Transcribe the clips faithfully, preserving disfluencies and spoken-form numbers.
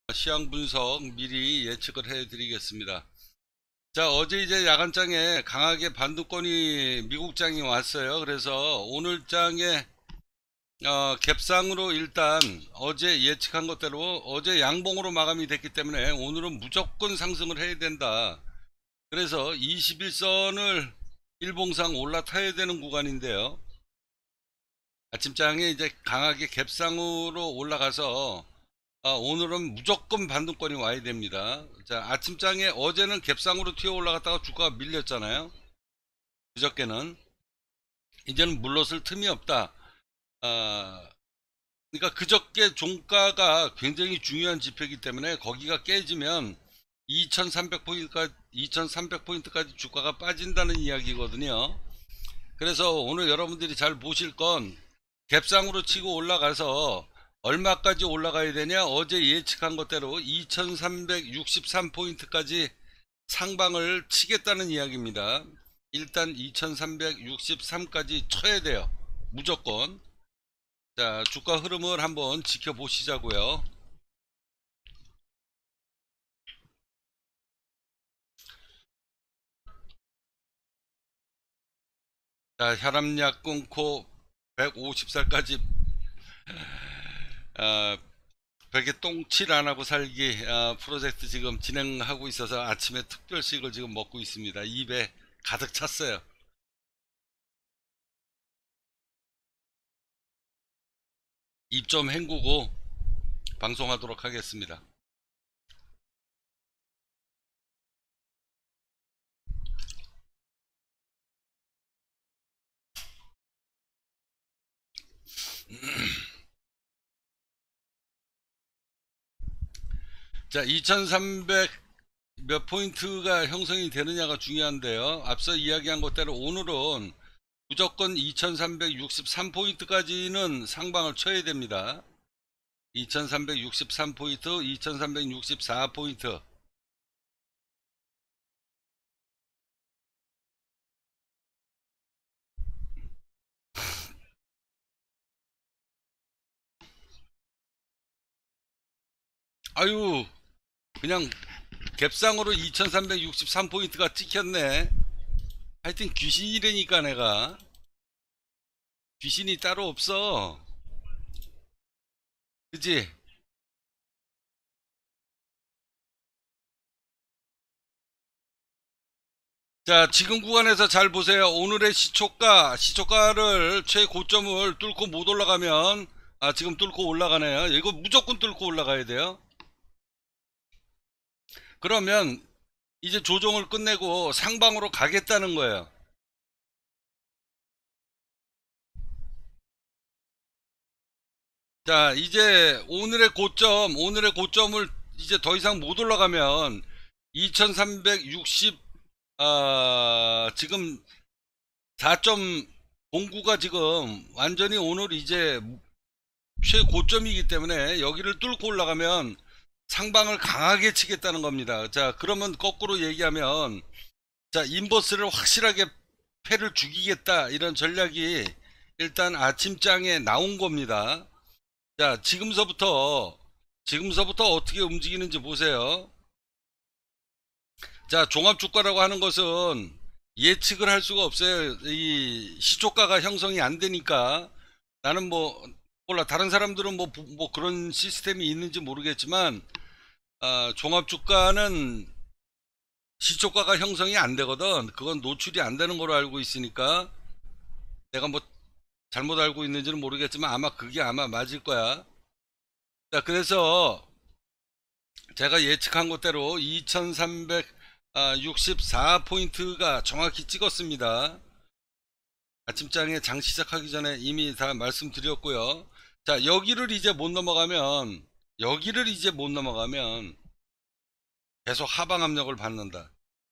시황 분석 미리 예측을 해 드리겠습니다. 자, 어제 이제 야간장에 강하게 반도권이 미국장이 왔어요. 그래서 오늘 장에 어, 갭상으로 일단 어제 예측한 것대로 어제 양봉으로 마감이 됐기 때문에 오늘은 무조건 상승을 해야 된다. 그래서 이십일 선을 일봉상 올라타야 되는 구간인데요. 아침장에 이제 강하게 갭상으로 올라가서 아, 오늘은 무조건 반등권이 와야 됩니다. 자, 아침장에 어제는 갭상으로 튀어 올라갔다가 주가가 밀렸잖아요. 그저께는 이제는 물러설 틈이 없다. 아, 그러니까 그저께 종가가 굉장히 중요한 지표이기 때문에 거기가 깨지면 이천삼백 포인트까지 이천삼백 포인트까지 주가가 빠진다는 이야기거든요. 그래서 오늘 여러분들이 잘 보실 건 갭상으로 치고 올라가서 얼마까지 올라가야 되냐, 어제 예측한 것대로 이천삼백육십삼 포인트까지 상방을 치겠다는 이야기입니다. 일단 이천삼백육십삼까지 쳐야 돼요, 무조건. 자, 주가 흐름을 한번 지켜보시자고요. 자, 혈압약 끊고 백오십 살까지 어, 벽에 똥칠 안하고 살기 어, 프로젝트 지금 진행하고 있어서 아침에 특별식을 지금 먹고 있습니다. 입에 가득 찼어요. 입 좀 헹구고 방송하도록 하겠습니다. 자, 이천삼백 몇 포인트가 형성이 되느냐가 중요한데요. 앞서 이야기한 것대로 오늘은 무조건 이천삼백육십삼 포인트까지는 상방을 쳐야 됩니다. 이천삼백육십삼 포인트, 이천삼백육십사 포인트. 아유, 그냥 갭상으로 이천삼백육십삼 포인트가 찍혔네. 하여튼 귀신이라니까. 내가 귀신이 따로 없어, 그지? 자, 지금 구간에서 잘 보세요. 오늘의 시초가 시초가를 최고점을 뚫고 못 올라가면, 아, 지금 뚫고 올라가네요. 이거 무조건 뚫고 올라가야 돼요. 그러면 이제 조정을 끝내고 상방으로 가겠다는 거예요. 자, 이제 오늘의 고점, 오늘의 고점을 이제 더 이상 못 올라가면 이천삼백육십, 아, 지금 사 점 공구가 지금 완전히 오늘 이제 최고점이기 때문에 여기를 뚫고 올라가면 상방을 강하게 치겠다는 겁니다. 자, 그러면 거꾸로 얘기하면, 자, 인버스를 확실하게 패를 죽이겠다, 이런 전략이 일단 아침장에 나온 겁니다. 자, 지금서부터 지금서부터 어떻게 움직이는지 보세요. 자, 종합주가라고 하는 것은 예측을 할 수가 없어요. 이 시초가가 형성이 안 되니까. 나는 뭐 몰라, 다른 사람들은 뭐, 뭐 그런 시스템이 있는지 모르겠지만, 아, 종합주가는 시초가가 형성이 안 되거든. 그건 노출이 안 되는 걸로 알고 있으니까. 내가 뭐 잘못 알고 있는지는 모르겠지만 아마 그게 아마 맞을 거야. 자, 그래서 제가 예측한 것대로 이천삼백육십사 포인트가 정확히 찍었습니다. 아침장에 장 시작하기 전에 이미 다 말씀드렸고요. 자, 여기를 이제 못 넘어가면 여기를 이제 못 넘어가면 계속 하방 압력을 받는다.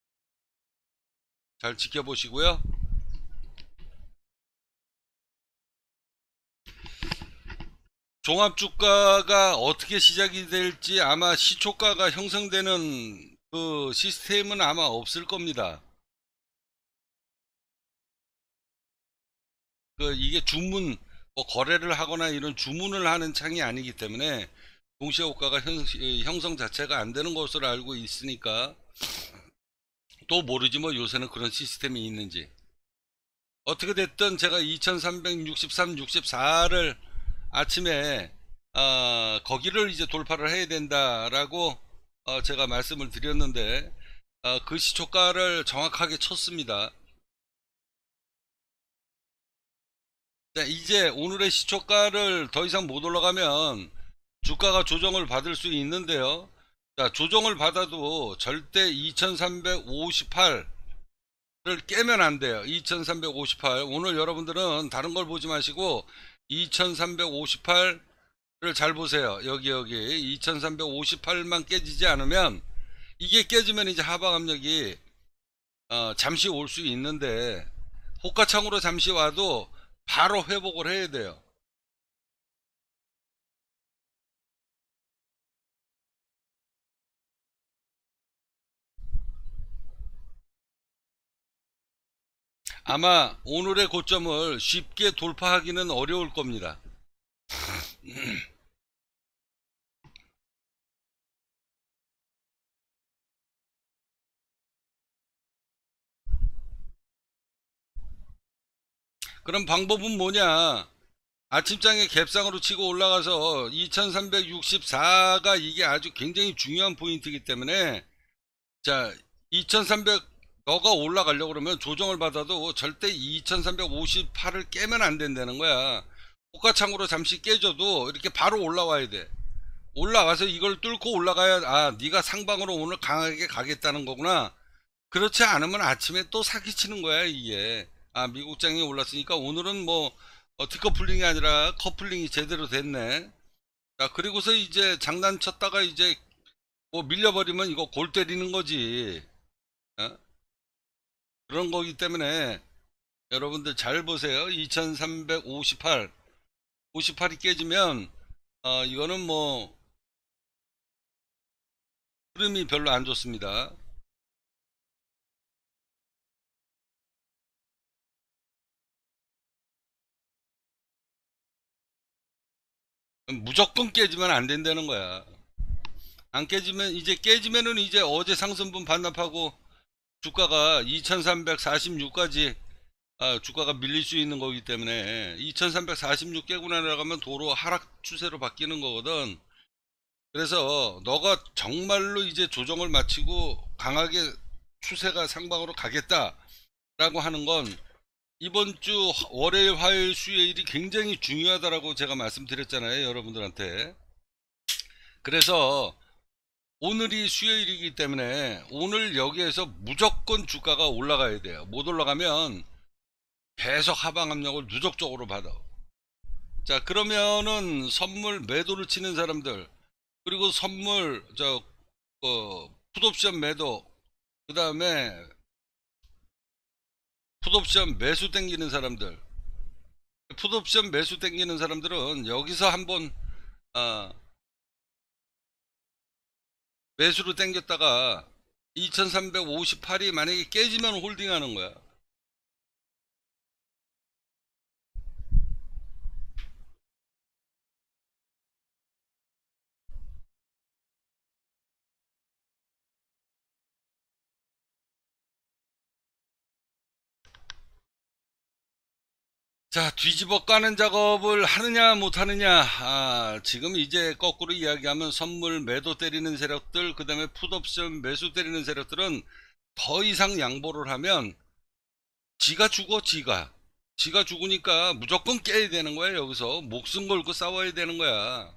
잘 지켜보시고요. 종합주가가 어떻게 시작이 될지, 아마 시초가가 형성되는 그 시스템은 아마 없을 겁니다. 그 이게 주문, 뭐 거래를 하거나 이런 주문을 하는 창이 아니기 때문에 동시효과가 형, 형성 자체가 안 되는 것으로 알고 있으니까 또 모르지 뭐 요새는 그런 시스템이 있는지. 어떻게 됐든 제가 이천삼백육십삼, 육십사를 아침에 어, 거기를 이제 돌파를 해야 된다라고 어, 제가 말씀을 드렸는데 어, 그 시초가를 정확하게 쳤습니다. 자, 이제 오늘의 시초가를 더 이상 못 올라가면 주가가 조정을 받을 수 있는데요. 자, 조정을 받아도 절대 이천삼백오십팔을 깨면 안 돼요. 이천삼백오십팔. 오늘 여러분들은 다른 걸 보지 마시고 이천삼백오십팔을 잘 보세요. 여기 여기 이천삼백오십팔만 깨지지 않으면, 이게 깨지면 이제 하방 압력이 어, 잠시 올 수 있는데 호가창으로 잠시 와도 바로 회복을 해야 돼요. 아마 오늘의 고점을 쉽게 돌파하기는 어려울 겁니다. 그럼 방법은 뭐냐? 아침장에 갭상으로 치고 올라가서 이천삼백육십사가 이게 아주 굉장히 중요한 포인트이기 때문에, 자, 이천삼백 너가 올라가려고 그러면 조정을 받아도 절대 이천삼백오십팔을 깨면 안 된다는 거야. 호가창으로 잠시 깨져도 이렇게 바로 올라와야 돼. 올라가서 이걸 뚫고 올라가야, 아, 네가 상방으로 오늘 강하게 가겠다는 거구나. 그렇지 않으면 아침에 또 사기치는 거야 이게. 아, 미국장이 올랐으니까 오늘은 뭐 어, 디커플링이 아니라 커플링이 제대로 됐네. 자, 그리고서 이제 장난쳤다가 이제 뭐 밀려버리면 이거 골 때리는 거지. 어? 그런 거기 때문에 여러분들 잘 보세요. 이천삼백오십팔, 오십팔이 깨지면 어, 이거는 뭐 흐름이 별로 안 좋습니다. 무조건 깨지면 안 된다는 거야. 안 깨지면, 이제 깨지면은 이제 어제 상승분 반납하고 주가가 이천삼백사십육까지 아, 주가가 밀릴 수 있는 거기 때문에 이천삼백사십육 깨고 나가면 도로 하락 추세로 바뀌는 거거든. 그래서 너가 정말로 이제 조정을 마치고 강하게 추세가 상방으로 가겠다라고 하는 건 이번 주 월요일, 화요일, 수요일이 굉장히 중요하다라고 제가 말씀드렸잖아요, 여러분들한테. 그래서 오늘이 수요일이기 때문에 오늘 여기에서 무조건 주가가 올라가야 돼요. 못 올라가면 계속 하방 압력을 누적적으로 받아. 자, 그러면은 선물 매도를 치는 사람들, 그리고 선물 저 어, 풋옵션 매도, 그 다음에 풋옵션 매수 땡기는 사람들, 풋옵션 매수 땡기는 사람들은 여기서 한번 어, 매수로 땡겼다가 이천삼백오십팔이 만약에 깨지면 홀딩하는 거야. 자, 뒤집어 까는 작업을 하느냐 못하느냐. 아, 지금 이제 거꾸로 이야기하면 선물 매도 때리는 세력들, 그 다음에 풋옵션 매수 때리는 세력들은 더 이상 양보를 하면 지가 죽어. 지가 지가 죽으니까 무조건 깨야 되는 거야. 여기서 목숨 걸고 싸워야 되는 거야.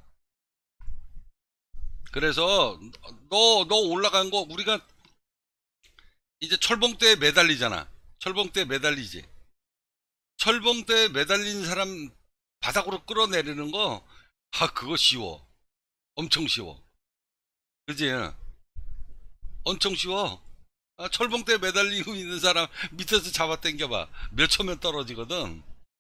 그래서 너 너 올라간 거, 우리가 이제 철봉대에 매달리잖아. 철봉대에 매달리지. 철봉대에 매달린 사람 바닥으로 끌어내리는 거, 아, 그거 쉬워. 엄청 쉬워. 그지? 엄청 쉬워. 아, 철봉대에 매달리고 있는 사람 밑에서 잡아 당겨봐. 몇 초면 떨어지거든.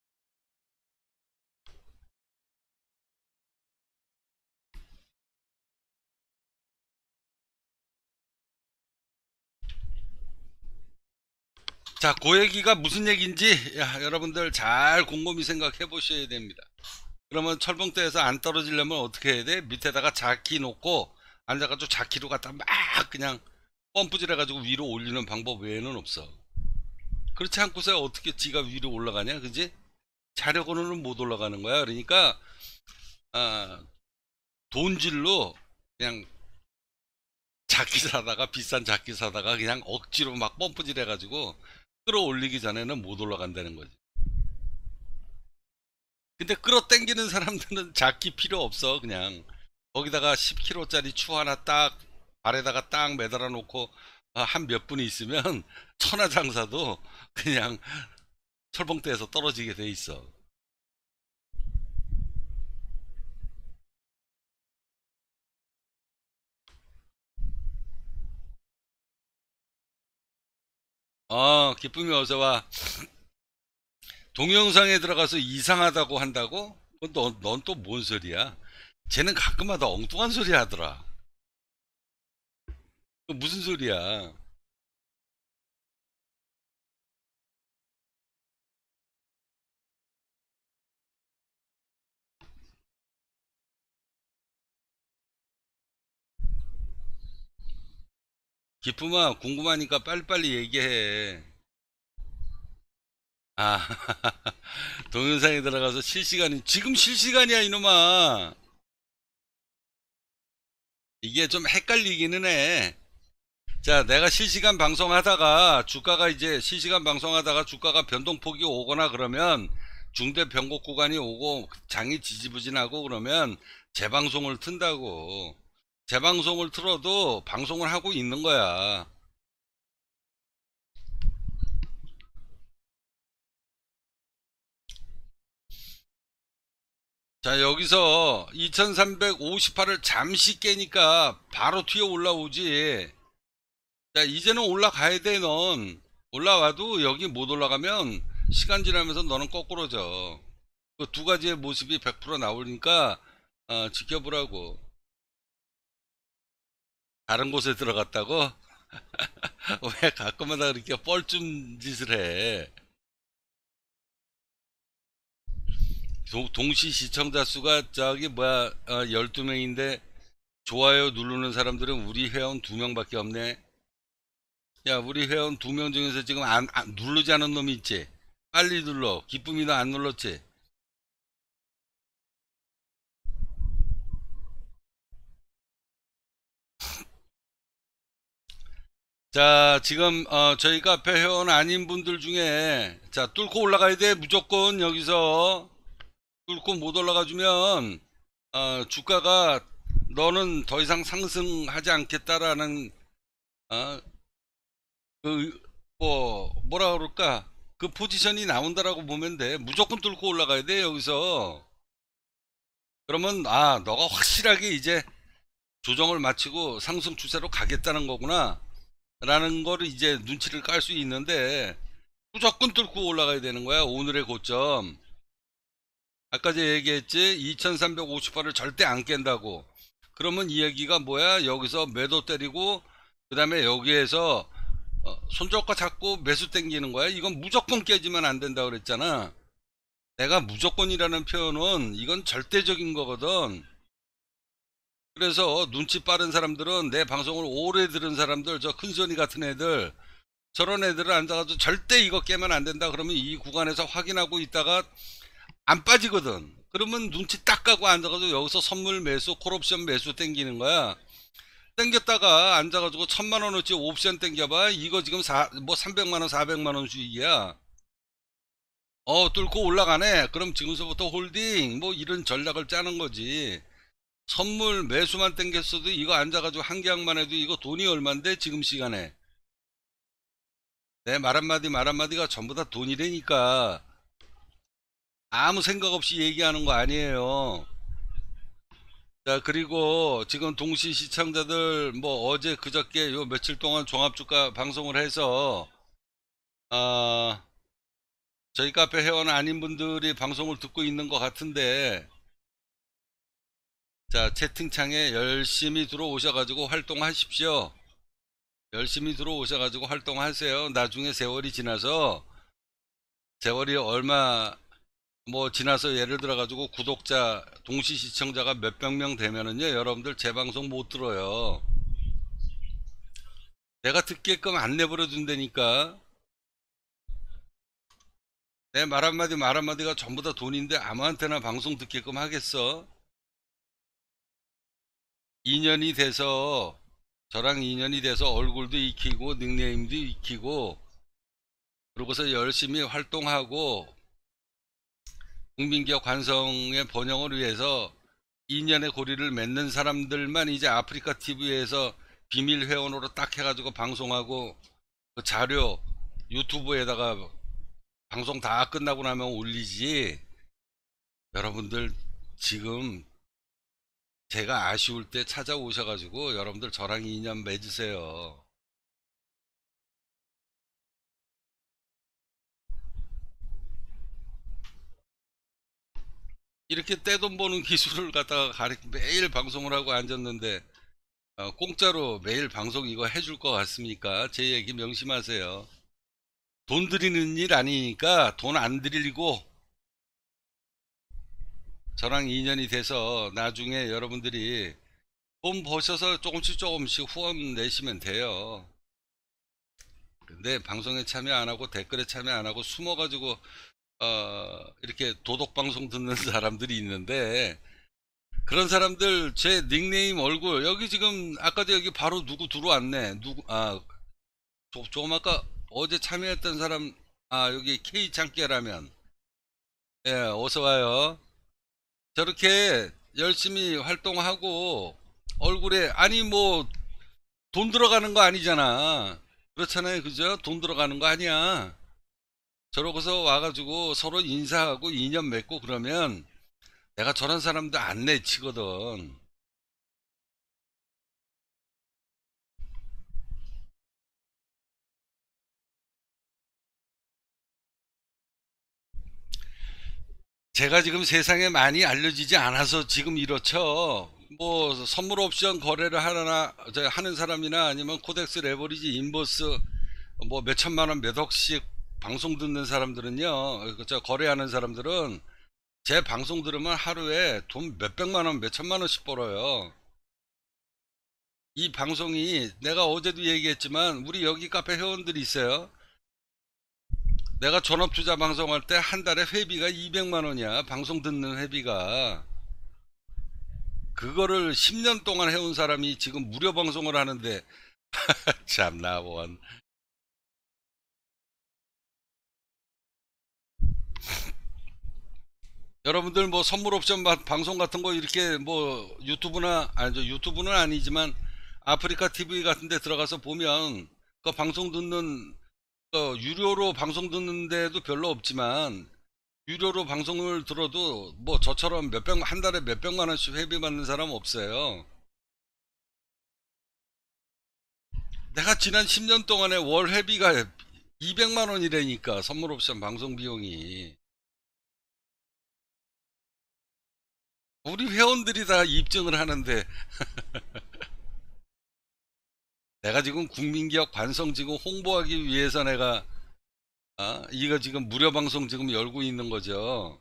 자, 그 얘기가 무슨 얘기인지 야, 여러분들 잘 곰곰이 생각해 보셔야 됩니다. 그러면 철봉대에서 안 떨어지려면 어떻게 해야 돼? 밑에다가 자키 놓고 앉아가지고 자키로 갖다 막 그냥 펌프질 해가지고 위로 올리는 방법 외에는 없어. 그렇지 않고서 어떻게 지가 위로 올라가냐, 그지? 자력으로는 못 올라가는 거야. 그러니까 아, 돈질로 그냥 자키 사다가 비싼 자키 사다가 그냥 억지로 막 펌프질 해가지고 끌어올리기 전에는 못 올라간다는 거지. 근데 끌어당기는 사람들은 자키 필요 없어. 그냥 거기다가 십 킬로그램짜리 추 하나 딱 발에다가 딱 매달아 놓고 한 몇 분이 있으면 천하장사도 그냥 철봉대에서 떨어지게 돼 있어. 어, 기쁨이 어서 와. 동영상에 들어가서 이상하다고 한다고? 넌 또 뭔 소리야? 쟤는 가끔마다 엉뚱한 소리 하더라. 그 무슨 소리야? 기쁨아, 궁금하니까 빨리빨리 얘기해. 아, 동영상에 들어가서 실시간이, 지금 실시간이야, 이놈아. 이게 좀 헷갈리기는 해. 자, 내가 실시간 방송하다가 주가가 이제 실시간 방송하다가 주가가 변동폭이 오거나 그러면 중대 변곡 구간이 오고 장이 지지부진하고 그러면 재방송을 튼다고. 재방송을 틀어도 방송을 하고 있는 거야. 자, 여기서 이천삼백오십팔을 잠시 깨니까 바로 튀어 올라오지. 자, 이제는 올라가야 돼, 넌. 올라와도 여기 못 올라가면 시간 지나면서 너는 거꾸로져. 그 두 가지의 모습이 백 퍼센트 나오니까 어, 지켜보라고. 다른 곳에 들어갔다고? 왜 가끔마다 그렇게 뻘쭘 짓을 해? 동, 동시 시청자 수가 저기 뭐야 어, 열두 명인데 좋아요 누르는 사람들은 우리 회원 두 명밖에 없네. 야, 우리 회원 두 명 중에서 지금 안, 안- 누르지 않은 놈이 있지? 빨리 눌러. 기쁨이 너 안 눌렀지? 자, 지금 어, 저희 카페 회원 아닌 분들 중에 자, 뚫고 올라가야 돼. 무조건 여기서 뚫고 못 올라가 주면 어, 주가가 너는 더 이상 상승하지 않겠다라는 어, 그, 뭐 뭐라 그럴까? 그 포지션이 나온다라고 보면 돼. 무조건 뚫고 올라가야 돼, 여기서. 그러면 아, 너가 확실하게 이제 조정을 마치고 상승 추세로 가겠다는 거구나 라는 거를 이제 눈치를 깔 수 있는데 무조건 뚫고 올라가야 되는 거야. 오늘의 고점 아까 제가 얘기했지, 이천삼백오십팔을 절대 안 깬다고. 그러면 이 얘기가 뭐야? 여기서 매도 때리고 그 다음에 여기에서 어, 손절가 잡고 매수 땡기는 거야. 이건 무조건 깨지면 안 된다 그랬잖아. 내가 무조건이라는 표현은 이건 절대적인 거거든. 그래서 눈치 빠른 사람들은, 내 방송을 오래 들은 사람들, 저 큰소니 같은 애들, 저런 애들을 앉아가지고 절대 이거 깨면 안 된다 그러면 이 구간에서 확인하고 있다가 안 빠지거든. 그러면 눈치 딱 가고 앉아가지고 여기서 선물 매수, 콜옵션 매수 땡기는 거야. 땡겼다가 앉아가지고 천만 원어치 옵션 땡겨봐. 이거 지금 사, 뭐 삼백만 원, 사백만 원 수익이야. 어, 뚫고 올라가네. 그럼 지금서부터 홀딩, 뭐 이런 전략을 짜는 거지. 선물 매수만 땡겼어도 이거 앉아가지고 한 계약만 해도 이거 돈이 얼만데 지금 시간에. 내 말 한마디 말 한마디가 전부 다 돈이라니까 아무 생각 없이 얘기하는 거 아니에요. 자, 그리고 지금 동시 시청자들 뭐 어제 그저께 요 며칠 동안 종합주가 방송을 해서 아, 저희 카페 회원 아닌 분들이 방송을 듣고 있는 것 같은데, 자, 채팅창에 열심히 들어오셔가지고 활동하십시오. 열심히 들어오셔가지고 활동하세요. 나중에 세월이 지나서 세월이 얼마 뭐 지나서 예를 들어 가지고 구독자 동시 시청자가 몇백 명 되면은요 여러분들 제 방송 못 들어요. 내가 듣게끔 안 내버려 둔다니까. 내 말 한마디 말 한마디가 전부 다 돈인데 아무한테나 방송 듣게끔 하겠어? 인연이 돼서 저랑 인연이 돼서 얼굴도 익히고 닉네임도 익히고 그러고서 열심히 활동하고 국민기업 관성의 번영을 위해서 인연의 고리를 맺는 사람들만 이제 아프리카 티비에서 비밀 회원으로 딱 해가지고 방송하고 그 자료 유튜브에다가 방송 다 끝나고 나면 올리지. 여러분들 지금 제가 아쉬울 때 찾아오셔가지고 여러분들 저랑 인연 맺으세요. 이렇게 떼돈 버는 기술을 갖다가 가리, 매일 방송을 하고 앉았는데 어, 공짜로 매일 방송 이거 해줄 것 같습니까? 제 얘기 명심하세요. 돈 들이는 일 아니니까 돈 안 들이고 저랑 인연이 돼서 나중에 여러분들이 돈 버셔서 조금씩 조금씩 후원 내시면 돼요. 근데 방송에 참여 안 하고 댓글에 참여 안 하고 숨어가지고 어, 이렇게 도덕 방송 듣는 사람들이 있는데 그런 사람들 제 닉네임 얼굴 여기 지금 아까도 여기 바로 누구 들어왔네. 누구 아 조, 조금 아까 어제 참여했던 사람 아 여기 K 장깨라면 예 어서 와요. 저렇게 열심히 활동하고 얼굴에 아니 뭐 돈 들어가는 거 아니잖아. 그렇잖아요. 그죠? 돈 들어가는 거 아니야. 저러고서 와가지고 서로 인사하고 인연 맺고 그러면 내가 저런 사람도 안 내치거든. 제가 지금 세상에 많이 알려지지 않아서 지금 이렇죠. 뭐 선물 옵션 거래를 하나 저 하는 사람이나 아니면 코덱스 레버리지 인버스 뭐 몇천만 원 몇 억씩 방송 듣는 사람들은요. 그저 거래하는 사람들은 제 방송 들으면 하루에 돈 몇백만 원 몇천만 원씩 벌어요. 이 방송이 내가 어제도 얘기했지만 우리 여기 카페 회원들이 있어요. 내가 전업투자 방송할 때 한 달에 회비가 이백만 원이야. 방송 듣는 회비가. 그거를 십 년 동안 해온 사람이 지금 무료 방송을 하는데 참나 원. 여러분들 뭐 선물 옵션 방송 같은 거 이렇게 뭐 유튜브나 아니 저 유튜브는 아니지만 아프리카 티비 같은 데 들어가서 보면 그 방송 듣는 그 유료로 방송 듣는 데도 별로 없지만 유료로 방송을 들어도 뭐 저처럼 몇백 한 달에 몇백만 원씩 회비 받는 사람 없어요. 내가 지난 십 년 동안에 월 회비가 이백만 원이라니까 선물 옵션 방송 비용이. 우리 회원들이 다 입증을 하는데 내가 지금 국민기업 관성 지금 홍보하기 위해서 내가 아, 이거 지금 무료 방송 지금 열고 있는 거죠.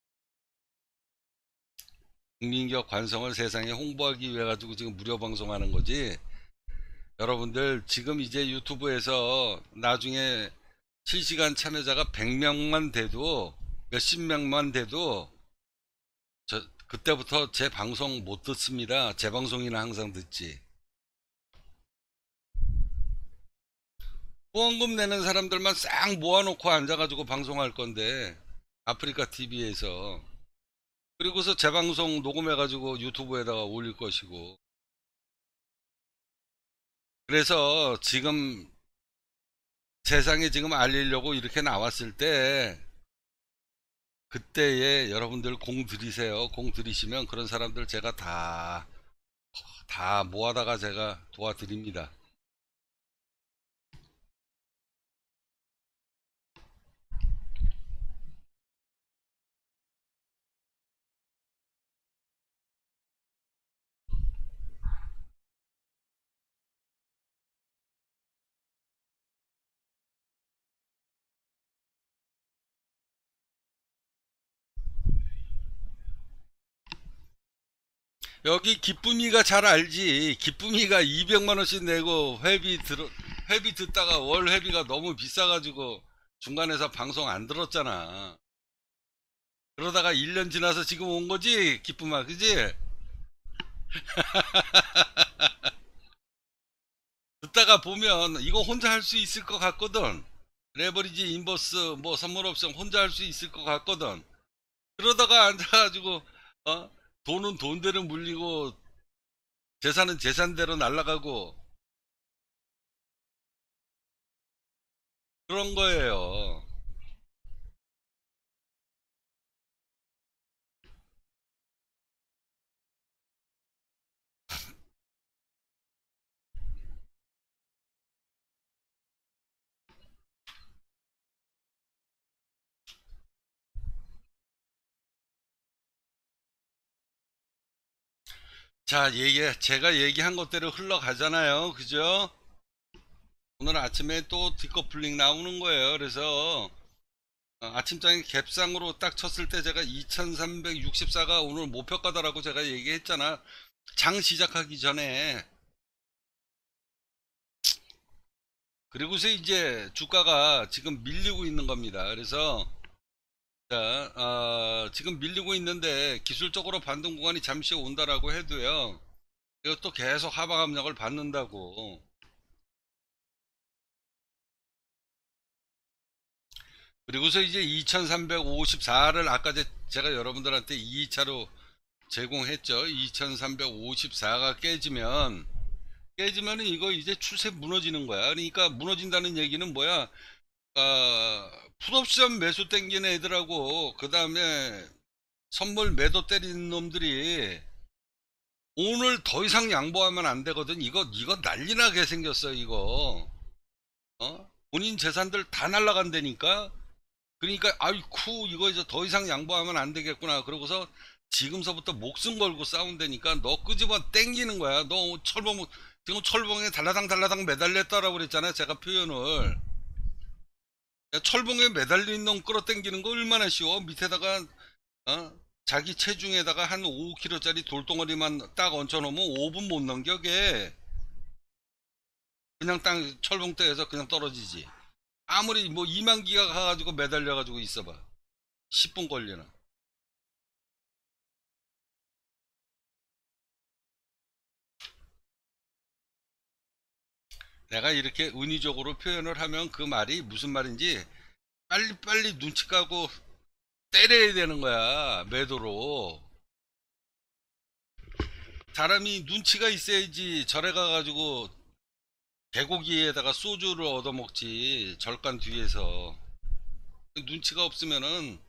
국민기업 관성을 세상에 홍보하기 위해 가지고 지금 무료 방송하는 거지. 여러분들 지금 이제 유튜브에서 나중에 실시간 참여자가 백 명만 돼도 몇십 명만 돼도 저 그때부터 제 방송 못 듣습니다. 제 방송이나 항상 듣지. 후원금 내는 사람들만 싹 모아놓고 앉아가지고 방송할 건데 아프리카 티비에서 그리고서 재방송 녹음해가지고 유튜브에다가 올릴 것이고 그래서 지금 세상에 지금 알리려고 이렇게 나왔을 때 그때에 여러분들 공 들이세요. 공 들이시면 그런 사람들 제가 다 다 모아다가 제가 도와드립니다. 여기 기쁨이가 잘 알지. 기쁨이가 이백만 원씩 내고 회비 들어 회비 듣다가 월 회비가 너무 비싸가지고 중간에서 방송 안 들었잖아. 그러다가 일 년 지나서 지금 온 거지, 기쁨아, 그지? 듣다가 보면 이거 혼자 할 수 있을 것 같거든. 레버리지 인버스 뭐 선물 옵션 혼자 할 수 있을 것 같거든. 그러다가 앉아가지고 어 돈은 돈대로 물리고 재산은 재산대로 날아가고 그런 거예요. 자, 얘기 제가 얘기한 것대로 흘러가잖아요, 그죠? 오늘 아침에 또 디커플링 나오는 거예요. 그래서 어, 아침장에 갭상으로 딱 쳤을 때 제가 이천삼백육십사가 오늘 목표가다라고 제가 얘기했잖아. 장 시작하기 전에. 그리고서 이제 주가가 지금 밀리고 있는 겁니다. 그래서 자, 어, 지금 밀리고 있는데 기술적으로 반등 구간이 잠시 온다라고 해도요. 이것도 계속 하방 압력을 받는다고. 그리고서 이제 이천삼백오십사를 아까 제가 여러분들한테 이 차로 제공했죠. 이천삼백오십사가 깨지면 깨지면은 이거 이제 추세 무너지는 거야. 그러니까 무너진다는 얘기는 뭐야? 아, 풋옵션 매수 땡기는 애들하고 그 다음에 선물 매도 때리는 놈들이 오늘 더 이상 양보하면 안 되거든. 이거 이거 난리나게 생겼어 이거. 어? 본인 재산들 다 날라간다니까. 그러니까 아이쿠 이거 이제 더 이상 양보하면 안 되겠구나. 그러고서 지금서부터 목숨 걸고 싸운다니까. 너 끄집어 땡기는 거야. 너 철봉 지금 철봉에 달라당 달라당 매달렸다라고 그랬잖아. 제가 표현을. 야, 철봉에 매달린 놈 끌어당기는 거 얼마나 쉬워. 밑에다가 어? 자기 체중에다가 한 오 킬로그램짜리 돌덩어리만 딱 얹혀놓으면 오 분 못 넘겨 걔. 그냥 땅 철봉대에서 그냥 떨어지지. 아무리 뭐 이만 기가 가가지고 매달려가지고 있어봐. 십 분 걸리나. 내가 이렇게 은유적으로 표현을 하면 그 말이 무슨 말인지 빨리빨리 눈치 까고 때려야 되는 거야. 매도로. 사람이 눈치가 있어야지 절에 가가지고 개고기에다가 소주를 얻어먹지. 절간 뒤에서. 눈치가 없으면은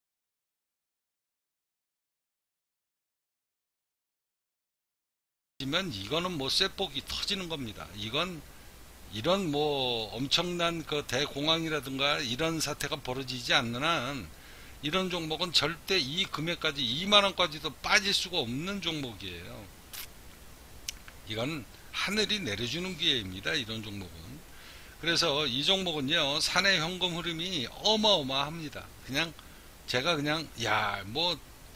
지면 이거는 뭐 쇠폭이 터지는 겁니다. 이건 이런 뭐 엄청난 그 대공황이라든가 이런 사태가 벌어지지 않는 한 이런 종목은 절대 이 금액까지 이만 원까지도 빠질 수가 없는 종목이에요. 이건 하늘이 내려주는 기회입니다. 이런 종목은. 그래서 이 종목은요, 사내 현금 흐름이 어마어마합니다. 그냥 제가 그냥 야뭐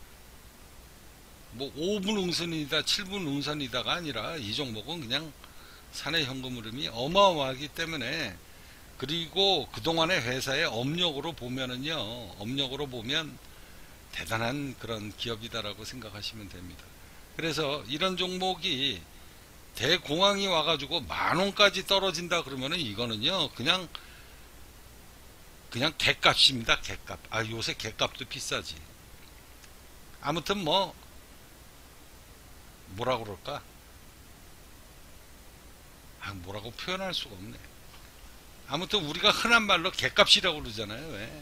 뭐 오 분 응선이다 칠 분 응선이다가 아니라 이 종목은 그냥 사내 현금 흐름이 어마어마하기 때문에. 그리고 그동안의 회사의 업력으로 보면은요, 업력으로 보면 대단한 그런 기업이다라고 생각하시면 됩니다. 그래서 이런 종목이 대공황이 와가지고 만원까지 떨어진다 그러면은 이거는요, 그냥, 그냥 개값입니다, 개값. 아, 요새 개값도 비싸지. 아무튼 뭐, 뭐라 그럴까? 아, 뭐라고 표현할 수가 없네. 아무튼 우리가 흔한 말로 개값이라고 그러잖아요. 왜?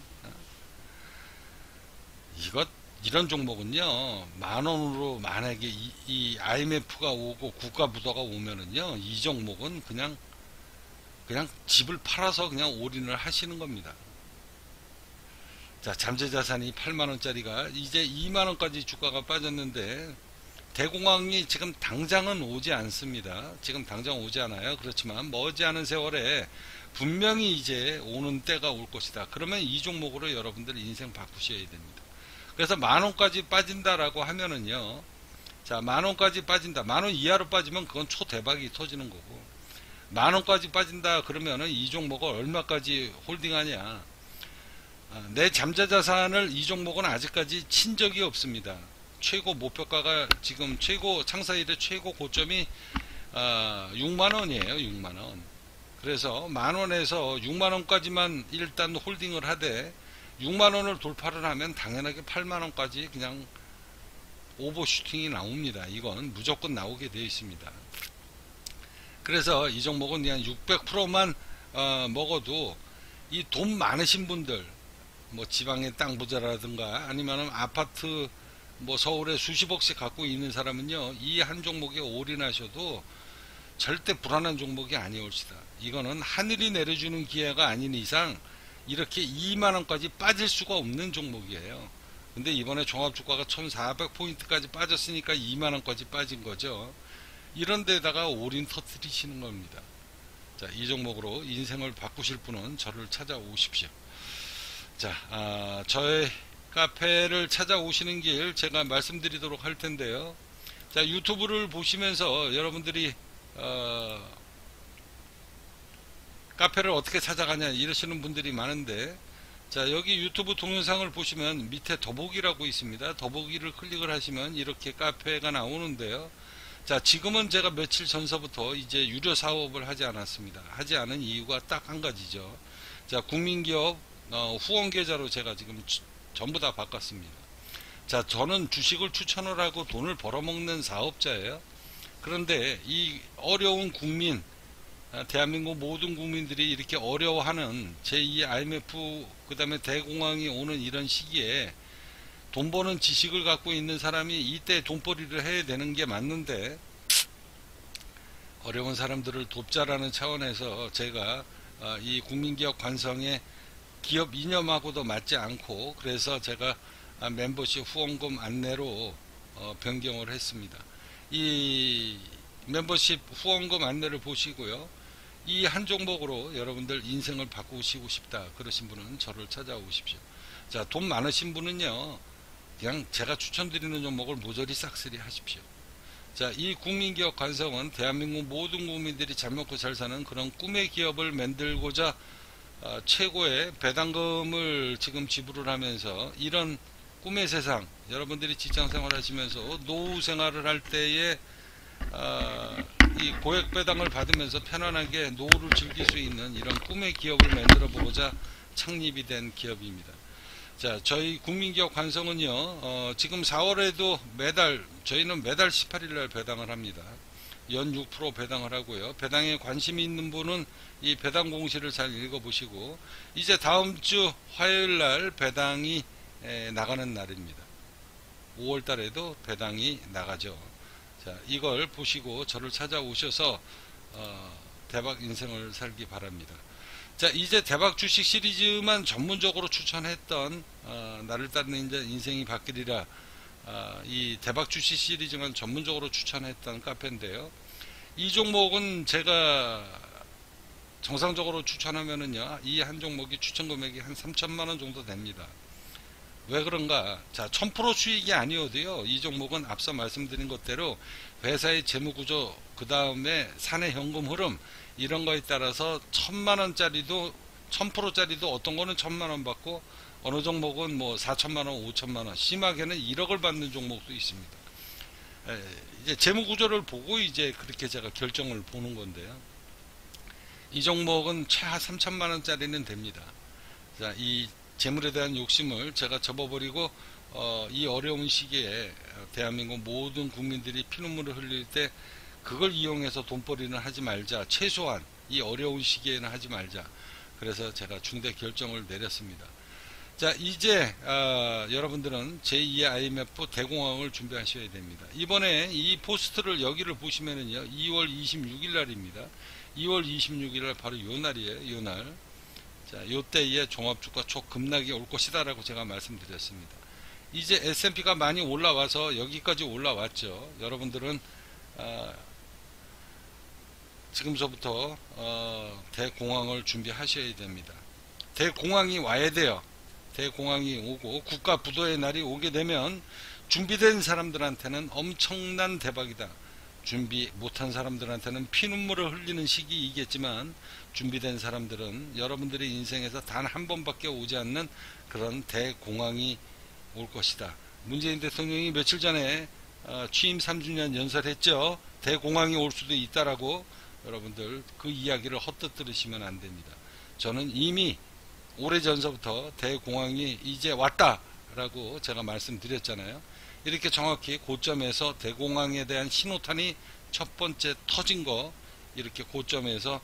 이것 이런 종목은요 만 원으로 만약에 이, 이 아이엠에프가 오고 국가 부도가 오면은요 이 종목은 그냥 그냥 집을 팔아서 그냥 올인을 하시는 겁니다. 자, 잠재자산이 팔만 원짜리가 이제 이만 원까지 주가가 빠졌는데 대공황이 지금 당장은 오지 않습니다. 지금 당장 오지 않아요. 그렇지만 머지않은 세월에 분명히 이제 오는 때가 올 것이다. 그러면 이 종목으로 여러분들 인생 바꾸셔야 됩니다. 그래서 만원까지 빠진다라고 하면은요, 자, 만원까지 빠진다. 만원 이하로 빠지면 그건 초대박이 터지는 거고, 만원까지 빠진다 그러면은 이 종목을 얼마까지 홀딩하냐. 아, 내 잠재자산을 이 종목은 아직까지 친 적이 없습니다. 최고 목표가가 지금 최고 창사일의 최고 고점이 아, 육만원이에요. 육만원. 그래서 만원에서 육만원까지만 일단 홀딩을 하되 육만원을 돌파를 하면 당연하게 팔만원까지 그냥 오버슈팅이 나옵니다. 이건 무조건 나오게 되어 있습니다. 그래서 이 종목은 그냥 육백 퍼센트만 어, 먹어도 이 돈 많으신 분들, 뭐 지방의 땅 부자라든가 아니면 아파트 뭐 서울에 수십억씩 갖고 있는 사람은요, 이 한 종목에 올인하셔도 절대 불안한 종목이 아니올시다. 이거는 하늘이 내려주는 기회가 아닌 이상 이렇게 이만원까지 빠질 수가 없는 종목이에요. 근데 이번에 종합주가가 천사백 포인트까지 빠졌으니까 이만원까지 빠진 거죠. 이런 데다가 올인 터뜨리시는 겁니다. 자, 이 종목으로 인생을 바꾸실 분은 저를 찾아오십시오. 자, 아, 저의 카페를 찾아오시는 길 제가 말씀드리도록 할 텐데요. 자, 유튜브를 보시면서 여러분들이 어, 카페를 어떻게 찾아가냐 이러시는 분들이 많은데, 자, 여기 유튜브 동영상을 보시면 밑에 더보기라고 있습니다. 더보기를 클릭을 하시면 이렇게 카페가 나오는데요. 자, 지금은 제가 며칠 전서부터 이제 유료 사업을 하지 않았습니다. 하지 않은 이유가 딱 한 가지죠. 자, 국민기업 어, 후원 계좌로 제가 지금 주, 전부 다 바꿨습니다. 자, 저는 주식을 추천을 하고 돈을 벌어먹는 사업자예요. 그런데 이 어려운 국민, 대한민국 모든 국민들이 이렇게 어려워하는 제이 아이엠에프 그 다음에 대공황이 오는 이런 시기에 돈 버는 지식을 갖고 있는 사람이 이때 돈벌이를 해야 되는 게 맞는데, 어려운 사람들을 돕자라는 차원에서 제가 이 국민기업 관성의 기업 이념하고도 맞지 않고, 그래서 제가 멤버십 후원금 안내로 변경을 했습니다. 이 멤버십 후원금 안내를 보시고요, 이 한 종목으로 여러분들 인생을 바꾸시고 싶다 그러신 분은 저를 찾아오십시오. 자, 돈 많으신 분은요, 그냥 제가 추천드리는 종목을 모조리 싹쓸이 하십시오. 자, 이 국민기업 관성은 대한민국 모든 국민들이 잘 먹고 잘 사는 그런 꿈의 기업을 만들고자 어, 최고의 배당금을 지금 지불을 하면서 이런 꿈의 세상, 여러분들이 직장생활 하시면서 노후 생활을 할 때에 어, 이 고액 배당을 받으면서 편안하게 노후를 즐길 수 있는 이런 꿈의 기업을 만들어 보고자 창립이 된 기업입니다. 자, 저희 국민기업 관성은요, 어, 지금 사월에도 매달, 저희는 매달 십팔일날 배당을 합니다. 연 육 퍼센트 배당을 하고요. 배당에 관심이 있는 분은 이 배당 공시를 잘 읽어보시고, 이제 다음 주 화요일날 배당이 에, 나가는 날입니다. 오월 달에도 배당이 나가죠. 자, 이걸 보시고 저를 찾아오셔서 어, 대박 인생을 살기 바랍니다. 자, 이제 대박 주식 시리즈만 전문적으로 추천했던 어, 나를 따르는 이제 인생이 바뀌리라, 어, 이 대박 주식 시리즈만 전문적으로 추천했던 카페인데요. 이 종목은 제가 정상적으로 추천하면은요, 이 한 종목이 추천 금액이 한 삼천만 원 정도 됩니다. 왜 그런가? 자, 천 퍼센트 수익이 아니어도요, 이 종목은 앞서 말씀드린 것대로 회사의 재무구조, 그 다음에 사내 현금 흐름, 이런 거에 따라서 천만 원짜리도, 천 퍼센트짜리도 어떤 거는 천만 원 받고, 어느 종목은 뭐 사천만 원, 오천만 원, 심하게는 일억을 받는 종목도 있습니다. 에, 이제 재무구조를 보고 이제 그렇게 제가 결정을 보는 건데요. 이 종목은 최하 삼천만 원짜리는 됩니다. 자, 이 재물에 대한 욕심을 제가 접어버리고 어, 이 어려운 시기에 대한민국 모든 국민들이 피눈물을 흘릴 때 그걸 이용해서 돈벌이는 하지 말자, 최소한 이 어려운 시기에는 하지 말자, 그래서 제가 중대 결정을 내렸습니다. 자, 이제 어, 여러분들은 제이의 아이엠에프 대공황을 준비하셔야 됩니다. 이번에 이 포스트를 여기를 보시면은요, 이월 이십육일 날입니다. 이월 이십육일 날 바로 요 날이에요. 요 날. 자, 요때에 종합주가 초급락이 올 것이다 라고 제가 말씀드렸습니다. 이제 에스 앤 피가 많이 올라와서 여기까지 올라왔죠. 여러분들은 어, 지금서부터 어, 대공황을 준비하셔야 됩니다. 대공황이 와야 돼요. 대공황이 오고 국가 부도의 날이 오게 되면 준비된 사람들한테는 엄청난 대박이다. 준비 못한 사람들한테는 피눈물을 흘리는 시기이겠지만, 준비된 사람들은 여러분들의 인생에서 단 한 번밖에 오지 않는 그런 대공황이 올 것이다. 문재인 대통령이 며칠 전에 어, 취임 삼 주년 연설했죠. 대공황이 올 수도 있다라고. 여러분들 그 이야기를 헛되이 들으시면 안 됩니다. 저는 이미 오래전서부터 대공황이 이제 왔다라고 제가 말씀드렸잖아요. 이렇게 정확히 고점에서 대공황에 대한 신호탄이 첫 번째 터진 거, 이렇게 고점에서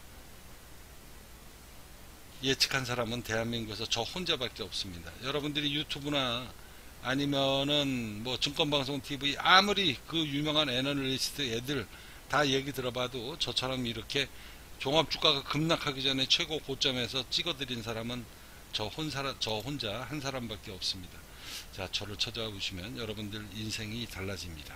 예측한 사람은 대한민국에서 저 혼자밖에 없습니다. 여러분들이 유튜브나 아니면은 뭐 증권방송 티비 아무리 그 유명한 애널리스트 애들 다 얘기 들어봐도 저처럼 이렇게 종합주가가 급락하기 전에 최고 고점에서 찍어드린 사람은 저 혼자, 저 혼자 한 사람밖에 없습니다. 자, 저를 찾아와 보시면 여러분들 인생이 달라집니다.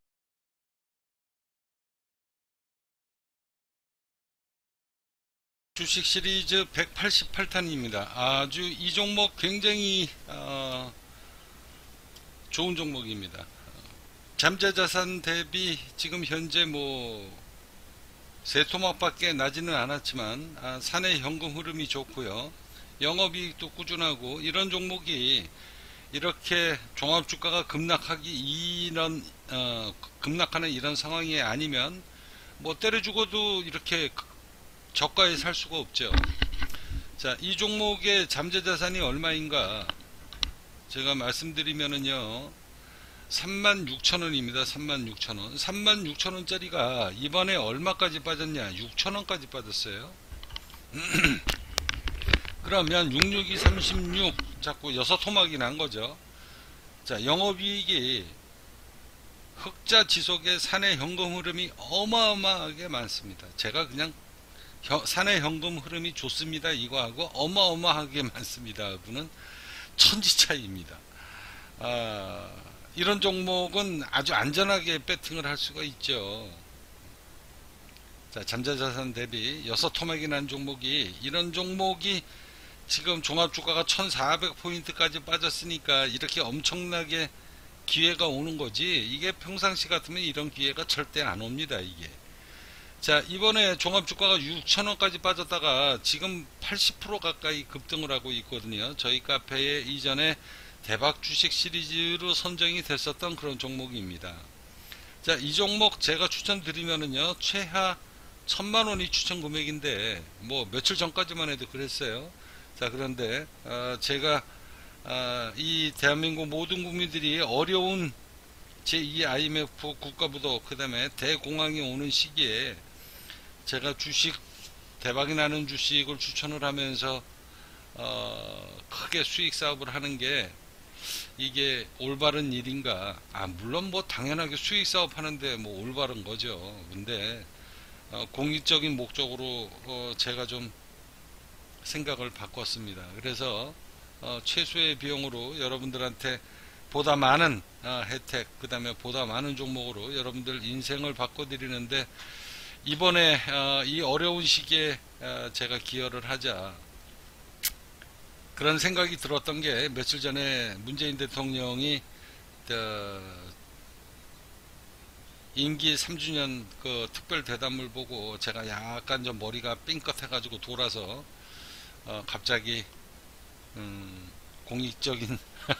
주식 시리즈 백팔십팔 탄입니다. 아주 이 종목 굉장히 어, 좋은 종목입니다. 잠재자산 대비 지금 현재 뭐 세토막밖에 나지는 않았지만 아, 사내 현금 흐름이 좋고요. 영업이익도 꾸준하고, 이런 종목이 이렇게 종합주가가 급락하기 이런 어, 급락하는 이런 상황이 아니면 뭐 때려 죽어도 이렇게 저가에 살 수가 없죠. 자, 이 종목의 잠재자산이 얼마인가 제가 말씀드리면은요, 삼만 육천 원입니다. 삼만 육천 원. 삼만 육천 원짜리가 이번에 얼마까지 빠졌냐? 육천 원까지 빠졌어요. 그러면 육육이 삼십육 자꾸 여섯 토막이 난 거죠. 자, 영업이익이 흑자 지속의 사내 현금 흐름이 어마어마하게 많습니다. 제가 그냥 사내 현금 흐름이 좋습니다 이거 하고 어마어마하게 많습니다 하고는 천지 차이입니다. 아, 이런 종목은 아주 안전하게 배팅을 할 수가 있죠. 자, 잠재자산 대비 여섯 토막이 난 종목이, 이런 종목이 지금 종합주가가 천사백 포인트까지 빠졌으니까 이렇게 엄청나게 기회가 오는 거지, 이게 평상시 같으면 이런 기회가 절대 안 옵니다. 이게 자, 이번에 종합주가가 육천 원까지 빠졌다가 지금 팔십 퍼센트 가까이 급등을 하고 있거든요. 저희 카페에 이전에 대박 주식 시리즈로 선정이 됐었던 그런 종목입니다. 자, 이 종목 제가 추천드리면은요, 최하 천만 원이 추천 금액인데 뭐 며칠 전까지만 해도 그랬어요. 자, 그런데 어, 제가 어, 이 대한민국 모든 국민들이 어려운 제이 아이엠에프 국가부도 그 다음에 대공황이 오는 시기에 제가 주식 대박이 나는 주식을 추천을 하면서 어, 크게 수익 사업을 하는 게 이게 올바른 일인가? 아, 물론 뭐 당연하게 수익 사업 하는데 뭐 올바른 거죠. 근데 어, 공익적인 목적으로 어, 제가 좀 생각을 바꿨습니다. 그래서 어, 최소의 비용으로 여러분들한테 보다 많은 어, 혜택, 그 다음에 보다 많은 종목으로 여러분들 인생을 바꿔드리는데, 이번에 어, 이 어려운 시기에 어, 제가 기여를 하자, 그런 생각이 들었던 게, 며칠 전에 문재인 대통령이 어, 임기 삼 주년 그 특별 대담을 보고 제가 약간 좀 머리가 삥끗해 가지고 돌아서 어, 갑자기 음, 공익적인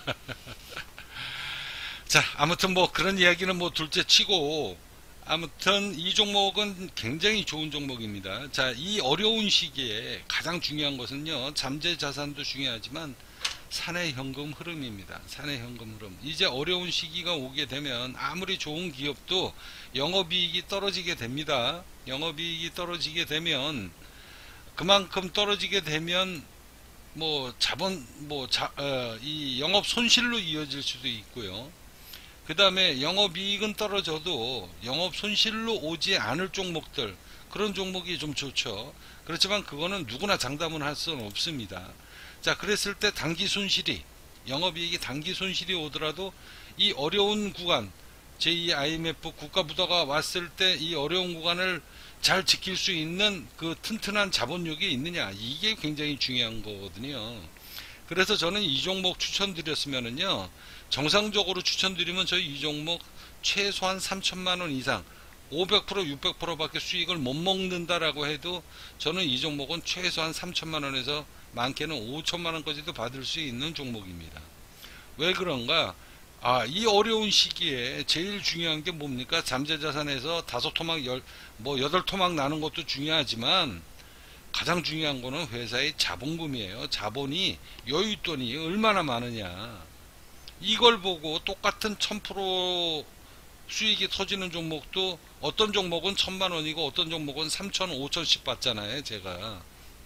자, 아무튼 뭐 그런 이야기는 뭐 둘째 치고, 아무튼 이 종목은 굉장히 좋은 종목입니다. 자, 이 어려운 시기에 가장 중요한 것은요, 잠재 자산도 중요하지만 사내 현금 흐름입니다. 사내 현금 흐름. 이제 어려운 시기가 오게 되면 아무리 좋은 기업도 영업이익이 떨어지게 됩니다. 영업이익이 떨어지게 되면, 그만큼 떨어지게 되면 뭐 자본 뭐 자, 어, 이 영업 손실로 이어질 수도 있고요. 그 다음에 영업이익은 떨어져도 영업 손실로 오지 않을 종목들, 그런 종목이 좀 좋죠. 그렇지만 그거는 누구나 장담은 할 수는 없습니다. 자, 그랬을 때 단기 손실이, 영업이익이 단기 손실이 오더라도 이 어려운 구간, 제이 아이엠에프 국가부도가 왔을 때 이 어려운 구간을 잘 지킬 수 있는 그 튼튼한 자본력이 있느냐, 이게 굉장히 중요한 거거든요. 그래서 저는 이 종목 추천드렸으면은요, 정상적으로 추천드리면 저희 이 종목 최소한 삼천만 원 이상, 오백 퍼센트 육백 퍼센트 밖에 수익을 못 먹는다라고 해도 저는 이 종목은 최소한 삼천만 원에서 많게는 오천만 원까지도 받을 수 있는 종목입니다. 왜 그런가? 아, 이 어려운 시기에 제일 중요한 게 뭡니까? 잠재자산에서 다섯 토막, 열, 뭐 여덟 토막 나는 것도 중요하지만 가장 중요한 거는 회사의 자본금이에요. 자본이, 여윳돈이 얼마나 많으냐. 이걸 보고 똑같은 천 퍼센트 수익이 터지는 종목도 어떤 종목은 천만 원이고 어떤 종목은 삼천, 오천씩 받잖아요. 제가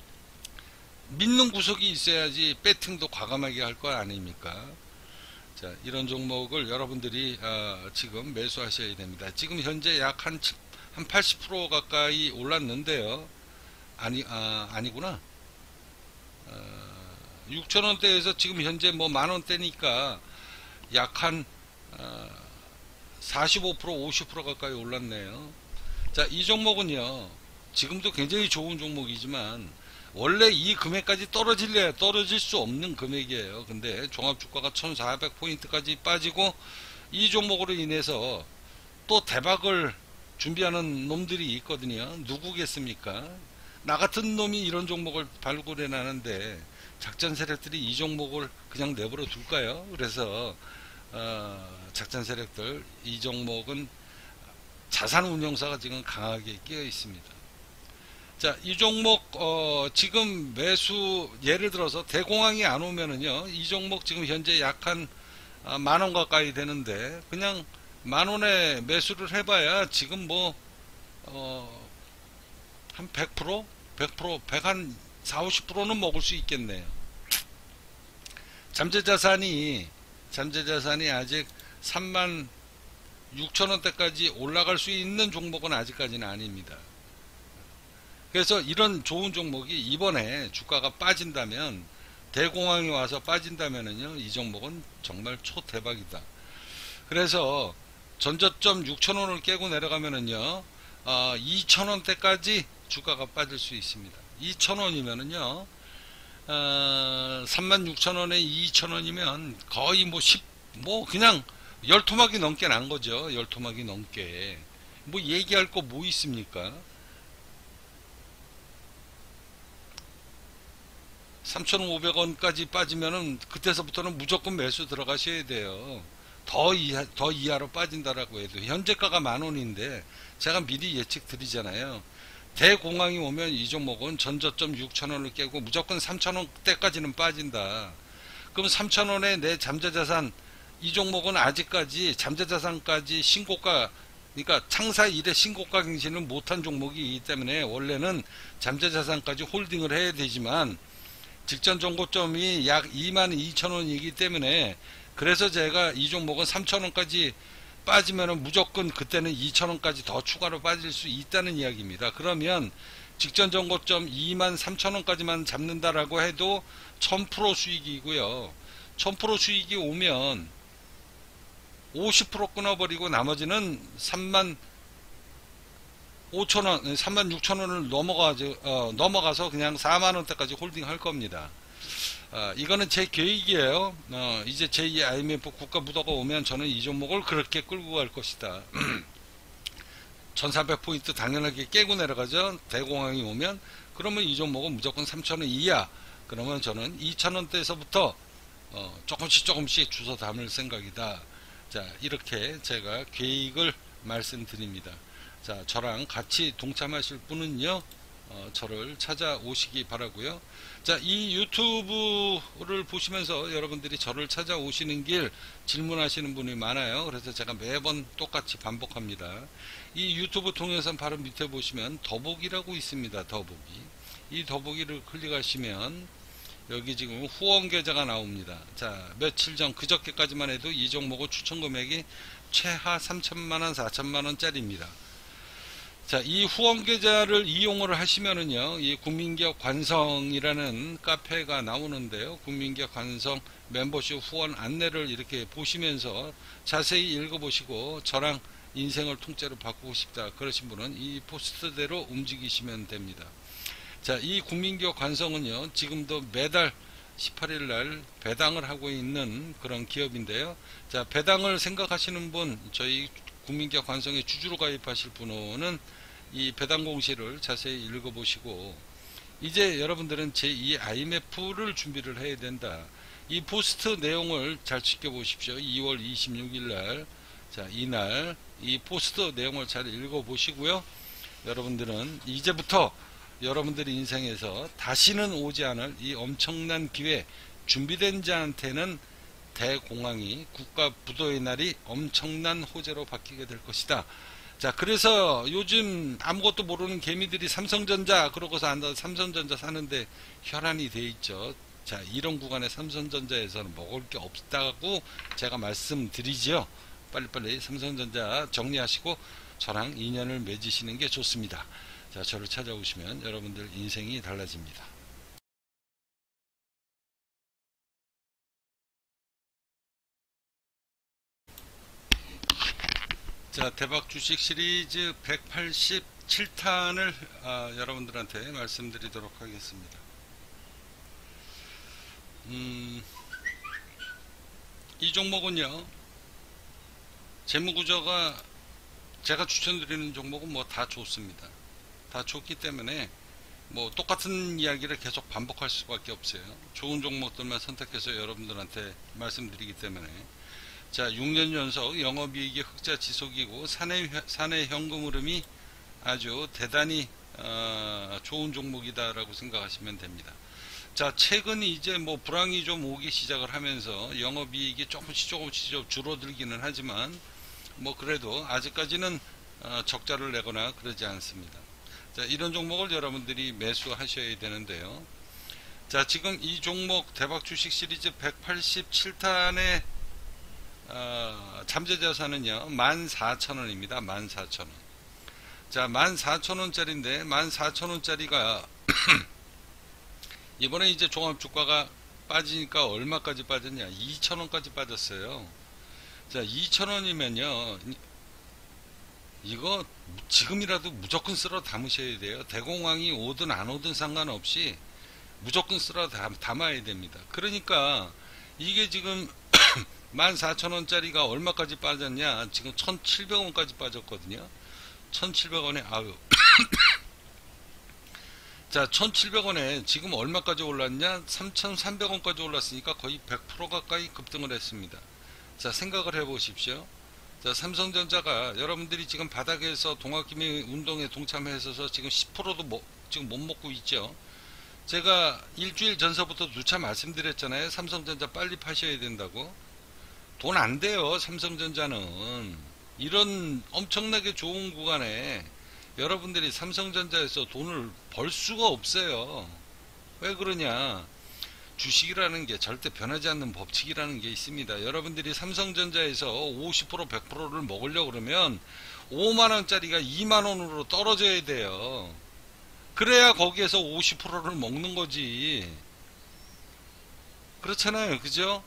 믿는 구석이 있어야지 배팅도 과감하게 할 거 아닙니까? 자, 이런 종목을 여러분들이 어, 지금 매수하셔야 됩니다. 지금 현재 약 한 한 팔십 퍼센트 가까이 올랐는데요. 아니 아, 아니구나. 어, 육천 원대에서 지금 현재 뭐 만 원대니까 약 한 어, 사십오 퍼센트 오십 퍼센트 가까이 올랐네요. 자, 이 종목은요, 지금도 굉장히 좋은 종목이지만 원래 이 금액까지 떨어질래야 떨어질 수 없는 금액이에요. 근데 종합주가가 천사백 포인트까지 빠지고 이 종목으로 인해서 또 대박을 준비하는 놈들이 있거든요. 누구겠습니까? 나 같은 놈이 이런 종목을 발굴해 나는데 작전 세력들이 이 종목을 그냥 내버려 둘까요? 그래서 어, 작전 세력들, 이 종목은 자산운용사가 지금 강하게 끼어 있습니다. 자, 이 종목 어, 지금 매수, 예를 들어서 대공황이 안 오면은요, 이 종목 지금 현재 약 한 아, 만원 가까이 되는데 그냥 만원에 매수를 해봐야 지금 뭐 어, 한 백 퍼센트? 백 퍼센트, 백한 사, 오십 퍼센트는 먹을 수 있겠네요. 잠재자산이 잠재자산이 아직 삼만 육천 원대까지 올라갈 수 있는 종목은 아직까지는 아닙니다. 그래서 이런 좋은 종목이 이번에 주가가 빠진다면, 대공황이 와서 빠진다면은요, 이 종목은 정말 초대박이다. 그래서 전저점 육천 원을 깨고 내려가면은요, 어, 이천 원대까지 주가가 빠질 수 있습니다. 이천 원이면은요, 어, 삼만 육천 원에 이천 원이면 거의 뭐 십, 뭐 그냥 열 토막이 넘게 난 거죠. 열 토막이 넘게. 뭐 얘기할 거 뭐 있습니까? 삼천오백 원까지 빠지면은 그때서부터는 무조건 매수 들어가셔야 돼요. 더 이하, 더 이하로 빠진다라고 해도 현재가가 만 원인데 제가 미리 예측 드리잖아요. 대공황이 오면 이 종목은 전저점 육천 원을 깨고 무조건 삼천 원대까지는 빠진다. 그럼 삼천 원에 내 잠재자산, 이 종목은 아직까지 잠재자산까지 신고가, 그러니까 창사 이래 신고가 갱신을 못한 종목이기 때문에 원래는 잠재자산까지 홀딩을 해야 되지만 직전 정고점이 약 이만 이천 원이기 때문에, 그래서 제가 이 종목은 삼천 원까지 빠지면은 무조건 그때는 이천 원까지 더 추가로 빠질 수 있다는 이야기입니다. 그러면 직전 정고점 이만 삼천 원까지만 잡는다라고 해도 천 퍼센트 수익이고요. 천 퍼센트 수익이 오면 오십 퍼센트 끊어버리고 나머지는 삼만 오천 원, 삼만 육천 원을 넘어가서, 어, 넘어가서 그냥 사만 원대까지 홀딩 할 겁니다. 어, 이거는 제 계획이에요. 어, 이제 제이 아이엠에프 국가 부도가 오면 저는 이 종목을 그렇게 끌고 갈 것이다. 천사백 포인트 당연하게 깨고 내려가죠. 대공황이 오면. 그러면 이 종목은 무조건 삼천 원 이하. 그러면 저는 이천 원대에서부터 어, 조금씩 조금씩 주워 담을 생각이다. 자, 이렇게 제가 계획을 말씀드립니다. 자, 저랑 같이 동참하실 분은요, 어, 저를 찾아오시기 바라고요. 자, 이 유튜브를 보시면서 여러분들이 저를 찾아오시는 길 질문하시는 분이 많아요. 그래서 제가 매번 똑같이 반복합니다. 이 유튜브 동영상 바로 밑에 보시면 더보기라고 있습니다. 더보기. 이 더보기를 클릭하시면 여기 지금 후원 계좌가 나옵니다. 자, 며칠 전 그저께까지만 해도 이 종목의 추천 금액이 최하 삼천만 원, 사천만 원짜리입니다. 자, 이 후원 계좌를 이용을 하시면은요, 이 국민기업 관성이라는 카페가 나오는데요. 국민기업 관성 멤버십 후원 안내를 이렇게 보시면서 자세히 읽어보시고 저랑 인생을 통째로 바꾸고 싶다 그러신 분은 이 포스트대로 움직이시면 됩니다. 자, 이 국민기업 관성은요, 지금도 매달 십팔 일 날 배당을 하고 있는 그런 기업인데요. 자, 배당을 생각하시는 분, 저희 국민기업 관성에 주주로 가입하실 분은 이 배당 공시를 자세히 읽어보시고, 이제 여러분들은 제이 아이엠에프를 준비를 해야 된다. 이 포스트 내용을 잘 지켜보십시오. 이월 이십육일 날, 자, 이날 이 포스트 내용을 잘 읽어보시고요. 여러분들은 이제부터 여러분들의 인생에서 다시는 오지 않을 이 엄청난 기회, 준비된 자한테는 대공황이, 국가 부도의 날이 엄청난 호재로 바뀌게 될 것이다. 자, 그래서 요즘 아무것도 모르는 개미들이 삼성전자 그러고서 안다, 삼성전자 사는데 혈안이 돼 있죠. 자, 이런 구간에 삼성전자에서는 먹을 게 없다고 제가 말씀드리지요. 빨리빨리 삼성전자 정리하시고 저랑 인연을 맺으시는 게 좋습니다. 자, 저를 찾아오시면 여러분들 인생이 달라집니다. 자, 대박 주식 시리즈 백팔십칠 탄을 아, 여러분들한테 말씀드리도록 하겠습니다. 음, 이 종목은요, 재무구조가 제가 추천드리는 종목은 뭐 다 좋습니다. 다 좋기 때문에 뭐 똑같은 이야기를 계속 반복할 수밖에 없어요. 좋은 종목들만 선택해서 여러분들한테 말씀드리기 때문에. 자, 육 년 연속 영업이익이 흑자 지속이고 사내, 사내 현금 흐름이 아주 대단히 어, 좋은 종목이다라고 생각하시면 됩니다. 자, 최근 이제 뭐 불황이 좀 오기 시작을 하면서 영업이익이 조금씩 조금씩 좀 줄어들기는 하지만 뭐 그래도 아직까지는 어, 적자를 내거나 그러지 않습니다. 자, 이런 종목을 여러분들이 매수하셔야 되는데요. 자, 지금 이 종목 대박 주식 시리즈 백팔십칠 탄의 어, 잠재자산은요 만 사천 원입니다. 만 사천 원. 자, 만 사천 원짜리인데 만 사천 원짜리가 이번에 이제 종합주가가 빠지니까 얼마까지 빠졌냐, 이천 원까지 빠졌어요. 자, 이천 원이면요 이거 지금이라도 무조건 쓸어 담으셔야 돼요. 대공황이 오든 안 오든 상관없이 무조건 쓸어 담아야 됩니다. 그러니까 이게 지금 만 사천 원짜리가 얼마까지 빠졌냐, 지금 천칠백 원까지 빠졌거든요. 천칠백 원에 아유 자, 천칠백 원에 지금 얼마까지 올랐냐, 삼천삼백 원까지 올랐으니까 거의 백 퍼센트 가까이 급등을 했습니다. 자, 생각을 해 보십시오. 자, 삼성전자가 여러분들이 지금 바닥에서 동학개미 운동에 동참해서 지금 십 퍼센트도 뭐, 지금 못 먹고 있죠. 제가 일주일 전서부터 누차 말씀드렸잖아요. 삼성전자 빨리 파셔야 된다고. 돈 안 돼요, 삼성전자는. 이런 엄청나게 좋은 구간에 여러분들이 삼성전자에서 돈을 벌 수가 없어요. 왜 그러냐, 주식이라는 게 절대 변하지 않는 법칙이라는 게 있습니다. 여러분들이 삼성전자에서 오십 퍼센트 백 퍼센트를 먹으려고 그러면 오만 원짜리가 이만 원으로 떨어져야 돼요. 그래야 거기에서 오십 퍼센트를 먹는 거지. 그렇잖아요, 그죠?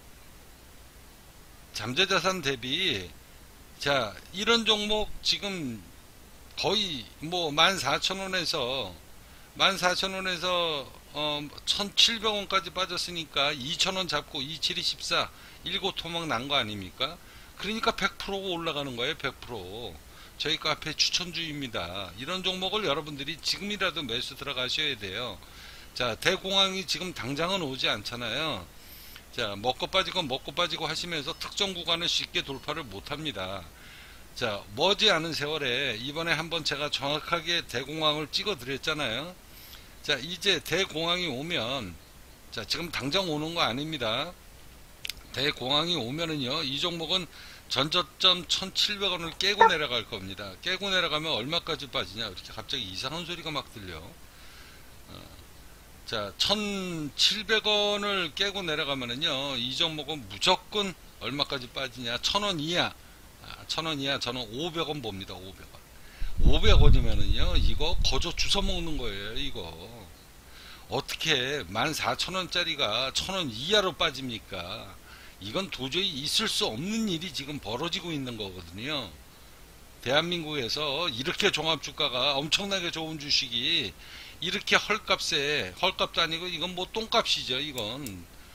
잠재자산 대비. 자, 이런 종목 지금 거의 뭐 만 사천 원에서 만 사천 원에서 어, 천칠백 원까지 빠졌으니까 이천 원 잡고 이칠이 십사 일고토막 난 거 아닙니까? 그러니까 백 퍼센트가 올라가는 거예요. 백 퍼센트. 저희 카페 추천주입니다. 이런 종목을 여러분들이 지금이라도 매수 들어가셔야 돼요. 자, 대공황이 지금 당장은 오지 않잖아요. 자, 먹고 빠지고 먹고 빠지고 하시면서 특정 구간을 쉽게 돌파를 못합니다. 자, 머지않은 세월에 이번에 한번 제가 정확하게 대공황을 찍어 드렸잖아요. 자, 이제 대공황이 오면, 자, 지금 당장 오는 거 아닙니다. 대공황이 오면은요, 이 종목은 전저점 천칠백 원을 깨고 내려갈 겁니다. 깨고 내려가면 얼마까지 빠지냐, 이렇게 갑자기 이상한 소리가 막 들려. 어, 자, 천칠백 원을 깨고 내려가면은요, 이 종목은 무조건 얼마까지 빠지냐, 천 원 이하. 천 원 이하, 저는 오백 원 봅니다. 오백 원. 오백 원이면은요 이거 거저 주워 먹는 거예요. 이거 어떻게 만 사천 원짜리가 천 원 이하로 빠집니까? 이건 도저히 있을 수 없는 일이 지금 벌어지고 있는 거거든요. 대한민국에서 이렇게 종합주가가 엄청나게 좋은 주식이 이렇게 헐값에, 헐값도 아니고 이건 뭐 똥값이죠. 이건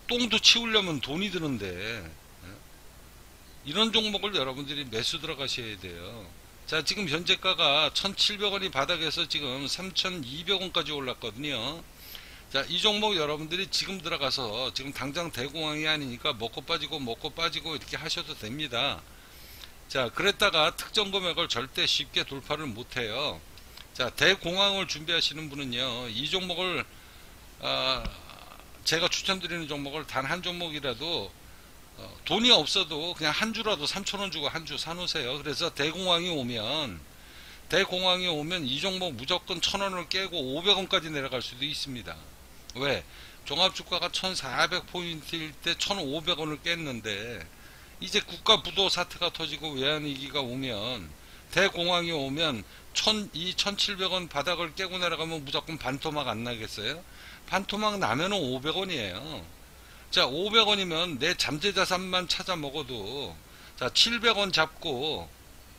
똥도 치우려면 돈이 드는데, 예? 이런 종목을 여러분들이 매수 들어가셔야 돼요. 자, 지금 현재가가 천칠백 원이 바닥에서 지금 삼천이백 원까지 올랐거든요. 자, 이 종목 여러분들이 지금 들어가서 지금 당장 대공황이 아니니까 먹고 빠지고 먹고 빠지고 이렇게 하셔도 됩니다. 자, 그랬다가 특정 금액을 절대 쉽게 돌파를 못해요. 자, 대공황을 준비하시는 분은요, 이 종목을 아, 제가 추천드리는 종목을 단 한 종목이라도 어, 돈이 없어도 그냥 한 주라도 삼천 원 주고 한 주 사놓으세요. 그래서 대공황이 오면 대공황이 오면 이 종목 무조건 천 원을 깨고 오백 원까지 내려갈 수도 있습니다. 왜? 종합주가가 천사백 포인트일 때 천오백 원을 깼는데 이제 국가 부도 사태가 터지고 외환위기가 오면 대공황이 오면 이 천칠백 원 바닥을 깨고 내려가면 무조건 반토막 안 나겠어요? 반토막 나면은 오백 원이에요. 자, 오백 원이면 내 잠재자산만 찾아 먹어도, 자, 칠백 원 잡고,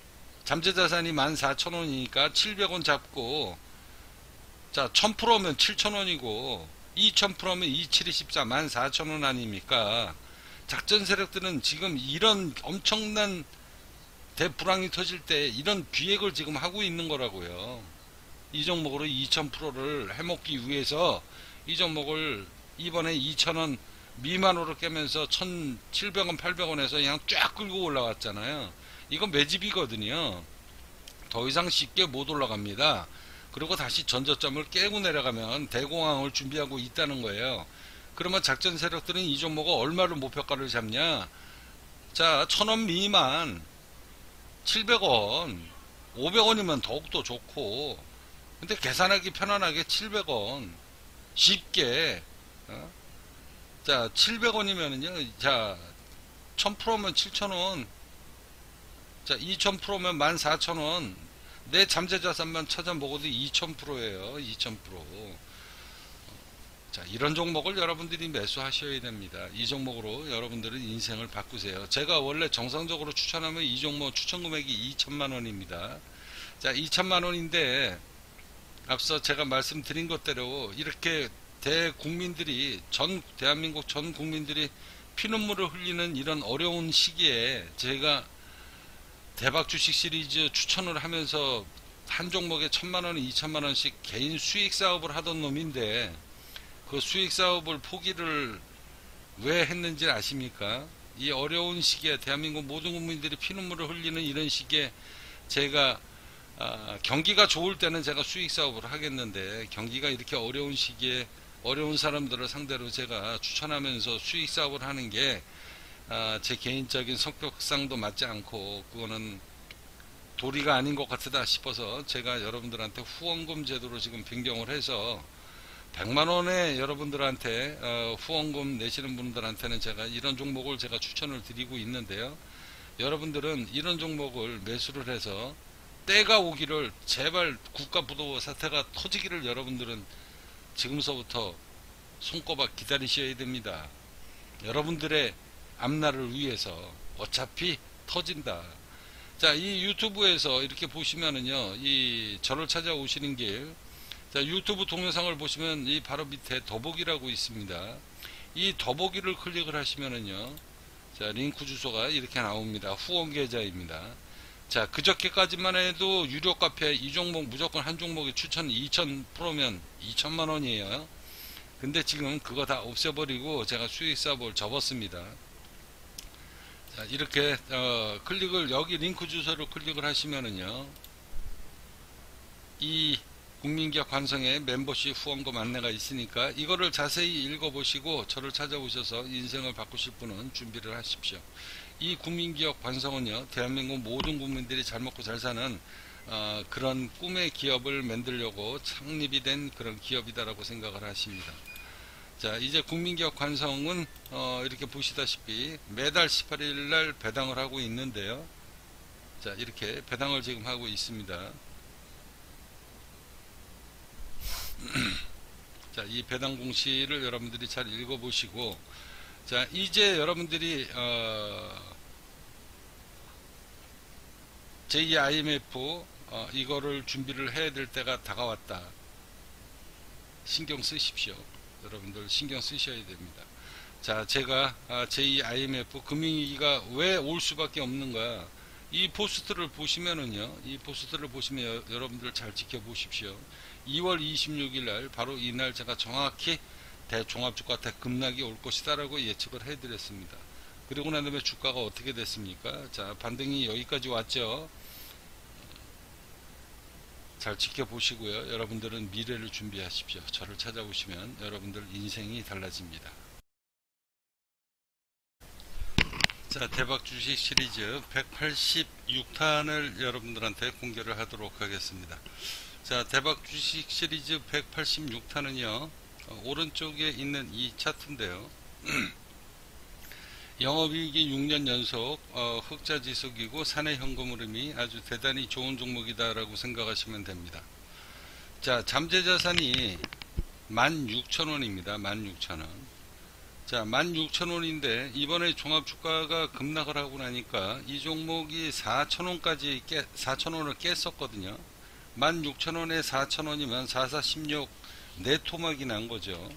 잠재자산이 만 사천 원이니까 칠백 원 잡고, 자, 천 퍼센트면 칠천 원이고, 이천 퍼센트면 이십칠, 이십사, 만 사천 원 아닙니까? 작전 세력들은 지금 이런 엄청난 대불황이 터질 때 이런 기획을 지금 하고 있는 거라고요. 이 종목으로 이천 퍼센트를 해먹기 위해서 이 종목을 이번에 이천 원 미만으로 깨면서 천칠백 원, 팔백 원에서 그냥 쫙 끌고 올라왔잖아요. 이건 매집이거든요. 더 이상 쉽게 못 올라갑니다. 그리고 다시 전저점을 깨고 내려가면 대공황을 준비하고 있다는 거예요. 그러면 작전 세력들은 이 종목을 얼마로 목표가를 잡냐? 자, 천 원 미만, 칠백 원, 오백 원이면 더욱더 좋고, 근데 계산하기 편안하게 칠백 원, 쉽게, 어? 자, 칠백 원이면은요, 자, 천 퍼센트면 칠천 원, 자, 이천 퍼센트면 만 사천 원, 내 잠재자산만 찾아 먹어도 이천 퍼센트예요, 이천 퍼센트. 자, 이런 종목을 여러분들이 매수하셔야 됩니다. 이 종목으로 여러분들은 인생을 바꾸세요. 제가 원래 정상적으로 추천하면 이 종목 추천 금액이 이천만 원입니다. 자, 이천만 원인데, 앞서 제가 말씀드린 것대로 이렇게 대국민들이 전 대한민국 전 국민들이 피눈물을 흘리는 이런 어려운 시기에 제가 대박 주식 시리즈 추천을 하면서 한 종목에 천만 원, 이천만 원씩 개인 수익 사업을 하던 놈인데 그 수익 사업을 포기를 왜 했는지 아십니까? 이 어려운 시기에 대한민국 모든 국민들이 피눈물을 흘리는 이런 시기에 제가 아, 경기가 좋을 때는 제가 수익 사업을 하겠는데 경기가 이렇게 어려운 시기에 어려운 사람들을 상대로 제가 추천하면서 수익 사업을 하는 게 제 아, 개인적인 성격상도 맞지 않고 그거는 도리가 아닌 것 같다 싶어서 제가 여러분들한테 후원금 제도로 지금 변경을 해서 백만 원에 여러분들한테 어, 후원금 내시는 분들한테는 제가 이런 종목을 제가 추천을 드리고 있는데요. 여러분들은 이런 종목을 매수를 해서 때가 오기를 제발 국가 부도 사태가 터지기를 여러분들은 지금서부터 손꼽아 기다리셔야 됩니다. 여러분들의 앞날을 위해서 어차피 터진다. 자, 이 유튜브에서 이렇게 보시면은요, 이 저를 찾아오시는 길, 자, 유튜브 동영상을 보시면 이 바로 밑에 더보기라고 있습니다. 이 더보기를 클릭을 하시면은요, 자, 링크 주소가 이렇게 나옵니다. 후원 계좌입니다. 자, 그저께까지만 해도 유료 카페 이 종목 무조건 한 종목에 추천 이천 퍼센트면 이천만 원이에요. 근데 지금 그거 다 없애버리고 제가 수익 사업을 접었습니다. 자, 이렇게 어, 클릭을 여기 링크 주소를 클릭을 하시면은요, 이 국민기업 관성의 멤버십 후원금 안내가 있으니까 이거를 자세히 읽어보시고 저를 찾아오셔서 인생을 바꾸실 분은 준비를 하십시오. 이 국민기업 관성은요, 대한민국 모든 국민들이 잘 먹고 잘 사는 어, 그런 꿈의 기업을 만들려고 창립이 된 그런 기업이다라고 생각을 하십니다. 자, 이제 국민기업 관성은 어, 이렇게 보시다시피 매달 십팔 일날 배당을 하고 있는데요. 자, 이렇게 배당을 지금 하고 있습니다. 자, 이 배당 공시를 여러분들이 잘 읽어보시고, 자, 이제 여러분들이 어, 제이 아이엠에프 어, 이거를 준비를 해야 될 때가 다가왔다. 신경 쓰십시오. 여러분들 신경 쓰셔야 됩니다. 자, 제가 제이 아이엠에프 금융위기가 왜 올 수밖에 없는가, 이 포스트를 보시면은요, 이 포스트를 보시면 여, 여러분들 잘 지켜보십시오. 이월 이십육일 날 바로 이날 제가 정확히 대종합주가 대급락이 올 것이다 라고 예측을 해드렸습니다. 그리고 난 다음에 주가가 어떻게 됐습니까? 자, 반등이 여기까지 왔죠. 잘 지켜보시고요. 여러분들은 미래를 준비하십시오. 저를 찾아오시면 여러분들 인생이 달라집니다. 자, 대박 주식 시리즈 백팔십육 탄을 여러분들한테 공개를 하도록 하겠습니다. 자, 대박 주식 시리즈 백팔십육 탄은요, 어, 오른쪽에 있는 이 차트인데요. 영업이익이 육 년 연속 어, 흑자 지속이고 사내 현금 흐름이 아주 대단히 좋은 종목이다 라고 생각하시면 됩니다. 자, 잠재자산이 만 육천 원입니다. 만 육천 원. 자, 만 육천 원인데 이번에 종합주가가 급락을 하고 나니까 이 종목이 사천 원까지 깨, 사천 원을 깼었거든요. 만 육천 원에 사천 원이면 사사십육 네토막이 난 거죠.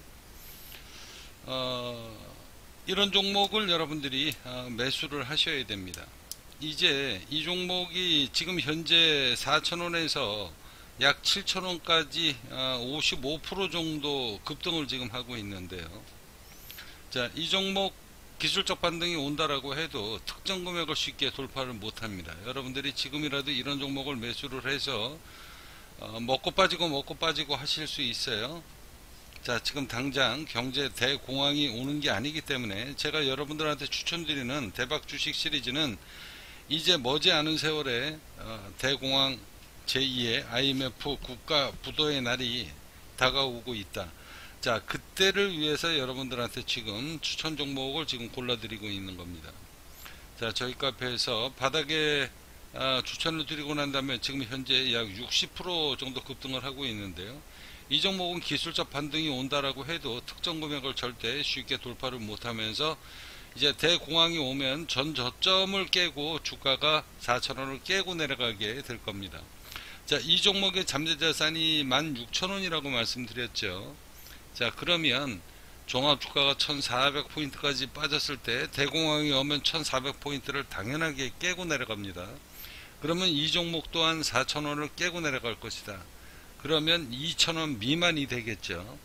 어, 이런 종목을 여러분들이 어, 매수를 하셔야 됩니다. 이제 이 종목이 지금 현재 사천 원에서 약 칠천 원까지 어, 오십오 퍼센트 정도 급등을 지금 하고 있는데요. 자, 이 종목 기술적 반등이 온다라고 해도 특정 금액을 쉽게 돌파를 못합니다. 여러분들이 지금이라도 이런 종목을 매수를 해서 어, 먹고 빠지고 먹고 빠지고 하실 수 있어요. 자, 지금 당장 경제 대공황이 오는 게 아니기 때문에 제가 여러분들한테 추천드리는 대박 주식 시리즈는 이제 머지않은 세월에 어, 대공황 제이의 아이엠에프 국가 부도의 날이 다가오고 있다. 자, 그때를 위해서 여러분들한테 지금 추천 종목을 지금 골라드리고 있는 겁니다. 자, 저희 카페에서 바닥에 아, 추천을 드리고 난 다음에 지금 현재 약 육십 퍼센트 정도 급등을 하고 있는데요. 이 종목은 기술적 반등이 온다라고 해도 특정 금액을 절대 쉽게 돌파를 못하면서 이제 대공황이 오면 전 저점을 깨고 주가가 사천 원을 깨고 내려가게 될 겁니다. 자, 이 종목의 잠재자산이 만 육천 원이라고 말씀드렸죠. 자, 그러면 종합주가가 천사백 포인트까지 빠졌을 때 대공황이 오면 천사백 포인트를 당연하게 깨고 내려갑니다. 그러면 이 종목 또한 사천 원을 깨고 내려갈 것이다. 그러면 이천 원 미만이 되겠죠.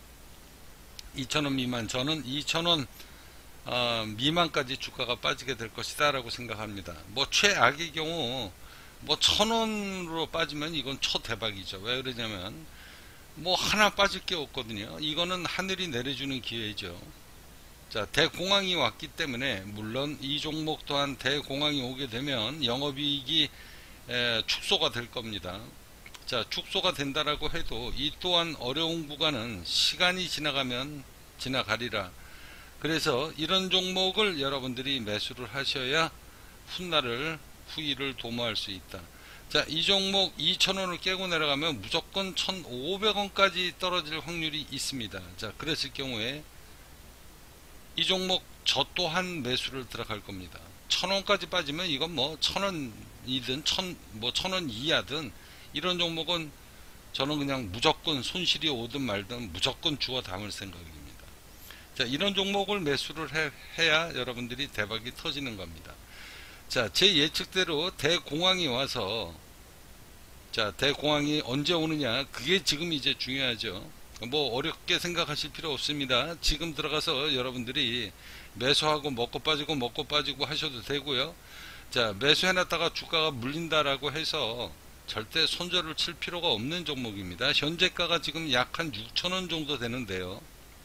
이천 원 미만. 저는 이천 원 어, 미만까지 주가가 빠지게 될 것이다 라고 생각합니다. 뭐 최악의 경우 뭐 천 원으로 빠지면 이건 초대박이죠. 왜 그러냐면 뭐 하나 빠질 게 없거든요. 이거는 하늘이 내려주는 기회죠. 자, 대공황이 왔기 때문에 물론 이 종목 또한 대공황이 오게 되면 영업이익이 에, 축소가 될 겁니다. 자, 축소가 된다라고 해도 이 또한 어려운 구간은 시간이 지나가면 지나가리라. 그래서 이런 종목을 여러분들이 매수를 하셔야 훗날을 후일을 도모할 수 있다. 자, 이 종목 이천 원을 깨고 내려가면 무조건 천오백 원까지 떨어질 확률이 있습니다. 자, 그랬을 경우에 이 종목 저 또한 매수를 들어갈 겁니다. 천 원까지 빠지면 이건 뭐 천 원이든 천, 뭐 천 원 이하든 이런 종목은 저는 그냥 무조건 손실이 오든 말든 무조건 주워 담을 생각입니다. 자, 이런 종목을 매수를 해, 해야 여러분들이 대박이 터지는 겁니다. 자, 제 예측대로 대공황이 와서, 자, 대공황이 언제 오느냐, 그게 지금 이제 중요하죠. 뭐 어렵게 생각하실 필요 없습니다. 지금 들어가서 여러분들이 매수하고 먹고 빠지고 먹고 빠지고 하셔도 되고요. 자, 매수해놨다가 주가가 물린다라고 해서 절대 손절을 칠 필요가 없는 종목입니다. 현재가가 지금 약 한 육천 원 정도 되는데요.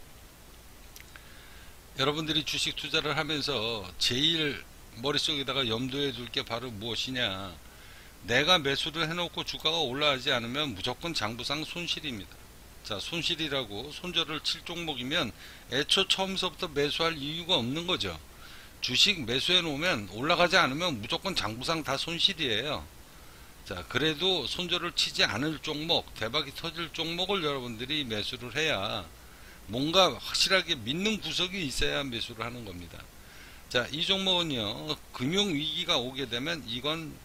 여러분들이 주식 투자를 하면서 제일 머릿속에다가 염두에 둘 게 바로 무엇이냐, 내가 매수를 해놓고 주가가 올라가지 않으면 무조건 장부상 손실입니다. 자, 손실이라고 손절을 칠 종목이면 애초 처음서부터 매수할 이유가 없는 거죠. 주식 매수해 놓으면 올라가지 않으면 무조건 장부상 다 손실이에요. 자, 그래도 손절을 치지 않을 종목, 대박이 터질 종목을 여러분들이 매수를 해야, 뭔가 확실하게 믿는 구석이 있어야 매수를 하는 겁니다. 자, 이 종목은요, 금융위기가 오게 되면 이건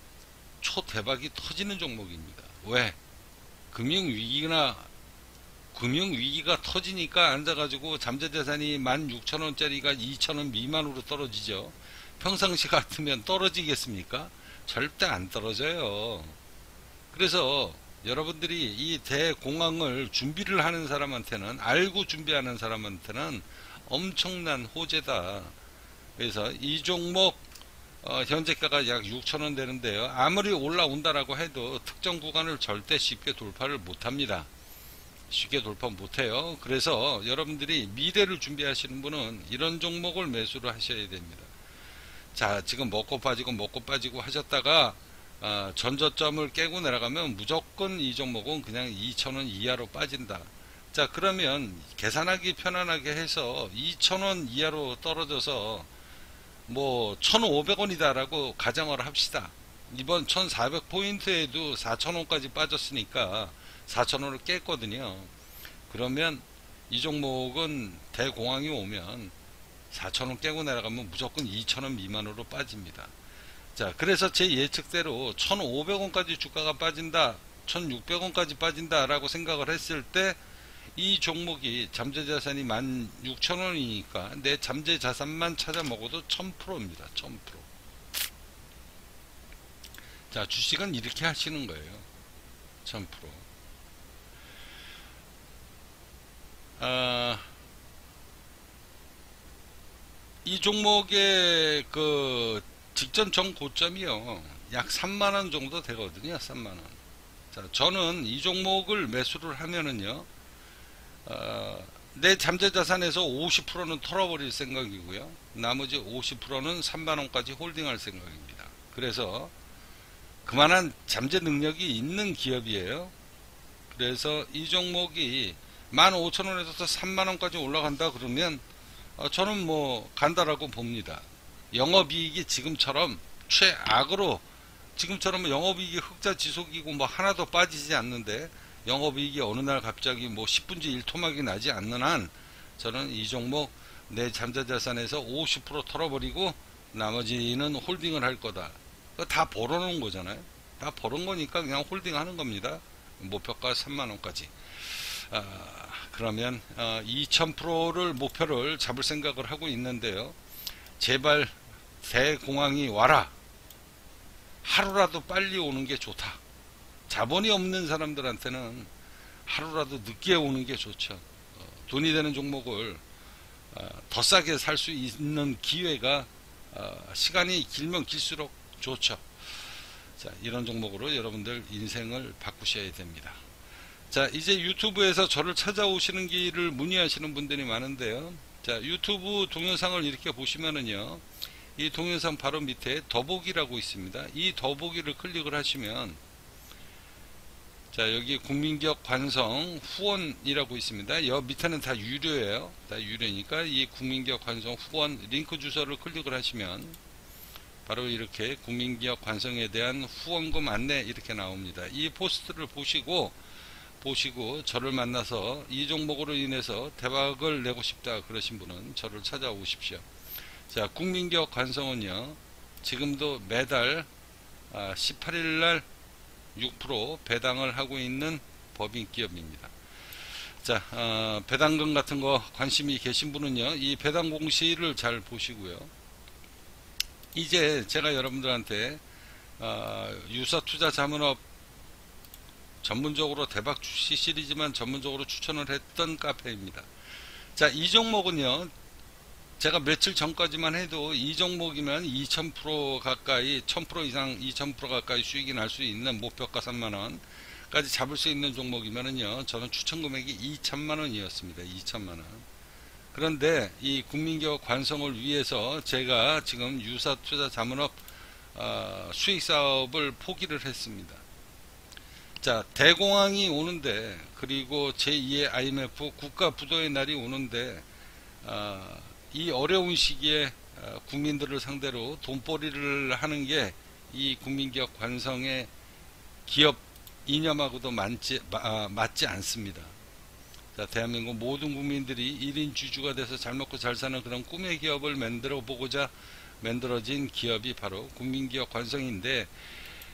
초대박이 터지는 종목입니다. 왜? 금융위기나 금융위기가 터지니까 앉아가지고 잠재자산이 만 육천 원짜리가 이천 원 미만으로 떨어지죠. 평상시 같으면 떨어지겠습니까? 절대 안 떨어져요. 그래서 여러분들이 이 대공황을 준비를 하는 사람한테는, 알고 준비하는 사람한테는 엄청난 호재다. 그래서 이 종목 어, 현재가가 약 육천 원 되는데요. 아무리 올라온다라고 해도 특정 구간을 절대 쉽게 돌파를 못합니다. 쉽게 돌파 못해요. 그래서 여러분들이 미래를 준비하시는 분은 이런 종목을 매수를 하셔야 됩니다. 자, 지금 먹고 빠지고 먹고 빠지고 하셨다가 어, 전저점을 깨고 내려가면 무조건 이 종목은 그냥 이천 원 이하로 빠진다. 자, 그러면 계산하기 편안하게 해서 이천 원 이하로 떨어져서 뭐 천오백 원이다 라고 가정을 합시다. 이번 천사백 포인트에도 사천 원까지 빠졌으니까 사천 원을 깼거든요. 그러면 이 종목은 대공황이 오면 사천 원 깨고 내려가면 무조건 이천 원 미만으로 빠집니다. 자, 그래서 제 예측대로 천오백 원까지 주가가 빠진다, 천육백 원까지 빠진다 라고 생각을 했을 때 이 종목이 잠재자산이 만 육천 원이니까 내 잠재자산만 찾아 먹어도 천 퍼센트입니다. 천 퍼센트. 자, 주식은 이렇게 하시는 거예요. 천 퍼센트. 아, 이 종목의 그 직전 정고점이요, 약 삼만 원 정도 되거든요. 삼만 원. 자, 저는 이 종목을 매수를 하면은요, 어, 내 잠재자산에서 오십 퍼센트는 털어버릴 생각이고요. 나머지 오십 퍼센트는 삼만 원까지 홀딩할 생각입니다. 그래서 그만한 잠재 능력이 있는 기업이에요. 그래서 이 종목이 만 오천 원에서 삼만 원까지 올라간다 그러면 어, 저는 뭐 간다라고 봅니다. 영업이익이 지금처럼 최악으로, 지금처럼 영업이익이 흑자 지속이고 뭐 하나도 빠지지 않는데 영업이익이 어느 날 갑자기 뭐 십분의 일 토막이 나지 않는 한 저는 이 종목 내 잠재자산에서 오십 퍼센트 털어버리고 나머지는 홀딩을 할 거다. 다 벌어놓은 거잖아요. 다 벌은 거니까 그냥 홀딩하는 겁니다. 목표가 삼만 원까지. 아, 그러면 어, 이천 퍼센트를 목표를 잡을 생각을 하고 있는데요. 제발 대공황이 와라. 하루라도 빨리 오는 게 좋다. 자본이 없는 사람들한테는 하루라도 늦게 오는 게 좋죠. 어, 돈이 되는 종목을 어, 더 싸게 살 수 있는 기회가 어, 시간이 길면 길수록 좋죠. 자, 이런 종목으로 여러분들 인생을 바꾸셔야 됩니다. 자, 이제 유튜브에서 저를 찾아오시는 길을 문의하시는 분들이 많은데요. 자, 유튜브 동영상을 이렇게 보시면은요, 이 동영상 바로 밑에 더보기라고 있습니다. 이 더보기를 클릭을 하시면, 자, 여기 국민기업 관성 후원이라고 있습니다. 여 밑에는 다 유료예요. 다 유료니까 이 국민기업 관성 후원 링크 주소를 클릭을 하시면 바로 이렇게 국민기업 관성에 대한 후원금 안내 이렇게 나옵니다. 이 포스트를 보시고 보시고 저를 만나서 이 종목으로 인해서 대박을 내고 싶다 그러신 분은 저를 찾아오십시오. 자, 국민기업 관성은요, 지금도 매달 십팔 일날 육 퍼센트 배당을 하고 있는 법인 기업입니다. 자, 어, 배당금 같은 거 관심이 계신 분은요, 이 배당 공시를 잘 보시고요. 이제 제가 여러분들한테 어, 유사투자자문업 전문적으로 대박 주식 시리즈만 전문적으로 추천을 했던 카페입니다. 자, 이 종목은요, 제가 며칠 전까지만 해도 이 종목이면 이천 퍼센트 가까이, 천 퍼센트 이상, 이천 퍼센트 가까이 수익이 날 수 있는 목표가 삼만 원까지 잡을 수 있는 종목이면은요, 저는 추천 금액이 이천만 원이었습니다. 이천만 원. 그런데 이 국민기업 관성을 위해서 제가 지금 유사투자자문업 어, 수익 사업을 포기를 했습니다. 자, 대공황이 오는데, 그리고 제이의 아이엠에프 국가 부도의 날이 오는데, 어, 이 어려운 시기에 어, 국민들을 상대로 돈벌이를 하는 게 이 국민기업 관성의 기업 이념하고도 맞지, 아, 맞지 않습니다. 자, 대한민국 모든 국민들이 일인 주주가 돼서 잘 먹고 잘 사는 그런 꿈의 기업을 만들어 보고자 만들어진 기업이 바로 국민기업 관성인데,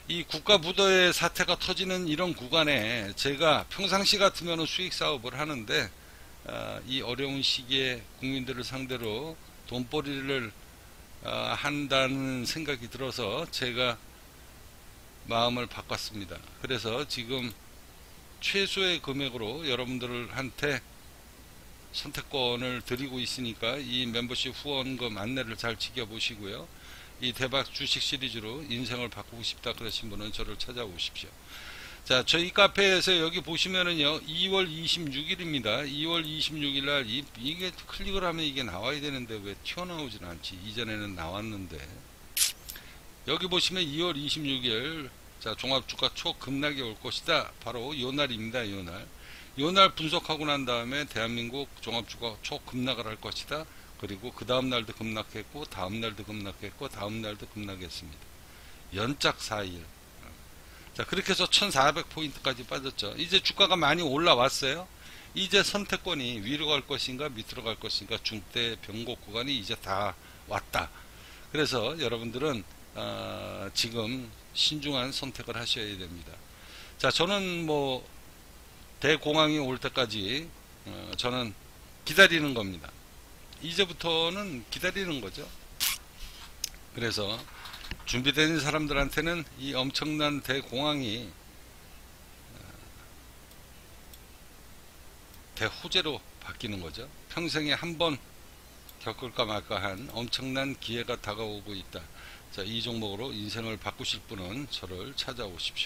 이 국가 부도의 사태가 터지는 이런 구간에 제가 평상시 같으면 수익 사업을 하는데 어, 이 어려운 시기에 국민들을 상대로 돈벌이를 어, 한다는 생각이 들어서 제가 마음을 바꿨습니다. 그래서 지금 최소의 금액으로 여러분들한테 선택권을 드리고 있으니까 이 멤버십 후원금 안내를 잘 지켜보시고요. 이 대박 주식 시리즈로 인생을 바꾸고 싶다 그러신 분은 저를 찾아오십시오. 자, 저희 카페에서 여기 보시면은요, 이월 이십육일입니다. 이월 이십육일 날 이, 이게 클릭을 하면 이게 나와야 되는데 왜 튀어나오진 않지? 이전에는 나왔는데. 여기 보시면 이월 이십육일, 자, 종합주가 초급락이 올 것이다. 바로 요 날입니다. 요 날. 요 날 분석하고 난 다음에 대한민국 종합주가 초급락을 할 것이다. 그리고 그 다음 날도 급락했고, 다음 날도 급락했고, 다음 날도 급락했습니다. 연짝 사 일. 자, 그렇게 해서 천사백 포인트까지 빠졌죠. 이제 주가가 많이 올라왔어요. 이제 선택권이 위로 갈 것인가 밑으로 갈 것인가 중대 변곡 구간이 이제 다 왔다. 그래서 여러분들은 어, 지금 신중한 선택을 하셔야 됩니다. 자, 저는 뭐 대공황이 올 때까지 어, 저는 기다리는 겁니다. 이제부터는 기다리는 거죠. 그래서 준비된 사람들한테는 이 엄청난 대공황이 대호재로 바뀌는 거죠. 평생에 한 번 겪을까 말까 한 엄청난 기회가 다가오고 있다. 자, 이 종목으로 인생을 바꾸실 분은 저를 찾아오십시오.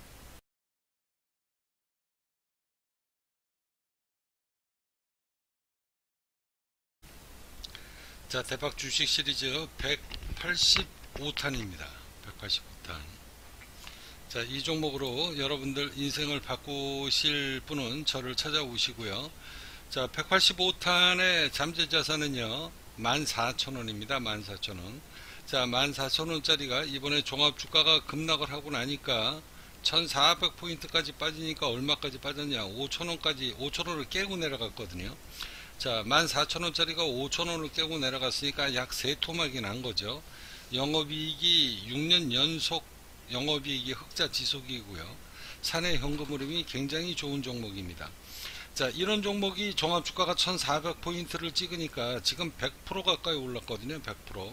자, 대박 주식 시리즈 백팔십오 탄입니다. 백팔십오 탄. 자, 이 종목으로 여러분들 인생을 바꾸실 분은 저를 찾아오시고요. 자, 백팔십오 탄의 잠재자산은요, 만 사천 원입니다. 만 사천 원. 자, 만 사천 원짜리가 이번에 종합주가가 급락을 하고 나니까 천사백 포인트까지 빠지니까 얼마까지 빠졌냐? 오천 원까지, 오천 원을 깨고 내려갔거든요. 자, 만 사천 원짜리가 오천 원을 깨고 내려갔으니까 약 세 토막이 난 거죠. 영업이익이 육 년 연속 영업이익이 흑자 지속이고요. 사내 현금 흐름이 굉장히 좋은 종목입니다. 자, 이런 종목이 종합주가가 천사백 포인트를 찍으니까 지금 백 퍼센트 가까이 올랐거든요. 백 퍼센트.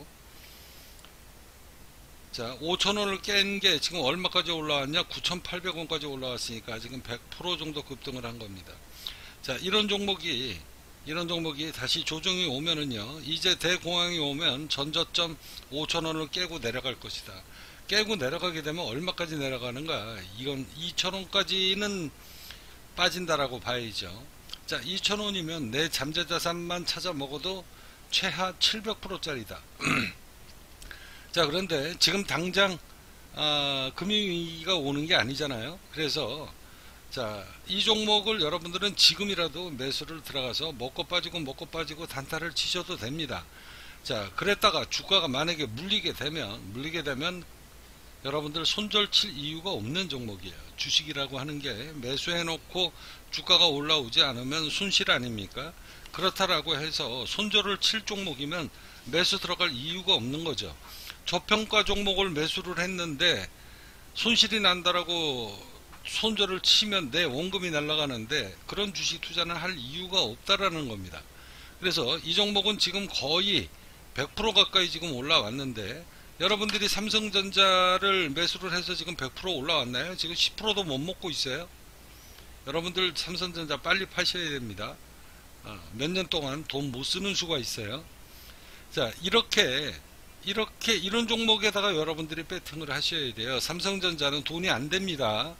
자, 오천 원을 깬 게 지금 얼마까지 올라왔냐? 구천팔백 원까지 올라왔으니까 지금 백 퍼센트 정도 급등을 한 겁니다. 자, 이런 종목이 이런 종목이 다시 조정이 오면은요, 이제 대공황이 오면 전저점 오천 원을 깨고 내려갈 것이다. 깨고 내려가게 되면 얼마까지 내려가는가? 이건 이천 원까지는 빠진다라고 봐야죠. 자, 이천 원이면 내 잠재자산만 찾아 먹어도 최하 칠백 퍼센트짜리다. 자, 그런데 지금 당장 아, 금융위기가 오는 게 아니잖아요. 그래서 자, 이 종목을 여러분들은 지금이라도 매수를 들어가서 먹고 빠지고 먹고 빠지고 단타를 치셔도 됩니다. 자, 그랬다가 주가가 만약에 물리게 되면 물리게 되면 여러분들 손절 칠 이유가 없는 종목이에요. 주식이라고 하는 게 매수해 놓고 주가가 올라오지 않으면 손실 아닙니까? 그렇다라고 해서 손절을 칠 종목이면 매수 들어갈 이유가 없는 거죠. 저평가 종목을 매수를 했는데 손실이 난다라고 손절을 치면 내 원금이 날아가는데 그런 주식 투자는 할 이유가 없다라는 겁니다. 그래서 이 종목은 지금 거의 백 퍼센트 가까이 지금 올라왔는데 여러분들이 삼성전자를 매수를 해서 지금 백 퍼센트 올라왔나요? 지금 십 퍼센트도 못 먹고 있어요. 여러분들 삼성전자 빨리 파셔야 됩니다. 어, 몇 년 동안 돈 못 쓰는 수가 있어요. 자, 이렇게 이렇게 이런 종목에다가 여러분들이 배팅을 하셔야 돼요. 삼성전자는 돈이 안 됩니다.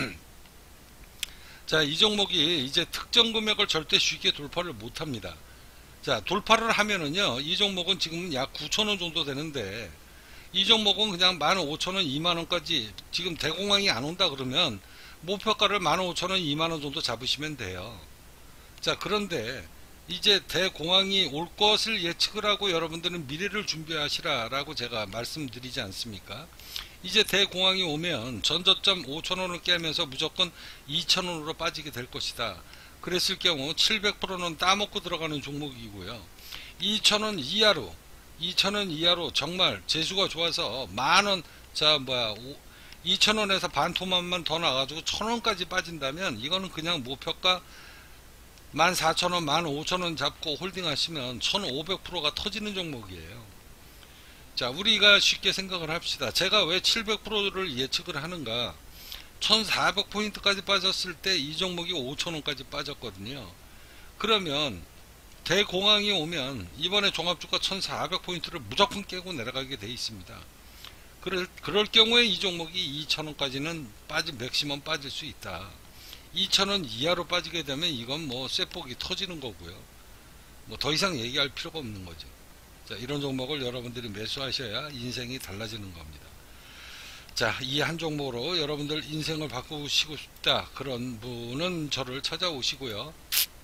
자, 이 종목이 이제 특정 금액을 절대 쉽게 돌파를 못 합니다. 자, 돌파를 하면은요, 이 종목은 지금 약 구천 원 정도 되는데 이 종목은 그냥 만 오천 원, 이만 원까지 지금 대공황이 안 온다 그러면 목표가를 만 오천 원, 이만 원 정도 잡으시면 돼요. 자, 그런데 이제 대공황이 올 것을 예측을 하고 여러분들은 미래를 준비하시라 라고 제가 말씀드리지 않습니까? 이제 대공황이 오면 전저점 오천 원을 깨면서 무조건 이천 원으로 빠지게 될 것이다. 그랬을 경우 칠백 퍼센트는 따먹고 들어가는 종목이고요. 이천 원 이하로 이천 원 이하로 정말 재수가 좋아서 만원, 자, 뭐야, 이천 원에서 반토막만 더 나가지고 천 원까지 빠진다면 이거는 그냥 목표가 만 사천 원, 만 오천 원 잡고 홀딩 하시면 천오백 퍼센트가 터지는 종목이에요. 자, 우리가 쉽게 생각을 합시다. 제가 왜 칠백 퍼센트를 예측을 하는가? 천사백 포인트까지 빠졌을 때 이 종목이 오천 원까지 빠졌거든요. 그러면 대공황이 오면 이번에 종합주가 천사백 포인트를 무조건 깨고 내려가게 돼 있습니다. 그럴, 그럴 경우에 이 종목이 이천 원까지는 빠지, 맥시멈 빠질 수 있다. 이천 원 이하로 빠지게 되면 이건 뭐 쇠폭이 터지는 거고요. 뭐 더 이상 얘기할 필요가 없는 거죠. 자, 이런 종목을 여러분들이 매수하셔야 인생이 달라지는 겁니다. 자, 이 한 종목으로 여러분들 인생을 바꾸시고 싶다 그런 분은 저를 찾아오시고요.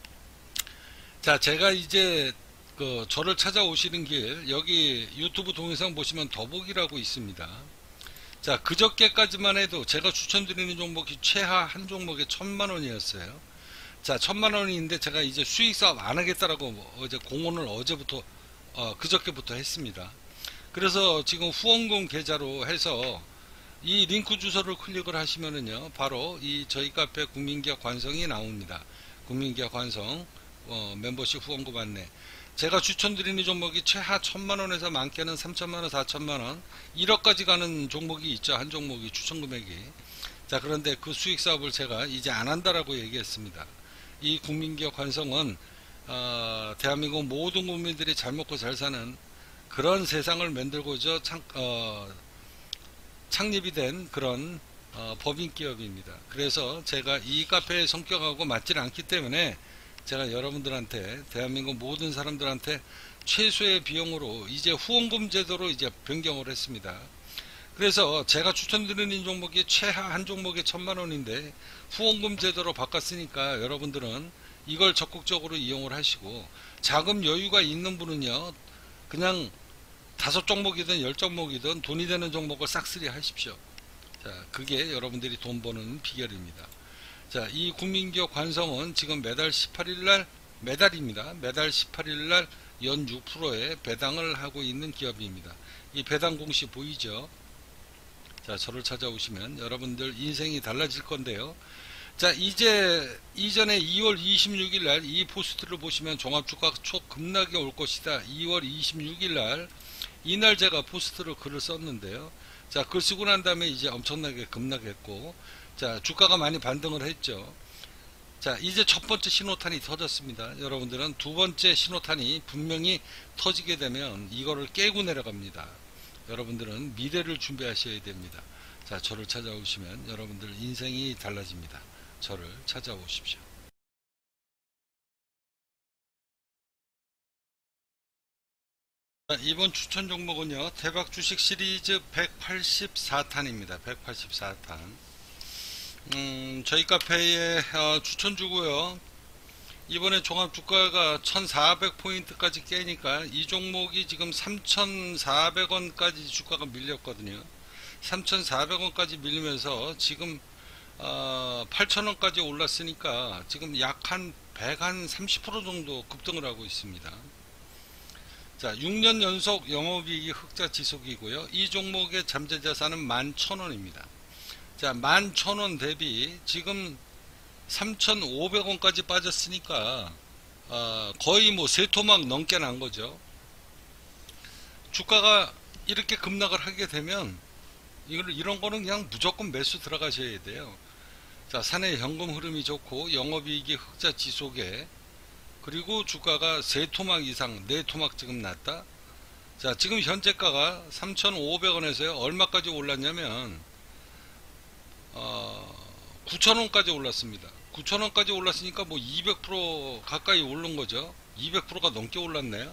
자, 제가 이제 그 저를 찾아오시는 길 여기 유튜브 동영상 보시면 더보기라고 있습니다. 자, 그저께까지만 해도 제가 추천드리는 종목이 최하 한 종목에 천만 원이었어요. 자, 천만 원인데 제가 이제 수익 사업 안 하겠다라고 어제 공언을 어제부터 어, 그저께부터 했습니다. 그래서 지금 후원금 계좌로 해서 이 링크 주소를 클릭을 하시면은요 바로 이 저희 카페 국민기업 관성이 나옵니다. 국민기업 관성 어, 멤버십 후원금 안내. 제가 추천드리는 종목이 최하 천만 원에서 많게는 삼천만 원, 사천만 원, 일억까지 가는 종목이 있죠. 한 종목이 추천 금액이. 자, 그런데 그 수익 사업을 제가 이제 안 한다라고 얘기했습니다. 이 국민기업 관성은 어, 대한민국 모든 국민들이 잘 먹고 잘 사는 그런 세상을 만들고자 창, 어, 창립이 된 그런 어, 법인 기업입니다. 그래서 제가 이 카페의 성격하고 맞지 않기 때문에 제가 여러분들한테 대한민국 모든 사람들한테 최소의 비용으로 이제 후원금 제도로 이제 변경을 했습니다. 그래서 제가 추천드리는 종목이 최하 한 종목에 천만 원인데 후원금 제도로 바꿨으니까 여러분들은 이걸 적극적으로 이용을 하시고 자금 여유가 있는 분은요 그냥 다섯 종목이든 열 종목이든 돈이 되는 종목을 싹쓸이 하십시오. 자, 그게 여러분들이 돈 버는 비결입니다. 자, 이 국민기업 관성은 지금 매달 십팔 일날 매달입니다. 매달 십팔 일날 연 육 퍼센트의 배당을 하고 있는 기업입니다. 이 배당 공시 보이죠? 자, 저를 찾아오시면 여러분들 인생이 달라질 건데요. 자, 이제 이전에 이월 이십육일날 이 포스트를 보시면 종합주가 초급락이 올 것이다. 이월 이십육일날 이날 제가 포스트로 글을 썼는데요. 자, 글 쓰고 난 다음에 이제 엄청나게 급락했고, 자, 주가가 많이 반등을 했죠. 자, 이제 첫 번째 신호탄이 터졌습니다. 여러분들은 두 번째 신호탄이 분명히 터지게 되면 이거를 깨고 내려갑니다. 여러분들은 미래를 준비하셔야 됩니다. 자, 저를 찾아오시면 여러분들 인생이 달라집니다. 저를 찾아오십시오. 자, 이번 추천 종목은요 대박 주식 시리즈 백팔십사 탄입니다. 백팔십사 탄. 음, 저희 카페에 어, 추천 주고요. 이번에 종합주가가 천사백 포인트까지 깨니까 이 종목이 지금 삼천사백 원까지 주가가 밀렸거든요. 삼천사백 원까지 밀리면서 지금 어, 팔천 원까지 올랐으니까 지금 약 한 백삼십 퍼센트 정도 급등을 하고 있습니다. 자, 육 년 연속 영업이익이 흑자 지속이고요. 이 종목의 잠재자산은 만 천 원입니다. 자, 만 천 원 대비 지금 삼천오백 원까지 빠졌으니까 어, 거의 뭐 세 토막 넘게 난 거죠. 주가가 이렇게 급락을 하게 되면 이걸, 이런 거는 그냥 무조건 매수 들어가셔야 돼요. 자, 사내 현금 흐름이 좋고 영업이익이 흑자 지속에 그리고 주가가 세 토막 이상 네 토막 지금 났다. 자, 지금 현재가가 삼천오백 원에서요 얼마까지 올랐냐면 어, 구천 원까지 올랐습니다. 구천 원까지 올랐으니까 뭐 이백 퍼센트 가까이 오른 거죠. 이백 퍼센트가 넘게 올랐네요.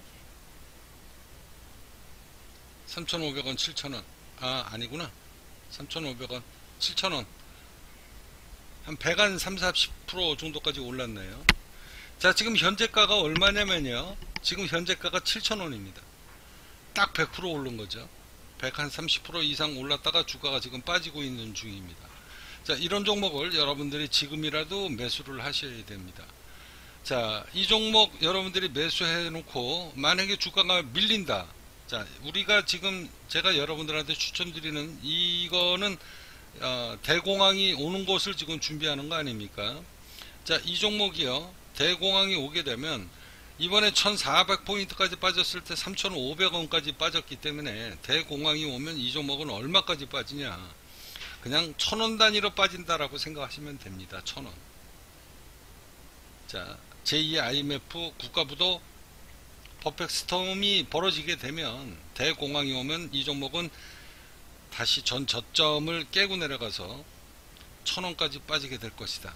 삼천오백 원, 칠천 원. 아, 아니구나. 삼천오백 원, 칠천 원. 한 백삼, 사십 퍼센트 정도까지 올랐네요. 자, 지금 현재가가 얼마냐면요. 지금 현재가가 칠천 원입니다. 딱 백 퍼센트 오른 거죠. 백삼십 퍼센트 이상 올랐다가 주가가 지금 빠지고 있는 중입니다. 자, 이런 종목을 여러분들이 지금이라도 매수를 하셔야 됩니다. 자, 이 종목 여러분들이 매수해 놓고 만약에 주가가 밀린다. 자, 우리가 지금 제가 여러분들한테 추천드리는 이거는 어, 대공황이 오는 것을 지금 준비하는 거 아닙니까? 자, 이 종목이요. 대공황이 오게 되면 이번에 천사백 포인트까지 빠졌을 때 삼천오백 원까지 빠졌기 때문에 대공황이 오면 이 종목은 얼마까지 빠지냐? 그냥 천 원 단위로 빠진다라고 생각하시면 됩니다. 천 원. 자, 제이 아이엠에프 국가부도 퍼펙트 스톰이 벌어지게 되면 대공황이 오면 이 종목은 다시 전 저점을 깨고 내려가서 천 원까지 빠지게 될 것이다.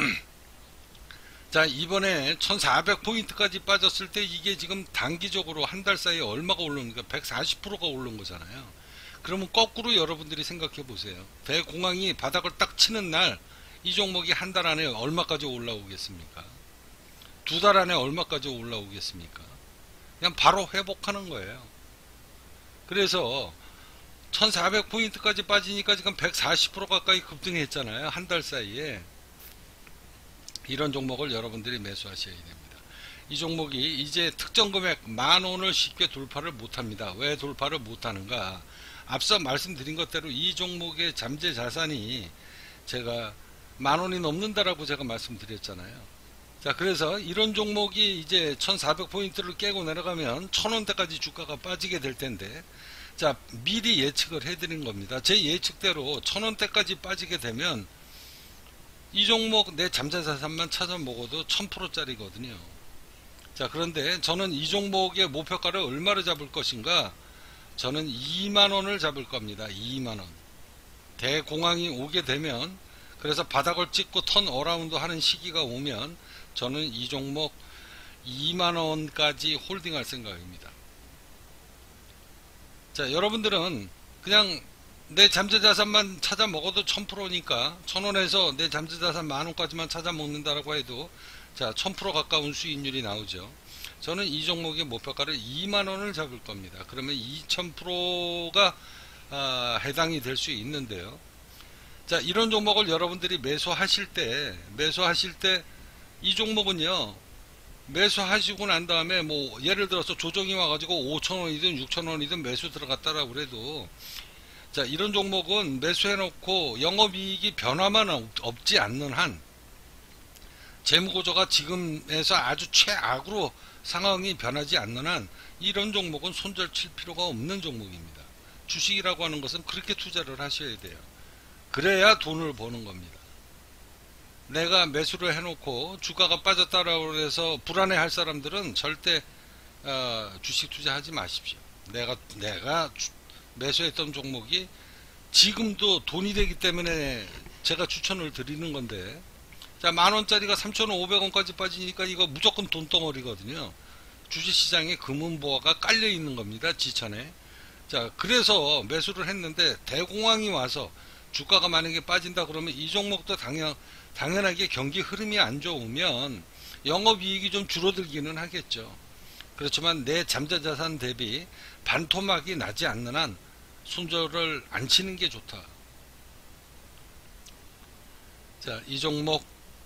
자, 이번에 천사백 포인트까지 빠졌을 때 이게 지금 단기적으로 한 달 사이에 얼마가 오르는가? 백사십 퍼센트가 오른 거잖아요. 그러면 거꾸로 여러분들이 생각해 보세요. 대공황이 바닥을 딱 치는 날 이 종목이 한 달 안에 얼마까지 올라오겠습니까? 두 달 안에 얼마까지 올라오겠습니까? 그냥 바로 회복하는 거예요. 그래서 천사백 포인트까지 빠지니까 지금 백사십 퍼센트 가까이 급등했잖아요. 한 달 사이에. 이런 종목을 여러분들이 매수하셔야 됩니다. 이 종목이 이제 특정 금액 만 원을 쉽게 돌파를 못합니다. 왜 돌파를 못하는가? 앞서 말씀드린 것대로 이 종목의 잠재 자산이 제가 만 원이 넘는다라고 제가 말씀드렸잖아요. 자, 그래서 이런 종목이 이제 천사백 포인트를 깨고 내려가면 천 원대까지 주가가 빠지게 될 텐데, 자, 미리 예측을 해드린 겁니다. 제 예측대로 천 원대까지 빠지게 되면 이 종목 내 잠재자산만 찾아 먹어도 천 퍼센트짜리거든요. 자, 그런데 저는 이 종목의 목표가를 얼마를 잡을 것인가? 저는 이만 원을 잡을 겁니다. 이만 원. 대공황이 오게 되면, 그래서 바닥을 찍고 턴 어라운드 하는 시기가 오면 저는 이 종목 이만 원까지 홀딩할 생각입니다. 자, 여러분들은 그냥 내 잠재자산만 찾아 먹어도 천 퍼센트니까 천 원에서 내 잠재자산 만 원까지만 찾아 먹는다라고 해도 자, 천 퍼센트 가까운 수익률이 나오죠. 저는 이 종목의 목표가를 이만 원을 잡을 겁니다. 그러면 이천 퍼센트가 아, 해당이 될 수 있는데요. 자, 이런 종목을 여러분들이 매수하실 때 매수하실 때 이 종목은요, 매수하시고 난 다음에 뭐 예를 들어서 조정이 와가지고 오천 원이든 육천 원이든 매수 들어갔다라고 그래도, 자, 이런 종목은 매수해놓고 영업이익이 변화만 없지 않는 한, 재무구조가 지금에서 아주 최악으로 상황이 변하지 않는 한 이런 종목은 손절 칠 필요가 없는 종목입니다. 주식이라고 하는 것은 그렇게 투자를 하셔야 돼요. 그래야 돈을 버는 겁니다. 내가 매수를 해놓고 주가가 빠졌다라고 해서 불안해할 사람들은 절대 어, 주식 투자하지 마십시오. 내가 내가 주, 매수했던 종목이 지금도 돈이 되기 때문에 제가 추천을 드리는 건데, 자, 만원짜리가 삼천오백 원까지 빠지니까 이거 무조건 돈덩어리거든요. 주식시장에 금은보화가 깔려 있는 겁니다. 지천에. 자, 그래서 매수를 했는데 대공황이 와서 주가가 만약에 빠진다 그러면 이 종목도 당연, 당연하게 경기 흐름이 안 좋으면 영업이익이 좀 줄어들기는 하겠죠. 그렇지만 내 잠재자산 대비 반토막이 나지 않는 한 손절을 안 치는 게 좋다. 자, 이 종목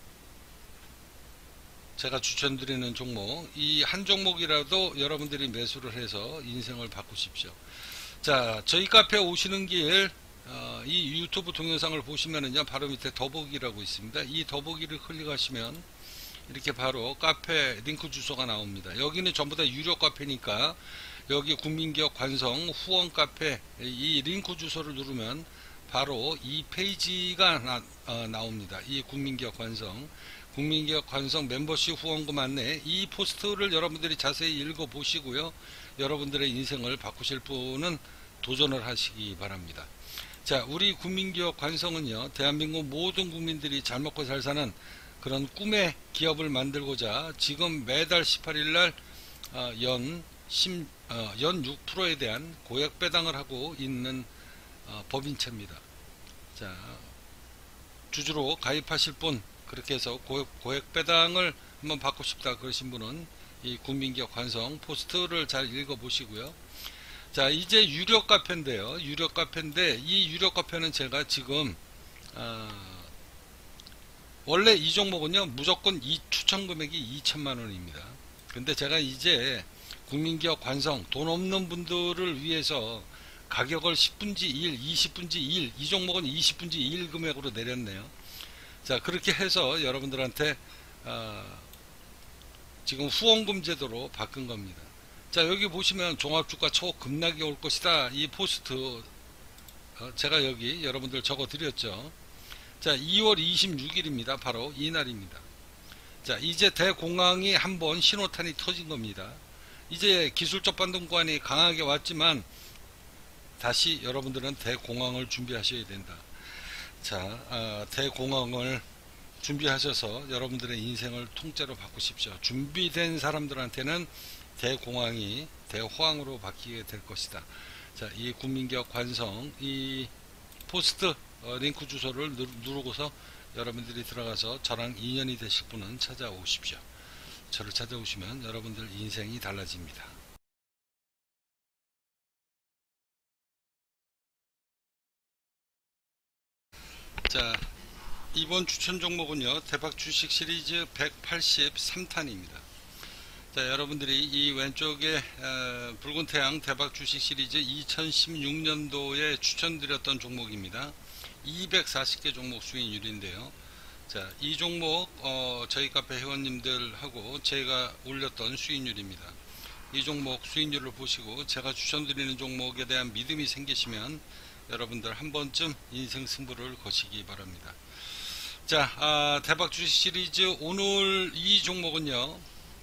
제가 추천드리는 종목, 이 한 종목이라도 여러분들이 매수를 해서 인생을 바꾸십시오. 자, 저희 카페 오시는 길, 어, 이 유튜브 동영상을 보시면은요, 바로 밑에 더보기라고 있습니다. 이 더보기를 클릭하시면 이렇게 바로 카페 링크 주소가 나옵니다. 여기는 전부 다 유료 카페니까 여기 국민기업 관성 후원 카페 이 링크 주소를 누르면 바로 이 페이지가 나, 어, 나옵니다. 이 국민기업 관성 국민기업 관성 멤버십 후원금 안내, 이 포스트를 여러분들이 자세히 읽어 보시고요, 여러분들의 인생을 바꾸실 분은 도전을 하시기 바랍니다. 자, 우리 국민기업 관성은요, 대한민국 모든 국민들이 잘 먹고 잘 사는 그런 꿈의 기업을 만들고자 지금 매달 십팔 일날 어, 연, 어, 연 육 퍼센트에 대한 고액 배당을 하고 있는 어, 법인체입니다. 자, 주주로 가입하실 분, 그렇게 해서 고액, 고액 배당을 한번 받고 싶다 그러신 분은 이 국민기업 관성 포스트를 잘 읽어 보시고요. 자, 이제 유료 카페인데요. 유료 카페인데 이 유료 카페는 제가 지금 어, 원래 이 종목은요, 무조건 이 추천 금액이 이천만 원입니다. 근데 제가 이제 국민기업 관성 돈 없는 분들을 위해서 가격을 십 분지 일, 이십 분지 일, 이 종목은 이십 분지 일 금액으로 내렸네요. 자, 그렇게 해서 여러분들한테 어, 지금 후원금 제도로 바꾼 겁니다. 자, 여기 보시면 종합주가 초급락이 올 것이다. 이 포스트 어, 제가 여기 여러분들 적어 드렸죠. 자, 이월 이십육일입니다. 바로 이날입니다. 자, 이제 대공황이 한번 신호탄이 터진 겁니다. 이제 기술적 반등권이 강하게 왔지만 다시 여러분들은 대공황을 준비하셔야 된다. 자, 어, 대공황을 준비하셔서 여러분들의 인생을 통째로 바꾸십시오. 준비된 사람들한테는 대공황이 대호황으로 바뀌게 될 것이다. 자, 이 국민기업 관성 이 포스트 어, 링크 주소를 누르고서 여러분들이 들어가서 저랑 인연이 되실 분은 찾아오십시오. 저를 찾아오시면 여러분들 인생이 달라집니다. 자, 이번 추천 종목은요, 대박 주식 시리즈 백팔십삼 탄입니다. 자, 여러분들이 이 왼쪽에 어, 붉은 태양 대박 주식 시리즈 이천십육 년도에 추천드렸던 종목입니다. 이백사십 개 종목 수익률인데요. 자, 이 종목 어, 저희 카페 회원님들하고 제가 올렸던 수익률입니다. 이 종목 수익률을 보시고 제가 추천드리는 종목에 대한 믿음이 생기시면 여러분들 한 번쯤 인생 승부를 거시기 바랍니다. 자, 아, 대박 주식 시리즈 오늘 이 종목은요,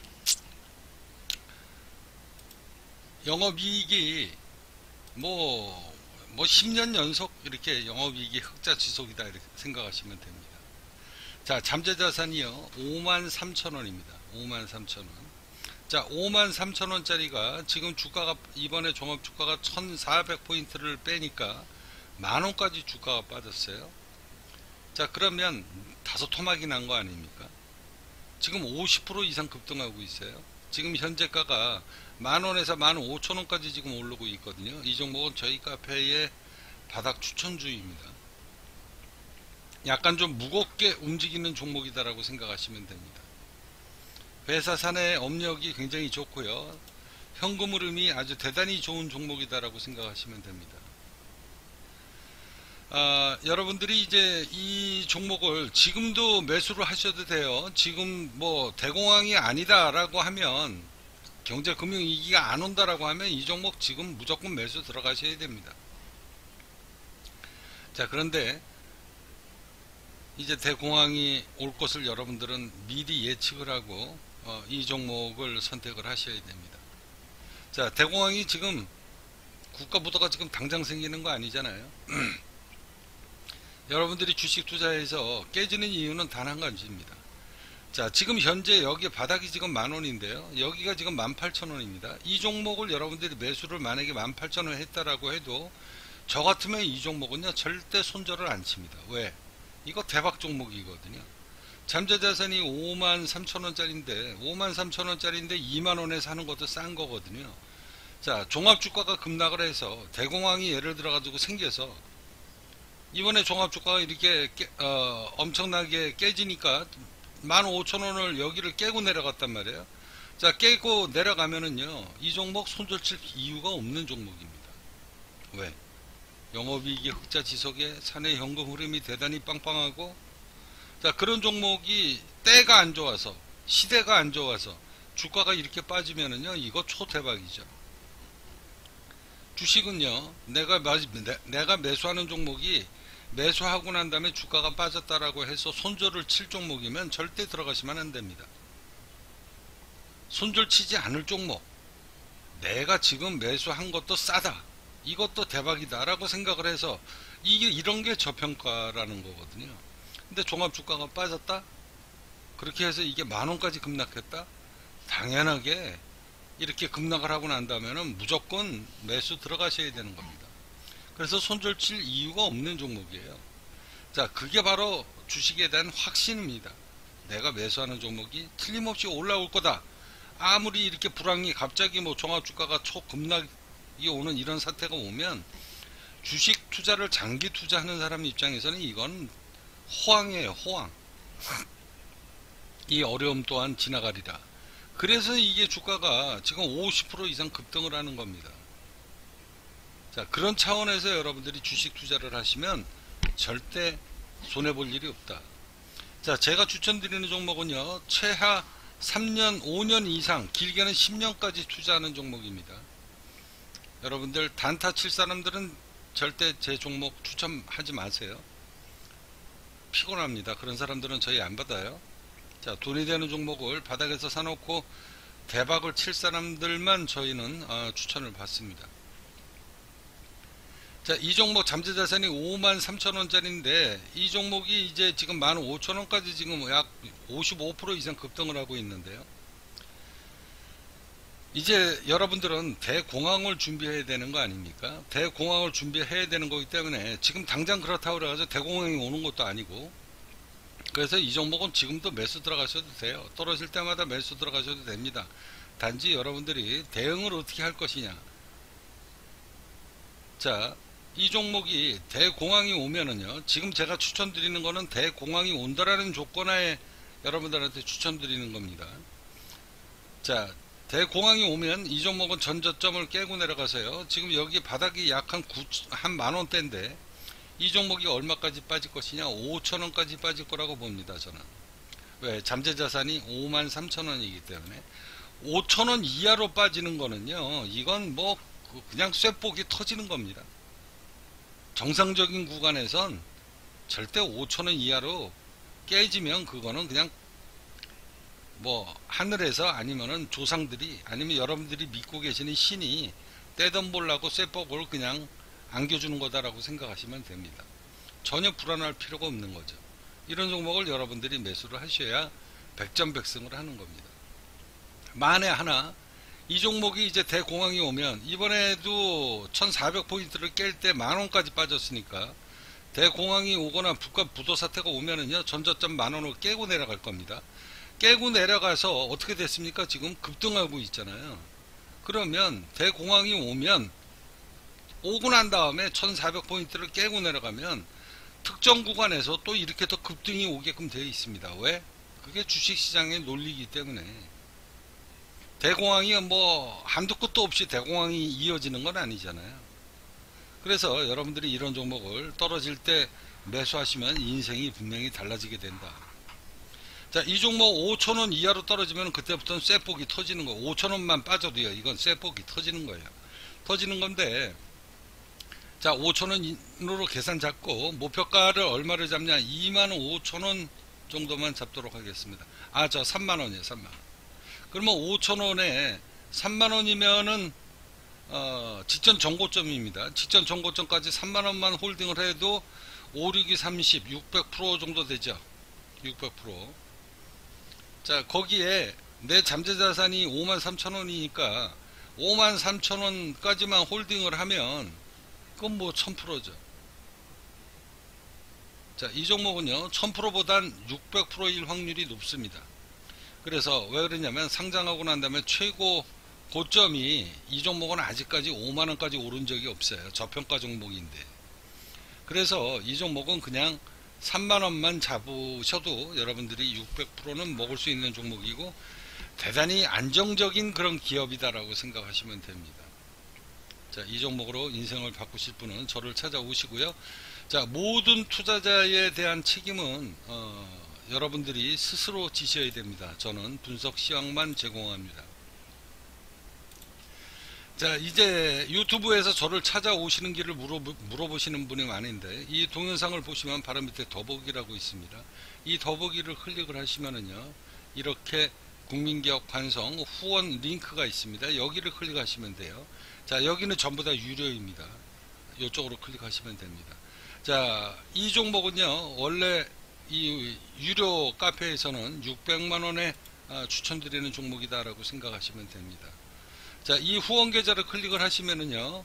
영업이익이 뭐, 뭐 십 년 연속 이렇게 영업이익이 흑자 지속이다 이렇게 생각하시면 됩니다. 자, 잠재자산이요 오만 삼천 원입니다. 오만 삼천 원. 자, 오만 삼천 원짜리가 지금 주가가 이번에 종합주가가 천사백 포인트를 빼니까 만원까지 주가가 빠졌어요. 자, 그러면 다소 토막이 난 거 아닙니까? 지금 오십 퍼센트 이상 급등하고 있어요. 지금 현재가가 만원에서 만 오천 원까지 지금 오르고 있거든요. 이 종목은 저희 카페의 바닥 추천주입니다. 약간 좀 무겁게 움직이는 종목이다라고 생각하시면 됩니다. 회사 사내 업력이 굉장히 좋고요. 현금 흐름이 아주 대단히 좋은 종목이다라고 생각하시면 됩니다. 아, 여러분들이 이제 이 종목을 지금도 매수를 하셔도 돼요. 지금 뭐 대공황이 아니다라고 하면, 경제금융위기가 안 온다라고 하면 이 종목 지금 무조건 매수 들어가셔야 됩니다. 자, 그런데 이제 대공황이 올 것을 여러분들은 미리 예측을 하고 어, 이 종목을 선택을 하셔야 됩니다. 자, 대공황이 지금 국가부도가 지금 당장 생기는 거 아니잖아요. 여러분들이 주식 투자해서 깨지는 이유는 단 한 가지입니다. 자, 지금 현재 여기 바닥이 지금 만원인데요. 여기가 지금 만 팔천 원입니다. 이 종목을 여러분들이 매수를 만약에 만 팔천 원 했다라고 해도 저 같으면 이 종목은요 절대 손절을 안 칩니다. 왜? 이거 대박 종목이거든요. 잠재자산이 오만 삼천 원짜리인데 오만 삼천 원짜리인데 이만 원에 사는 것도 싼 거거든요. 자, 종합주가가 급락을 해서 대공황이 예를 들어 가지고 생겨서 이번에 종합주가가 이렇게 깨, 어, 엄청나게 깨지니까 만 오천 원을 여기를 깨고 내려갔단 말이에요. 자, 깨고 내려가면은요 이 종목 손절칠 이유가 없는 종목입니다. 왜? 영업이익이 흑자 지속에 사내 현금 흐름이 대단히 빵빵하고, 자, 그런 종목이 때가 안 좋아서 시대가 안 좋아서 주가가 이렇게 빠지면은요 이거 초대박이죠. 주식은요 내가 내가 매수하는 종목이 매수하고 난 다음에 주가가 빠졌다라고 해서 손절을 칠 종목이면 절대 들어가시면 안 됩니다. 손절 치지 않을 종목, 내가 지금 매수한 것도 싸다, 이것도 대박이다 라고 생각을 해서, 이게 이런 게 저평가라는 거거든요. 근데 종합주가가 빠졌다? 그렇게 해서 이게 만원까지 급락했다? 당연하게 이렇게 급락을 하고 난다면 무조건 매수 들어가셔야 되는 겁니다. 그래서 손절 칠 이유가 없는 종목이에요. 자, 그게 바로 주식에 대한 확신입니다. 내가 매수하는 종목이 틀림없이 올라올 거다. 아무리 이렇게 불황이 갑자기 뭐 종합주가가 초급락이 오는 이런 사태가 오면 주식 투자를 장기 투자하는 사람 입장에서는 이건 호황이에요. 호황. 이 어려움 또한 지나가리라. 그래서 이게 주가가 지금 오십 퍼센트 이상 급등을 하는 겁니다. 자, 그런 차원에서 여러분들이 주식 투자를 하시면 절대 손해볼 일이 없다. 자, 제가 추천드리는 종목은요, 최하 삼 년, 오 년 이상, 길게는 십 년까지 투자하는 종목입니다. 여러분들 단타 칠 사람들은 절대 제 종목 추천하지 마세요. 피곤합니다. 그런 사람들은 저희 안 받아요. 자, 돈이 되는 종목을 바닥에서 사놓고 대박을 칠 사람들만 저희는 어, 추천을 받습니다. 자, 이 종목 잠재자산이 오만 삼천 원짜리인데 이 종목이 이제 지금 만 오천 원까지 지금 약 오십오 퍼센트 이상 급등을 하고 있는데요. 이제 여러분들은 대공황을 준비해야 되는 거 아닙니까? 대공황을 준비해야 되는 거기 때문에 지금 당장 그렇다고 그래가지고 대공황이 오는 것도 아니고, 그래서 이 종목은 지금도 매수 들어가셔도 돼요. 떨어질 때마다 매수 들어가셔도 됩니다. 단지 여러분들이 대응을 어떻게 할 것이냐. 자, 이 종목이 대공황이 오면은요, 지금 제가 추천드리는 거는 대공황이 온다라는 조건하에 여러분들한테 추천드리는 겁니다. 자, 대공황이 오면 이 종목은 전저점을 깨고 내려가서요, 지금 여기 바닥이 약 한 한 만원대인데 이 종목이 얼마까지 빠질 것이냐, 오천 원까지 빠질 거라고 봅니다. 저는. 왜? 잠재자산이 오만 삼천 원이기 때문에. 오천 원 이하로 빠지는 거는요, 이건 뭐 그냥 쇠폭이 터지는 겁니다. 정상적인 구간에선 절대 오천 원 이하로 깨지면 그거는 그냥 뭐 하늘에서 아니면은 조상들이 아니면 여러분들이 믿고 계시는 신이 떼던 볼라고 쇠폭을 그냥 안겨주는 거다라고 생각하시면 됩니다. 전혀 불안할 필요가 없는 거죠. 이런 종목을 여러분들이 매수를 하셔야 백전백승을 하는 겁니다. 만에 하나 이 종목이 이제 대공황이 오면, 이번에도 천사백 포인트를 깰 때 만원까지 빠졌으니까 대공황이 오거나 북한 부도 사태가 오면은요, 전저점 만원으로 깨고 내려갈 겁니다. 깨고 내려가서 어떻게 됐습니까? 지금 급등하고 있잖아요. 그러면 대공황이 오면, 오고 난 다음에 천사백 포인트를 깨고 내려가면 특정 구간에서 또 이렇게 더 급등이 오게끔 되어 있습니다. 왜? 그게 주식시장의 논리이기 때문에. 대공황이 뭐 한두 끝도 없이 대공황이 이어지는 건 아니잖아요. 그래서 여러분들이 이런 종목을 떨어질 때 매수하시면 인생이 분명히 달라지게 된다. 자, 이 종목 오천 원 이하로 떨어지면 그때부터는 쇠폭이 터지는 거. 오천 원만 빠져도요, 이건 쇠폭이 터지는 거예요. 터지는 건데, 자, 오천 원으로 계산 잡고 목표가를 얼마를 잡냐, 이만 오천 원 정도만 잡도록 하겠습니다. 아, 저 삼만 원이에요. 삼만 원. 그러면 오천 원에 삼만 원이면은 어, 직전 정고점입니다. 직전 정고점까지 삼만 원만 홀딩을 해도 오, 육이 삼십, 육백 퍼센트 정도 되죠. 육백 퍼센트. 자, 거기에 내 잠재자산이 오만 삼천 원이니까 오만 삼천 원까지만 홀딩을 하면 그건 뭐 천 퍼센트죠. 자, 이 종목은요, 천 퍼센트보단 육백 퍼센트일 확률이 높습니다. 그래서 왜 그러냐면, 상장하고 난 다음에 최고 고점이 이 종목은 아직까지 오만 원까지 오른 적이 없어요. 저평가 종목인데. 그래서 이 종목은 그냥 삼만 원만 잡으셔도 여러분들이 육백 퍼센트는 먹을 수 있는 종목이고 대단히 안정적인 그런 기업이다라고 생각하시면 됩니다. 자, 이 종목으로 인생을 바꾸실 분은 저를 찾아오시고요. 자, 모든 투자자에 대한 책임은 어, 여러분들이 스스로 지셔야 됩니다. 저는 분석 시황만 제공합니다. 자, 이제 유튜브에서 저를 찾아오시는 길을 물어, 물어보시는 분이 많은데, 이 동영상을 보시면 바로 밑에 더보기라고 있습니다. 이 더보기를 클릭을 하시면은요, 이렇게 국민기업 관성 후원 링크가 있습니다. 여기를 클릭하시면 돼요. 자, 여기는 전부 다 유료입니다. 이쪽으로 클릭하시면 됩니다. 자, 이 종목은요, 원래 이 유료 카페에서는 육백만 원에 추천드리는 종목이다라고 생각하시면 됩니다. 자, 이 후원 계좌를 클릭을 하시면은요,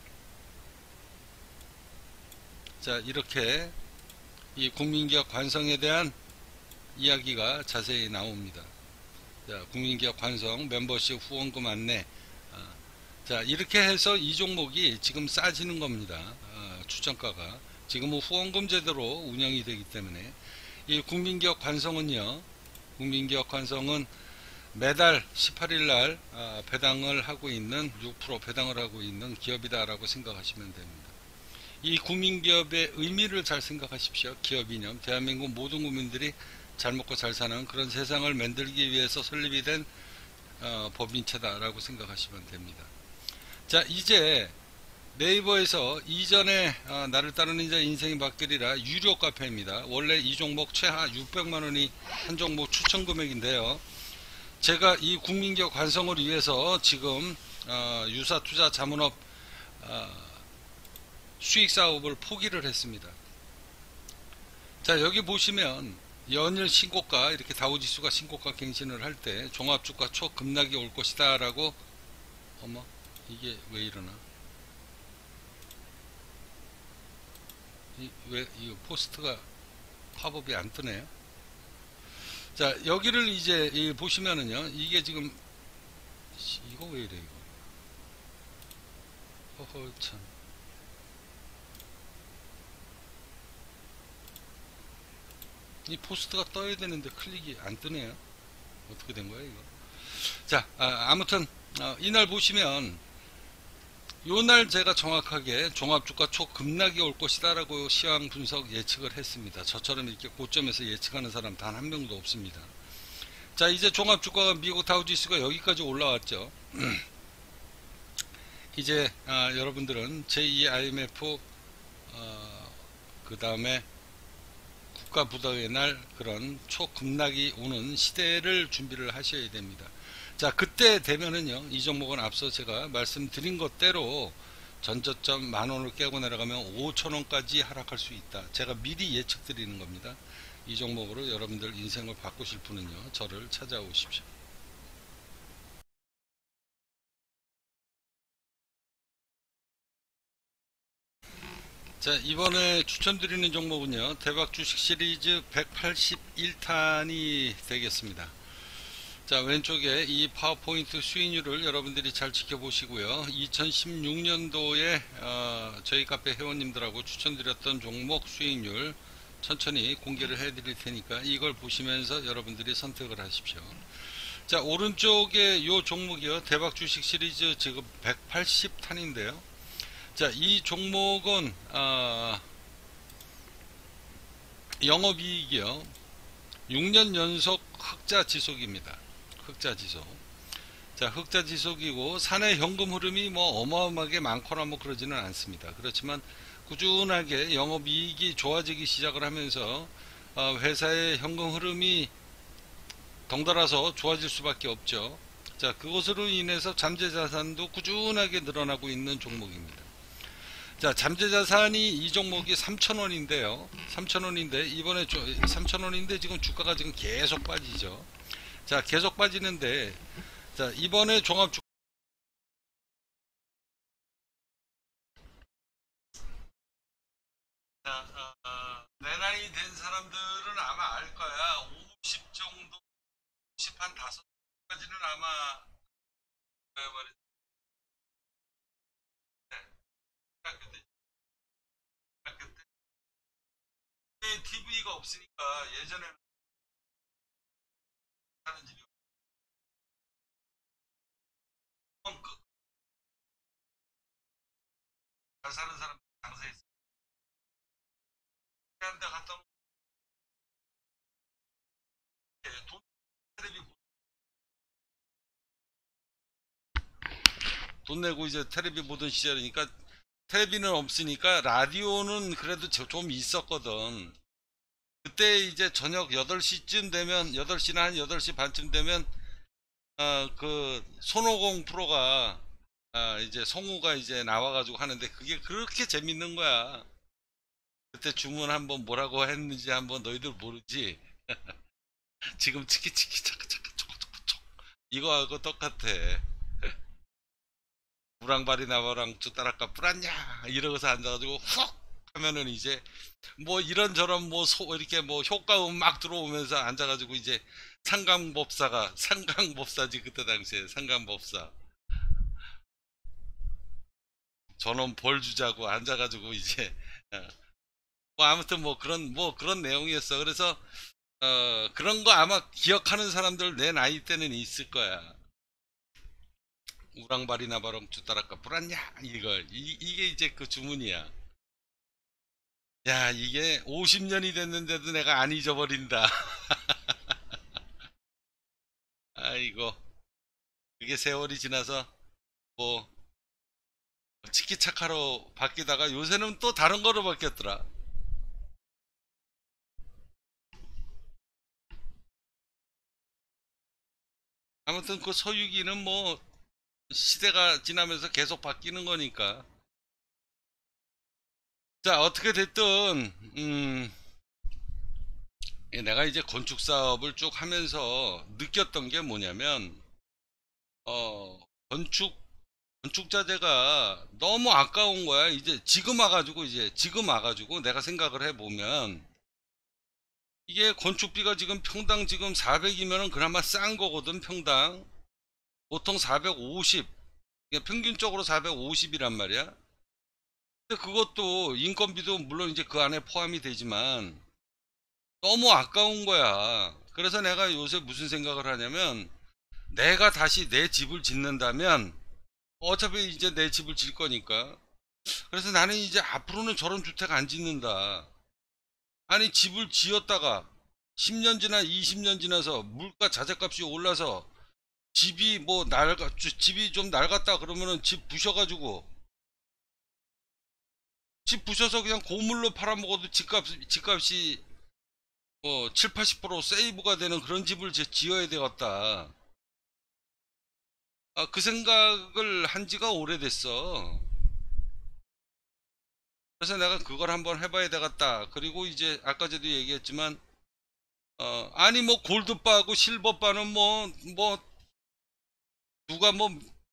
자, 이렇게 이 국민기업 관성에 대한 이야기가 자세히 나옵니다. 자, 국민기업 관성 멤버십 후원금 안내. 자, 이렇게 해서 이 종목이 지금 싸지는 겁니다. 아, 추천가가 지금은 후원금 제도로 운영이 되기 때문에. 이 국민기업 관성은요, 국민기업 관성은 매달 십팔 일 날 아, 배당을 하고 있는 육 퍼센트 배당을 하고 있는 기업이다라고 생각하시면 됩니다. 이 국민기업의 의미를 잘 생각하십시오. 기업 이념, 대한민국 모든 국민들이 잘 먹고 잘 사는 그런 세상을 만들기 위해서 설립이 된 어, 법인체다라고 생각하시면 됩니다. 자, 이제 네이버에서 이전에 어, 나를 따르는 자 인생이 바뀌리라 유료 카페입니다. 원래 이 종목 최하 육백만 원이 한 종목 추천 금액인데요. 제가 이 국민기업 관성을 위해서 지금 어, 유사투자 자문업 어, 수익사업을 포기를 했습니다. 자, 여기 보시면 연일 신고가 이렇게 다우지수가 신고가 갱신을 할 때 종합주가 초급락이 올 것이다 라고. 어머, 이게 왜 이러나, 이, 왜 이 포스트가 팝업이 안 뜨네요. 자, 여기를 이제 이 보시면은요, 이게 지금 이거 왜 이래 이거. 허허 참. 이 포스트가 떠야 되는데 클릭이 안 뜨네요. 어떻게 된 거야 이거. 자, 아, 무튼 어, 이날 보시면 요날 제가 정확하게 종합주가 초급락이 올 것이다 라고 시황 분석 예측을 했습니다. 저처럼 이렇게 고점에서 예측하는 사람 단 한 명도 없습니다. 자, 이제 종합주가가 미국 다우지수가 여기까지 올라왔죠. 이제 아, 여러분들은 제이 아이엠에프 어, 그 다음에 국가부도의 날 그런 초급락이 오는 시대를 준비를 하셔야 됩니다. 자, 그때 되면은요, 이 종목은 앞서 제가 말씀드린 것대로 전저점 만원을 깨고 내려가면 오천원까지 하락할 수 있다. 제가 미리 예측 드리는 겁니다. 이 종목으로 여러분들 인생을 바꾸실 분은요, 저를 찾아오십시오. 자, 이번에 추천드리는 종목은요, 대박 주식 시리즈 백팔십일 탄이 되겠습니다. 자, 왼쪽에 이 파워포인트 수익률을 여러분들이 잘 지켜보시고요. 이천십육 년도에 어, 저희 카페 회원님들하고 추천드렸던 종목 수익률 천천히 공개를 해드릴 테니까 이걸 보시면서 여러분들이 선택을 하십시오. 자, 오른쪽에 이 종목이요, 대박 주식 시리즈 지금 백팔십 탄인데요. 자, 이 종목은 어, 영업이익이요, 육 년 연속 흑자 지속입니다. 흑자 지속. 자, 흑자 지속이고 사내 현금 흐름이 뭐 어마어마하게 많거나 뭐 그러지는 않습니다. 그렇지만 꾸준하게 영업이익이 좋아지기 시작을 하면서 어, 회사의 현금 흐름이 덩달아서 좋아질 수밖에 없죠. 자, 그것으로 인해서 잠재자산도 꾸준하게 늘어나고 있는 종목입니다. 자, 잠재자산이 이 종목이 삼천원인데요. 삼천원인데 이번에 삼천원인데 지금 주가가 지금 계속 빠지죠. 자, 계속 빠지는데, 자, 이번에 종합 주 자, 어, 어, 내 나이 된 사람들은 아마 알 거야. 오십 정도, 오십 한 다섯까지는 아마 말했는데, 그때, 그때 티비가 없으니까 예전에는 하는 집이 그, 잘 사는 사람 장사했어. 한데 갔다 오면 돈 테레비 돈 내고 이제 테레비 보던 시절이니까 테레비는 없으니까 라디오는 그래도 좀 있었거든. 그때 이제 저녁 여덟 시쯤 되면 여덟 시나 한 여덟 시 반쯤 되면 어, 그 손오공 프로가 아, 이제 성우가 이제 나와가지고 하는데 그게 그렇게 재밌는 거야. 그때 주문 한번 뭐라고 했는지 한번 너희들 모르지. 지금 치키치키 차카차카 초코초코초 이거하고 똑같아. 무랑발이 나무랑 쭈따라까 뿌랐냐 이러고서 앉아가지고 훅 하면은 이제 뭐 이런저런 뭐 소 이렇게 뭐 효과음 막 들어오면서 앉아가지고 이제 상강법사가 상강법사지 그때 당시에 상강법사 저놈 벌 주자고 앉아가지고 이제 어, 뭐 아무튼 뭐 그런 뭐 그런 내용이었어. 그래서 어, 그런 거 아마 기억하는 사람들 내 나이 때는 있을 거야. 우랑바리나 바롱주 따라까 불았냐 이거 이, 이게 이제 그 주문이야. 야, 이게 오십 년이 됐는데도 내가 안 잊어버린다. 아이고, 그게 세월이 지나서 뭐 치키차카로 바뀌다가 요새는 또 다른 거로 바뀌었더라. 아무튼 그 소유기는 뭐 시대가 지나면서 계속 바뀌는 거니까. 자, 어떻게 됐든 음, 내가 이제 건축 사업을 쭉 하면서 느꼈던 게 뭐냐면 어, 건축 건축 자재가 너무 아까운 거야. 이제 지금 와가지고 이제 지금 와가지고 내가 생각을 해보면 이게 건축비가 지금 평당 지금 사백이면은 그나마 싼 거거든. 평당 보통 사백오십, 평균적으로 사백오십이란 말이야. 근데 그것도 인건비도 물론 이제 그 안에 포함이 되지만 너무 아까운 거야. 그래서 내가 요새 무슨 생각을 하냐면 내가 다시 내 집을 짓는다면 어차피 이제 내 집을 질 거니까. 그래서 나는 이제 앞으로는 저런 주택 안 짓는다. 아니, 집을 지었다가 십 년 지나 이십 년 지나서 물가 자재값이 올라서 집이 뭐 낡아, 집이 좀 낡았다 그러면은 집 부셔가지고 집 부셔서 그냥 고물로 팔아먹어도 집값, 집값이 뭐 칠, 팔십 퍼센트 세이브가 되는 그런 집을 지- 지어야 되겠다. 아, 그 생각을 한 지가 오래됐어. 그래서 내가 그걸 한번 해봐야 되겠다. 그리고 이제 아까 전에도 얘기했지만 어, 아니 뭐 골드바하고 실버바는 뭐 뭐 누가 뭐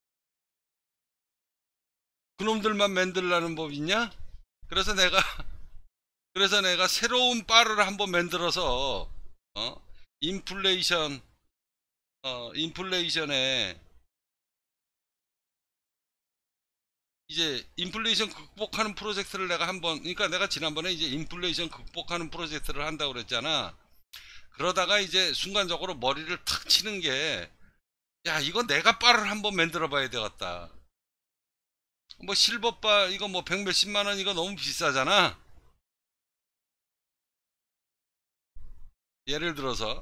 그놈들만 만들라는 법 있냐? 그래서 내가 그래서 내가 새로운 바를 한번 만들어서 어? 인플레이션 어, 인플레이션에 이제 인플레이션 극복하는 프로젝트를 내가 한번, 그러니까 내가 지난번에 이제 인플레이션 극복하는 프로젝트를 한다고 그랬잖아. 그러다가 이제 순간적으로 머리를 탁 치는 게, 야, 이거 내가 바를 한번 만들어 봐야 되겠다. 뭐 실버바 이거 뭐 백 몇십만 원 이거 너무 비싸잖아. 예를 들어서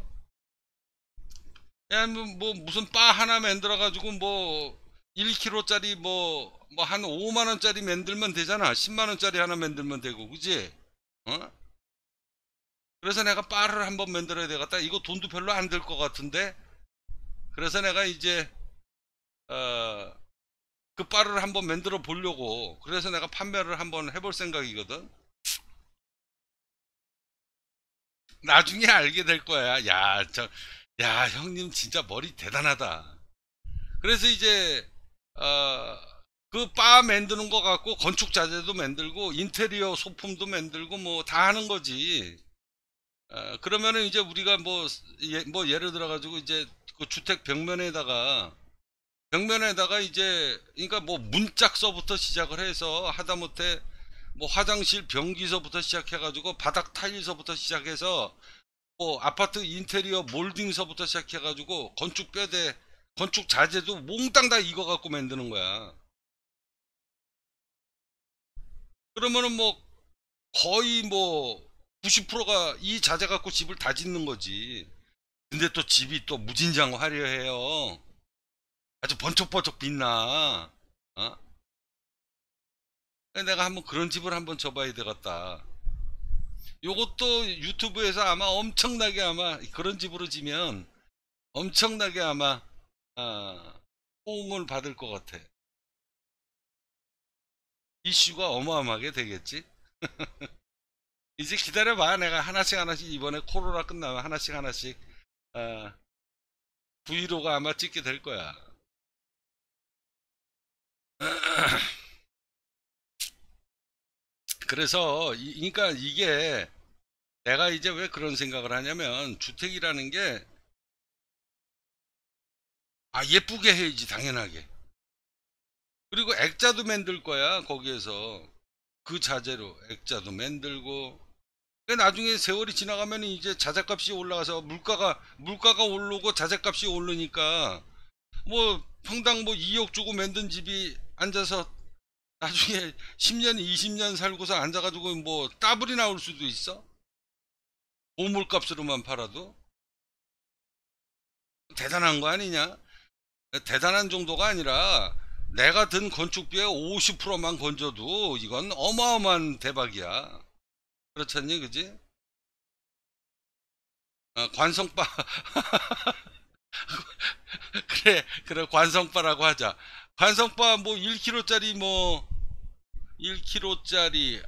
야, 뭐, 뭐 무슨 바 하나 만들어 가지고 뭐 일 킬로그램짜리 뭐 뭐 한 오만 원짜리 만들면 되잖아. 십만 원짜리 하나 만들면 되고, 그지? 어? 그래서 내가 바를 한번 만들어야 되겠다. 이거 돈도 별로 안 들 것 같은데. 그래서 내가 이제 어, 그 바를 한번 만들어 보려고. 그래서 내가 판매를 한번 해볼 생각이거든. 나중에 알게 될 거야. 야, 저, 야, 형님 진짜 머리 대단하다. 그래서 이제 어, 그 바 만드는 거 갖고 건축 자재도 만들고 인테리어 소품도 만들고 뭐 다 하는 거지. 어, 그러면은 이제 우리가 뭐, 예, 뭐 예를 들어 가지고 이제 그 주택 벽면에다가 벽면에다가 이제 그러니까 뭐 문짝서부터 시작을 해서 하다못해 뭐 화장실 변기서부터 시작해 가지고 바닥 타일서부터 시작해서 뭐 아파트 인테리어 몰딩서부터 시작해 가지고 건축 뼈대 건축 자재도 몽땅 다 이거 갖고 만드는 거야. 그러면은 뭐 거의 뭐 구십 퍼센트가 이 자재 갖고 집을 다 짓는 거지. 근데 또 집이 또 무진장 화려해요. 아주 번쩍번쩍 빛나. 어? 내가 한번 그런 집을 한번 줘봐야 되겠다. 요것도 유튜브에서 아마 엄청나게 아마 그런 집으로 지면 엄청나게 아마 아, 호응을 받을 것 같아. 이슈가 어마어마하게 되겠지. 이제 기다려봐. 내가 하나씩 하나씩 이번에 코로나 끝나면 하나씩 하나씩 아, 브이로그 아마 찍게 될 거야. 그래서 이, 그러니까 이게 내가 이제 왜 그런 생각을 하냐면 주택이라는 게 아, 예쁘게 해야지 당연하게. 그리고 액자도 만들 거야 거기에서 그 자재로 액자도 만들고 그 나중에 세월이 지나가면 이제 자재값이 올라가서 물가가 물가가 오르고 자재값이 오르니까 뭐 평당 뭐 이억 주고 만든 집이 앉아서 나중에 십 년 이십 년 살고서 앉아가지고 뭐 더블이 나올 수도 있어. 보물값으로만 팔아도 대단한 거 아니냐? 대단한 정도가 아니라 내가 든 건축비의 오십 퍼센트만 건져도 이건 어마어마한 대박이야. 그렇잖니, 그지? 어, 관성바 그래 그래 관성바라고 하자. 관성바 뭐 일 킬로그램짜리 뭐 일 킬로그램짜리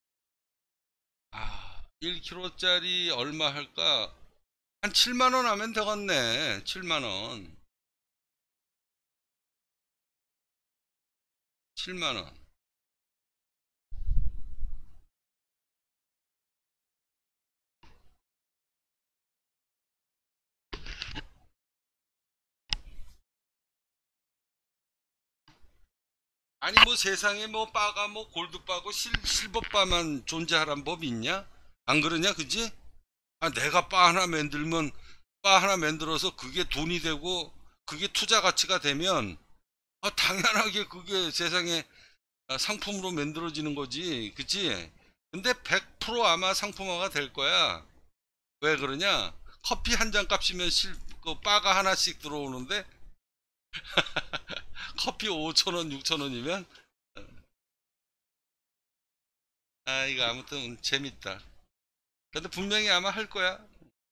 아 일 킬로그램짜리 얼마 할까? 한 칠만 원 하면 되겠네. 칠만 원. 칠만 원. 아니 뭐 세상에 뭐 바가 뭐 골드바고 실, 실버바만 존재하란 법 있냐? 안 그러냐, 그지? 아 내가 바 하나 만들면 바 하나 만들어서 그게 돈이 되고 그게 투자 가치가 되면 아 당연하게 그게 세상에 아, 상품으로 만들어지는 거지, 그치? 근데 백 퍼센트 아마 상품화가 될 거야. 왜 그러냐? 커피 한 잔 값이면 실, 그 바가 하나씩 들어오는데 커피 오천 원, 육천 원이면 아 이거 아무튼 재밌다. 근데 분명히 아마 할 거야.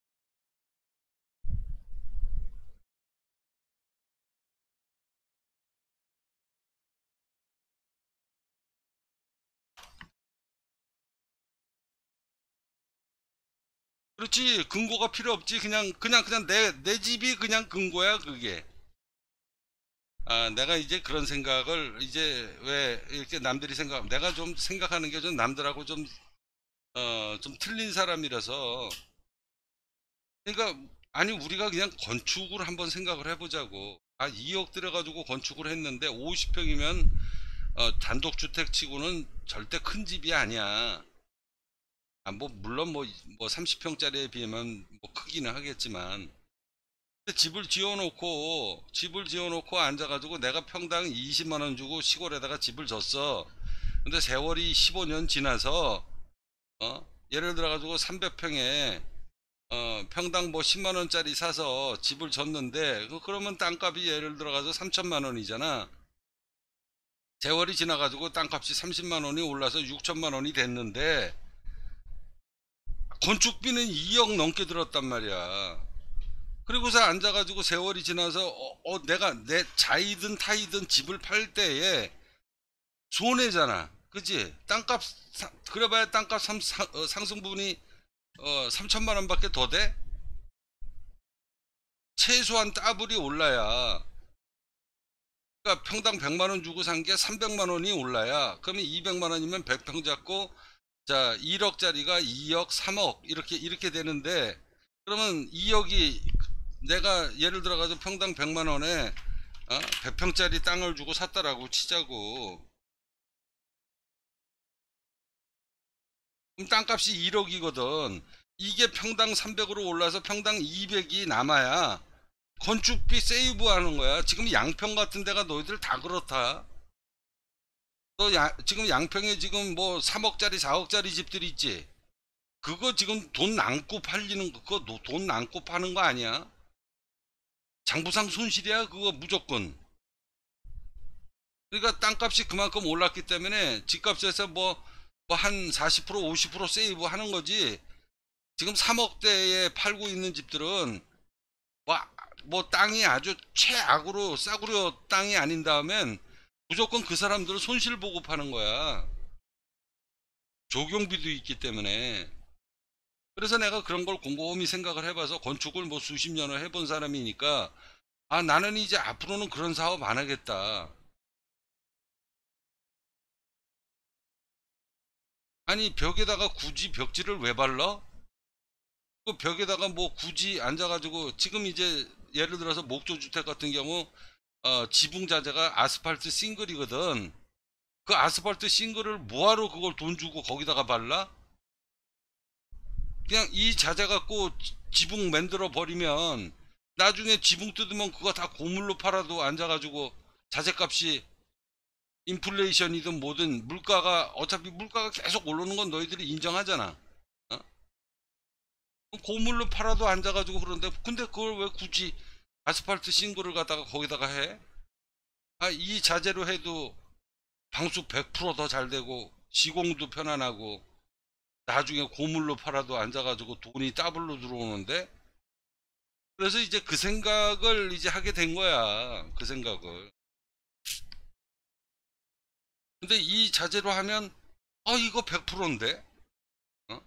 그렇지. 근거가 필요 없지. 그냥 그냥 그냥 내 내 집이 그냥 근거야 그게. 아 내가 이제 그런 생각을 이제 왜 이렇게 남들이 생각 내가 좀 생각하는 게 좀 남들하고 좀 어 좀 틀린 사람이라서 그러니까 아니 우리가 그냥 건축을 한번 생각을 해보자고. 아 이억 들여가지고 건축을 했는데 오십 평이면 어, 단독주택 치고는 절대 큰 집이 아니야. 아, 뭐 물론 뭐, 뭐 삼십 평짜리에 비하면 뭐 크기는 하겠지만 집을 지어놓고 집을 지어놓고 앉아가지고 내가 평당 이십만 원 주고 시골에다가 집을 졌어. 근데 세월이 십오 년 지나서 어? 예를 들어가지고 삼백 평에 어, 평당 뭐 십만 원짜리 사서 집을 졌는데 그- 그러면 땅값이 예를 들어가서 삼천만 원이잖아. 세월이 지나가지고 땅값이 삼십만 원이 올라서 육천만 원이 됐는데 건축비는 이억 넘게 들었단 말이야. 그리고서 앉아가지고 세월이 지나서 어, 어, 내가 내 자이든 타이든 집을 팔 때에 손해잖아. 그치? 땅값 사- 그래봐야 땅값 상, 상, 어, 상승분이 어, 삼천만 원밖에 더 돼? 최소한 더블이 올라야. 그러니까 평당 백만 원 주고 산 게 삼백만 원이 올라야. 그러면 이백만 원이면 백 평 잡고 자 일억짜리가 이억, 삼억 이렇게 이렇게 되는데 그러면 이억이 내가 예를 들어가지고 평당 백만 원에 어? 백 평짜리 땅을 주고 샀다라고 치자고. 그럼 땅값이 일억이거든. 이게 평당 삼백으로 올라서 평당 이백이 남아야 건축비 세이브 하는 거야. 지금 양평 같은 데가 너희들 다 그렇다. 너 야, 지금 양평에 지금 뭐 삼억짜리, 사억짜리 집들이 있지. 그거 지금 돈 남고 팔리는 거, 그거 노- 돈 남고 파는 거 아니야? 장부상 손실이야, 그거 무조건. 그러니까 땅값이 그만큼 올랐기 때문에 집값에서 뭐, 뭐 한 사십 퍼센트, 오십 퍼센트 세이브 하는 거지. 지금 삼억대에 팔고 있는 집들은 뭐, 뭐 땅이 아주 최악으로 싸구려 땅이 아닌 다음엔 무조건 그 사람들은 손실 보고 파는 거야. 조경비도 있기 때문에. 그래서 내가 그런 걸 곰곰이 생각을 해봐서 건축을 뭐 수십 년을 해본 사람이니까 아 나는 이제 앞으로는 그런 사업 안 하겠다. 아니 벽에다가 굳이 벽지를 왜 발라? 그 벽에다가 뭐 굳이 앉아가지고 지금 이제 예를 들어서 목조주택 같은 경우 어, 지붕 자재가 아스팔트 싱글이거든. 그 아스팔트 싱글을 뭐하러 그걸 돈 주고 거기다가 발라? 그냥 이 자재 갖고 지붕 만들어 버리면 나중에 지붕 뜯으면 그거 다 고물로 팔아도 앉아가지고 자재값이 인플레이션이든 뭐든 물가가 어차피 물가가 계속 오르는 건 너희들이 인정하잖아. 어? 고물로 팔아도 앉아가지고 그런데 근데 그걸 왜 굳이 아스팔트 싱글을 갖다가 거기다가 해? 아, 이 자재로 해도 방수 백 퍼센트 더 잘 되고 시공도 편안하고 나중에 고물로 팔아도 앉아가지고 돈이 더블로 들어오는데 그래서 이제 그 생각을 이제 하게 된 거야. 그 생각을. 근데 이 자재로 하면 아 이거 백 퍼센트인데 어?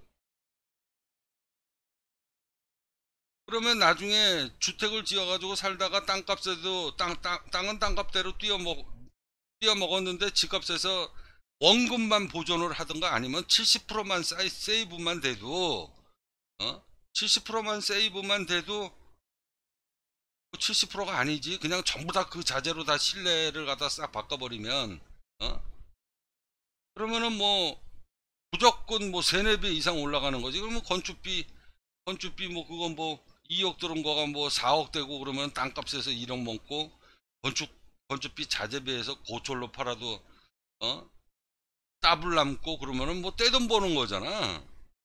그러면 나중에 주택을 지어가지고 살다가 땅값에도 땅, 땅, 땅은 땅값대로 뛰어먹, 뛰어먹었는데 집값에서 원금만 보존을 하든가 아니면 칠십 퍼센트만 사이, 세이브만 돼도 어? 칠십 퍼센트만 세이브만 돼도 칠십 퍼센트가 아니지 그냥 전부 다 그 자재로 다 실내를 갖다 싹 바꿔버리면 어? 그러면은 뭐 무조건 뭐 세네 배 이상 올라가는 거지. 그러면 건축비 건축비 뭐 그건 뭐 이억 들은 거가 뭐 사억 되고 그러면 땅값에서 일억 먹고 건축 건축비 자재비에서 고철로 팔아도 어 더블 남고 그러면은 뭐 떼돈 버는 거잖아.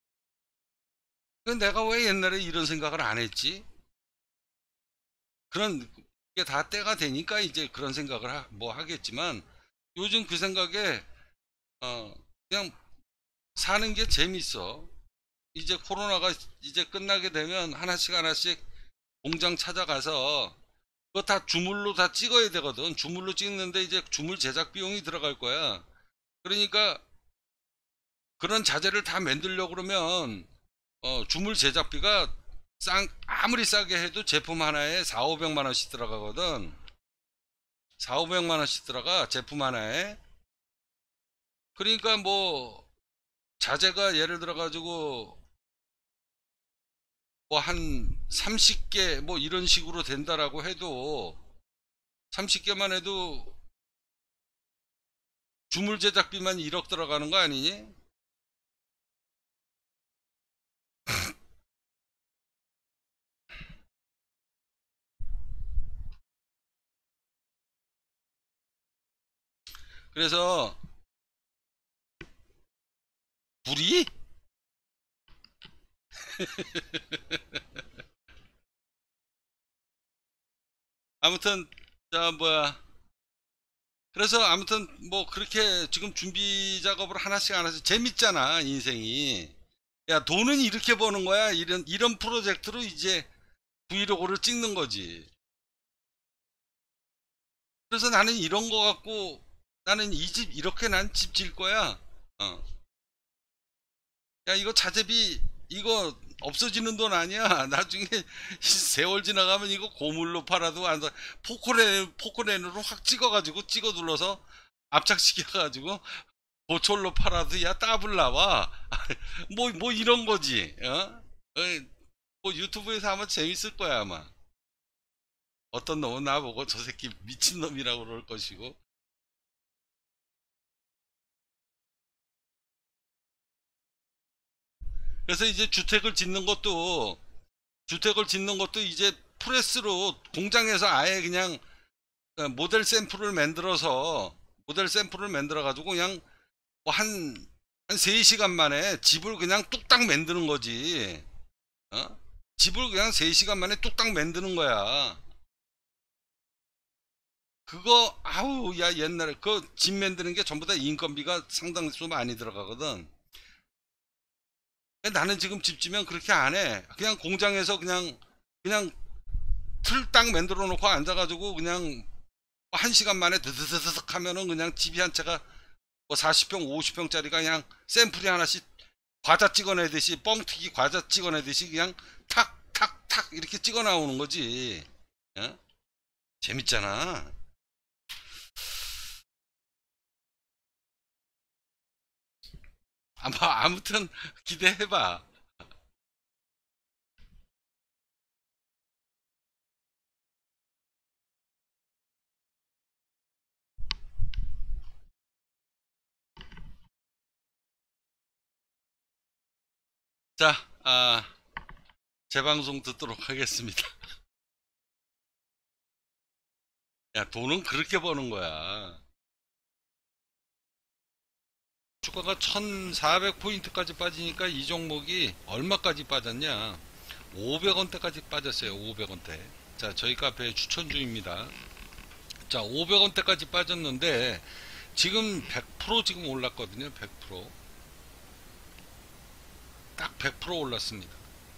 근데 내가 왜 옛날에 이런 생각을 안 했지? 그런 게 다 때가 되니까 이제 그런 생각을 하, 뭐 하겠지만 요즘 그 생각에 어 그냥 사는 게 재밌어. 이제 코로나가 이제 끝나게 되면 하나씩 하나씩 공장 찾아가서 그거 다 주물로 다 찍어야 되거든. 주물로 찍는데 이제 주물 제작 비용이 들어갈 거야. 그러니까 그런 자재를 다 만들려고 그러면 어, 주물 제작비가 쌍, 아무리 싸게 해도 제품 하나에 사, 오백만 원씩 들어가거든. 사, 오백만 원씩 들어가 제품 하나에. 그러니까 뭐 자재가 예를 들어 가지고 뭐 한 삼십 개 뭐 이런 식으로 된다라고 해도 삼십 개만 해도 주물 제작비만 일억 들어가는 거 아니니? 그래서 불이 아무튼 자 뭐야 그래서 아무튼 뭐 그렇게 지금 준비 작업을 하나씩 하나씩 재밌잖아 인생이. 야 돈은 이렇게 버는 거야. 이런 이런 프로젝트로 이제 브이로그를 찍는 거지. 그래서 나는 이런 거 갖고 나는 이 집 이렇게 난 집 질 거야. 어. 야 이거 자재비 이거 없어지는 돈 아니야. 나중에 세월 지나가면 이거 고물로 팔아도 안 사. 포크레 포크레인으로 확 찍어가지고 찍어 눌러서 압착시켜가지고 고철로 팔아도 야 더블 나와. 뭐 뭐 이런 거지. 어? 어, 뭐 유튜브에서 하면 재밌을 거야 아마. 어떤 놈은 나보고 저 새끼 미친놈이라고 그럴 것이고. 그래서 이제 주택을 짓는 것도 주택을 짓는 것도 이제 프레스로 공장에서 아예 그냥 어, 모델 샘플을 만들어서 모델 샘플을 만들어 가지고 그냥 뭐 한, 한 세 시간 만에 집을 그냥 뚝딱 만드는 거지. 어? 집을 그냥 세 시간 만에 뚝딱 만드는 거야. 그거 아우 야 옛날에 그 집 만드는 게 전부 다 인건비가 상당수 많이 들어가거든. 나는 지금 집 지면 그렇게 안 해. 그냥 공장에서 그냥 그냥 틀 딱 만들어 놓고 앉아가지고 그냥 한 시간 만에 드드드득 하면은 그냥 집이 한 채가 뭐 사십 평 오십 평짜리가 그냥 샘플이 하나씩 과자 찍어내듯이 뻥튀기 과자 찍어내듯이 그냥 탁 탁 탁 이렇게 찍어 나오는 거지. 어? 재밌잖아. 아마 아무튼 기대해봐. 자 아, 재방송 듣도록 하겠습니다. 야, 돈은 그렇게 버는 거야. 주가가 천사백 포인트까지 빠지니까 이 종목이 얼마까지 빠졌냐? 오백 원대까지 빠졌어요. 오백 원대. 자, 저희 카페 추천 중입니다. 자, 오백 원대까지 빠졌는데 지금 백 퍼센트 지금 올랐거든요. 백 퍼센트. 딱 백 퍼센트 올랐습니다.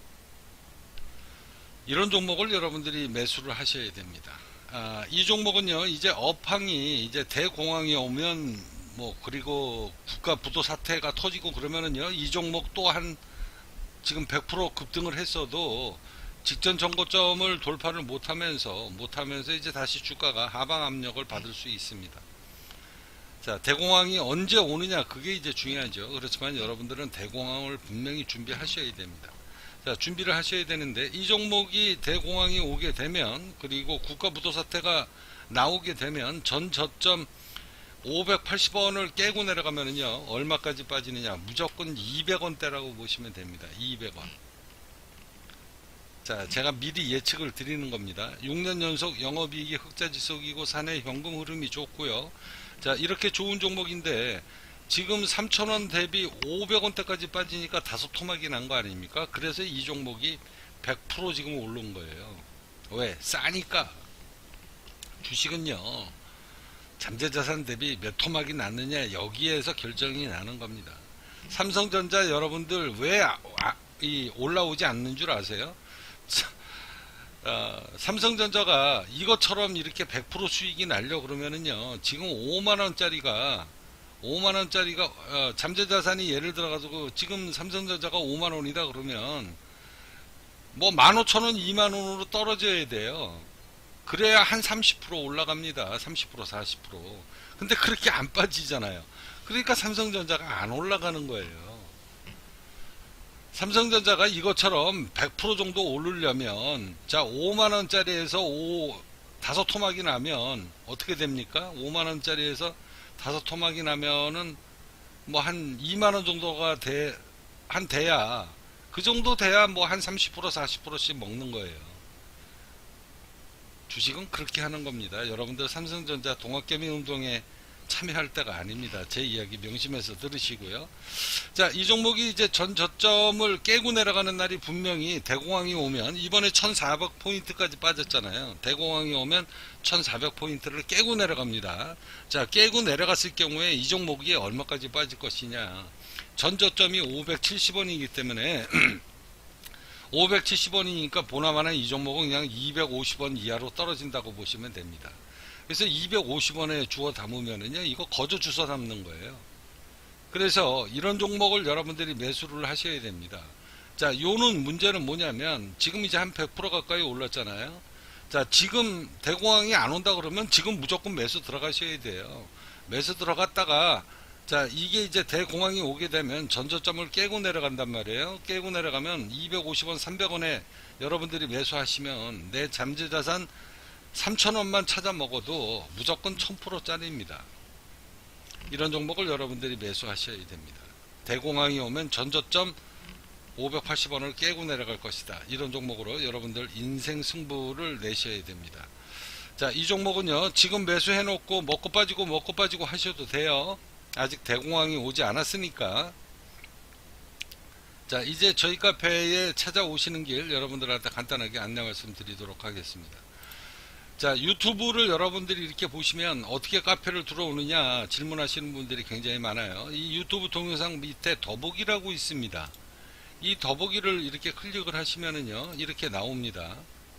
이런 종목을 여러분들이 매수를 하셔야 됩니다. 아, 이 종목은요, 이제 업황이 이제 대공황이 오면 뭐 그리고 국가 부도 사태가 터지고 그러면은요, 이 종목 또한 지금 백 퍼센트 급등을 했어도 직전 정고점을 돌파를 못하면서 못하면서 이제 다시 주가가 하방 압력을 받을 수 있습니다. 자, 대공황이 언제 오느냐, 그게 이제 중요하죠. 그렇지만 여러분들은 대공황을 분명히 준비하셔야 됩니다. 자, 준비를 하셔야 되는데 이 종목이 대공황이 오게 되면 그리고 국가부도 사태가 나오게 되면 전 저점 오백팔십 원을 깨고 내려가면은요, 얼마까지 빠지느냐, 무조건 이백 원대라고 보시면 됩니다. 이백 원. 자, 제가 미리 예측을 드리는 겁니다. 육 년 연속 영업이익이 흑자 지속이고 사내 현금 흐름이 좋고요. 자, 이렇게 좋은 종목인데 지금 삼천 원 대비 오백 원대까지 빠지니까 다소 토막이 난 거 아닙니까? 그래서 이 종목이 백 퍼센트 지금 오른 거예요. 왜? 싸니까. 주식은요, 잠재자산 대비 몇 토막이 났느냐, 여기에서 결정이 나는 겁니다. 삼성전자 여러분들 왜 아, 아, 이 올라오지 않는 줄 아세요? 어, 삼성전자가 이것처럼 이렇게 백 퍼센트 수익이 날려 그러면은요, 지금 오만 원짜리가 오만 원짜리가 어, 잠재자산이 예를 들어가지고 지금 삼성전자가 오만 원이다 그러면 뭐 만 오천 원, 이만 원으로 떨어져야 돼요. 그래야 한 삼십 퍼센트 올라갑니다. 삼십 퍼센트, 사십 퍼센트. 근데 그렇게 안 빠지잖아요. 그러니까 삼성전자가 안 올라가는 거예요. 삼성전자가 이것처럼 백 퍼센트 정도 오르려면 자, 오만 원짜리에서 오, 다섯 토막이 나면 어떻게 됩니까? 오만 원짜리에서 다섯 토막이 나면은 뭐 한 이만 원 정도가 돼, 한 돼야, 그 정도 돼야 뭐 한 삼십 퍼센트, 사십 퍼센트씩 먹는 거예요. 주식은 그렇게 하는 겁니다. 여러분들 삼성전자 동학개미 운동에 참여할 때가 아닙니다. 제 이야기 명심해서 들으시고요. 자, 이 종목이 이제 전 저점을 깨고 내려가는 날이 분명히 대공황이 오면, 이번에 천사백 포인트까지 빠졌잖아요. 대공황이 오면 천사백 포인트를 깨고 내려갑니다. 자, 깨고 내려갔을 경우에 이 종목이 얼마까지 빠질 것이냐. 전 저점이 오백칠십 원이기 때문에 오백칠십 원이니까 보나마나 이 종목은 그냥 이백오십 원 이하로 떨어진다고 보시면 됩니다. 그래서 이백오십 원에 주워 담으면은요, 이거 거저 주워 담는 거예요. 그래서 이런 종목을 여러분들이 매수를 하셔야 됩니다. 자, 요는 문제는 뭐냐면 지금 이제 한 백 퍼센트 가까이 올랐잖아요. 자, 지금 대공황이 안 온다 그러면 지금 무조건 매수 들어가셔야 돼요. 매수 들어갔다가 자, 이게 이제 대공황이 오게 되면 전저점을 깨고 내려간단 말이에요. 깨고 내려가면 이백오십 원, 삼백 원에 여러분들이 매수하시면 내 잠재자산 삼천 원만 찾아 먹어도 무조건 천 퍼센트 짜리입니다. 이런 종목을 여러분들이 매수하셔야 됩니다. 대공황이 오면 전저점 오백팔십 원을 깨고 내려갈 것이다. 이런 종목으로 여러분들 인생 승부를 내셔야 됩니다. 자, 이 종목은요, 지금 매수해 놓고 먹고 빠지고 먹고 빠지고 하셔도 돼요. 아직 대공황이 오지 않았으니까. 자, 이제 저희 카페에 찾아오시는 길 여러분들한테 간단하게 안내 말씀드리도록 하겠습니다. 자, 유튜브를 여러분들이 이렇게 보시면 어떻게 카페를 들어오느냐 질문하시는 분들이 굉장히 많아요. 이 유튜브 동영상 밑에 더보기라고 있습니다. 이 더보기를 이렇게 클릭을 하시면은요, 이렇게 나옵니다.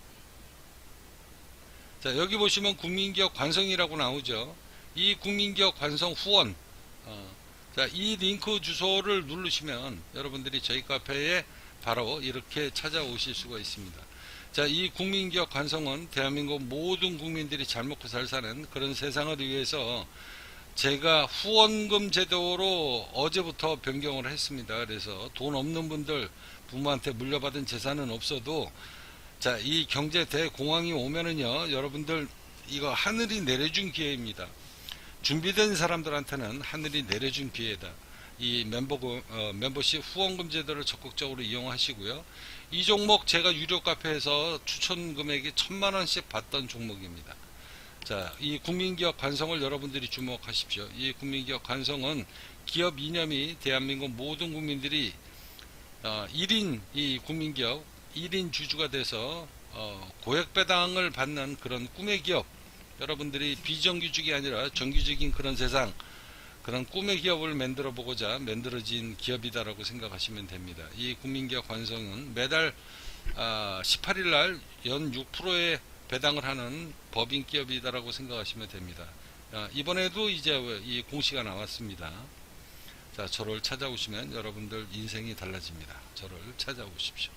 자, 여기 보시면 국민기업 관성이라고 나오죠. 이 국민기업 관성 후원, 어, 자, 이 링크 주소를 누르시면 여러분들이 저희 카페에 바로 이렇게 찾아오실 수가 있습니다. 자, 이 국민기업 관성은 대한민국 모든 국민들이 잘 먹고 잘 사는 그런 세상을 위해서 제가 후원금 제도로 어제부터 변경을 했습니다. 그래서 돈 없는 분들, 부모한테 물려받은 재산은 없어도 자, 이 경제 대공황이 오면은요, 여러분들 이거 하늘이 내려준 기회입니다. 준비된 사람들한테는 하늘이 내려준 기회다. 이 멤버 어, 멤버십 후원금 제도를 적극적으로 이용하시고요. 이 종목 제가 유료 카페에서 추천 금액이 천만 원씩 받던 종목입니다. 자, 이 국민기업 관성을 여러분들이 주목하십시오. 이 국민기업 관성은 기업 이념이 대한민국 모든 국민들이 어, 일 인 이 국민기업 일 인 주주가 돼서 어, 고액 배당을 받는 그런 꿈의 기업, 여러분들이 비정규직이 아니라 정규직인 그런 세상, 그런 꿈의 기업을 만들어 보고자 만들어진 기업이다라고 생각하시면 됩니다. 이 국민기업 관성은 매달 아, 십팔 일 날 연 육 퍼센트의 배당을 하는 법인 기업이다라고 생각하시면 됩니다. 아, 이번에도 이제 이 공시가 나왔습니다. 자, 저를 찾아오시면 여러분들 인생이 달라집니다. 저를 찾아오십시오.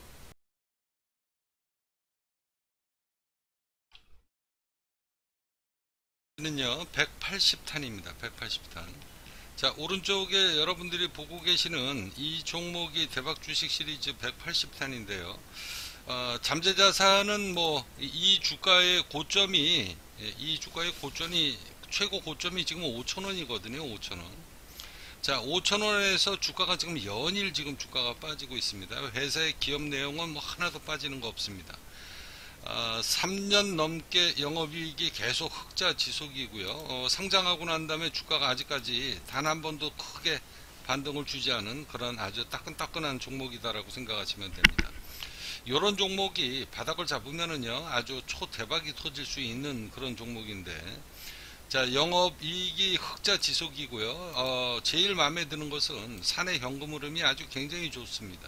는요 백팔십 탄입니다. 백팔십 탄. 자, 오른쪽에 여러분들이 보고 계시는 이 종목이 대박 주식 시리즈 백팔십 탄인데요. 어, 잠재자산은 뭐 이 주가의 고점이 이 주가의 고점이 최고 고점이 지금 오천 원이거든요. 오천 원. 자, 오천 원에서 주가가 지금 연일 지금 주가가 빠지고 있습니다. 회사의 기업 내용은 뭐 하나도 빠지는 거 없습니다. 어, 삼 년 넘게 영업이익이 계속 흑자 지속이고요. 어, 상장하고 난 다음에 주가가 아직까지 단 한 번도 크게 반등을 주지 않은 그런 아주 따끈따끈한 종목이다라고 생각하시면 됩니다. 이런 종목이 바닥을 잡으면은요 아주 초대박이 터질 수 있는 그런 종목인데, 자, 영업이익이 흑자 지속이고요. 어, 제일 마음에 드는 것은 사내 현금 흐름이 아주 굉장히 좋습니다.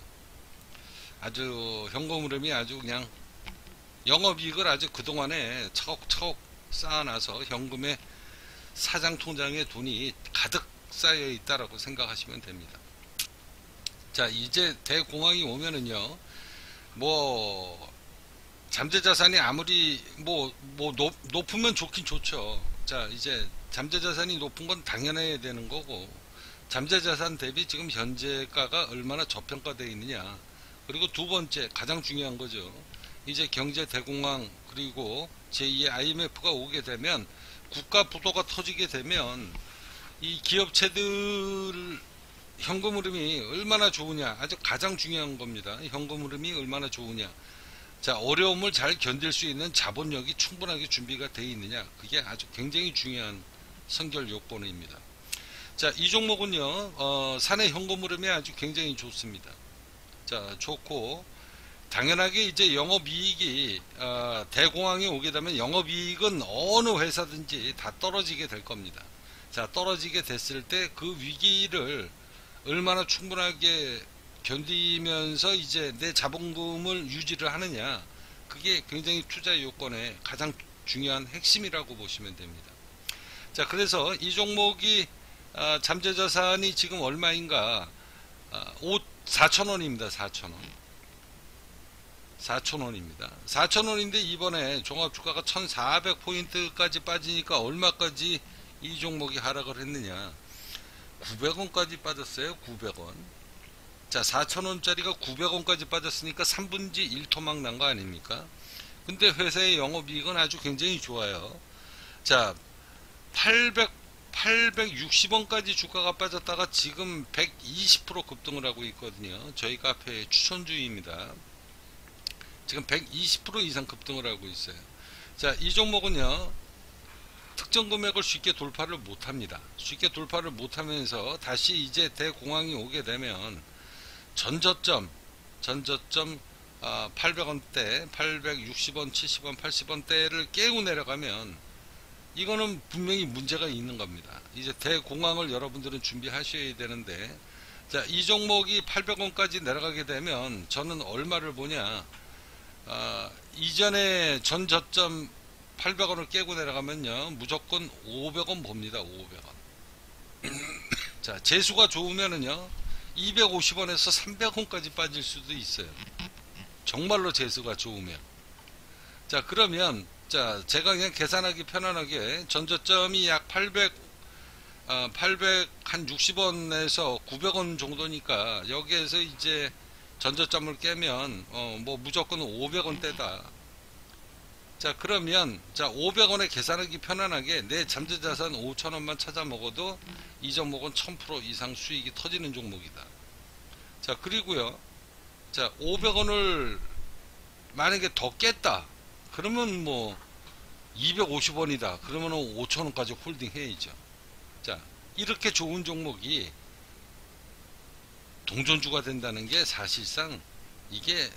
아주 현금 흐름이 아주 그냥 영업이익을 아주 그동안에 차곡차곡 쌓아놔서 현금에 사장 통장에 돈이 가득 쌓여 있다라고 생각하시면 됩니다. 자, 이제 대공황이 오면은요, 뭐 잠재자산이 아무리 뭐, 뭐 높, 높으면 좋긴 좋죠. 자, 이제 잠재자산이 높은 건 당연해야 되는 거고, 잠재자산 대비 지금 현재가가 얼마나 저평가되어 있느냐, 그리고 두 번째 가장 중요한 거죠. 이제 경제 대공황 그리고 제이의 아이엠에프가 오게 되면, 국가 부도가 터지게 되면 이 기업체들 현금 흐름이 얼마나 좋으냐, 아주 가장 중요한 겁니다. 현금 흐름이 얼마나 좋으냐. 자, 어려움을 잘 견딜 수 있는 자본력이 충분하게 준비가 되어 있느냐, 그게 아주 굉장히 중요한 선결 요건입니다. 자, 이 종목은요 어, 사내 현금 흐름이 아주 굉장히 좋습니다. 자, 좋고 당연하게 이제 영업이익이 어, 대공황이 오게 되면 영업이익은 어느 회사든지 다 떨어지게 될 겁니다. 자, 떨어지게 됐을 때 그 위기를 얼마나 충분하게 견디면서 이제 내 자본금을 유지를 하느냐, 그게 굉장히 투자 요건의 가장 중요한 핵심이라고 보시면 됩니다. 자, 그래서 이 종목이 어, 잠재자산이 지금 얼마인가, 어, 사천 원입니다. 사천 원. 사천 원입니다. 사천 원인데 이번에 종합주가가 천사백 포인트까지 빠지니까 얼마까지 이 종목이 하락을 했느냐, 구백 원까지 빠졌어요. 구백 원. 자, 사천 원짜리가 구백 원까지 빠졌으니까 삼분지 일 토막 난 거 아닙니까? 근데 회사의 영업이익은 아주 굉장히 좋아요. 자, 팔백, 팔백육십 원까지 주가가 빠졌다가 지금 백이십 퍼센트 급등을 하고 있거든요. 저희 카페의 추천주입니다. 지금 백이십 퍼센트 이상 급등을 하고 있어요. 자, 이 종목은요 특정 금액을 쉽게 돌파를 못합니다. 쉽게 돌파를 못하면서 다시 이제 대공황이 오게 되면 전저점 전저점 아, 팔백 원대, 팔백육십 원, 칠십 원, 팔십 원대를 깨고 내려가면 이거는 분명히 문제가 있는 겁니다. 이제 대공황을 여러분들은 준비하셔야 되는데, 자, 이 종목이 팔백 원까지 내려가게 되면 저는 얼마를 보냐, 아, 이전에 전저점 팔백 원을 깨고 내려가면요 무조건 오백 원 봅니다. 오백 원. 자, 재수가 좋으면은요 이백오십 원에서 삼백 원까지 빠질 수도 있어요. 정말로 재수가 좋으면. 자, 그러면 자, 제가 그냥 계산하기 편안하게 전저점이 약 팔백, 아, 팔백육십 원에서 구백 원 정도니까 여기에서 이제 전저점을 깨면 어, 뭐 무조건 오백 원대다. 자, 그러면 자 오백 원에 계산하기 편안하게 내 잠재자산 오천 원만 찾아 먹어도 이 종목은 천 퍼센트 이상 수익이 터지는 종목이다. 자, 그리고요. 자, 오백 원을 만약에 더 깼다. 그러면 뭐 이백오십 원이다. 그러면 오천 원까지 홀딩 해야죠. 자, 이렇게 좋은 종목이 동전주가 된다는 게 사실상 이게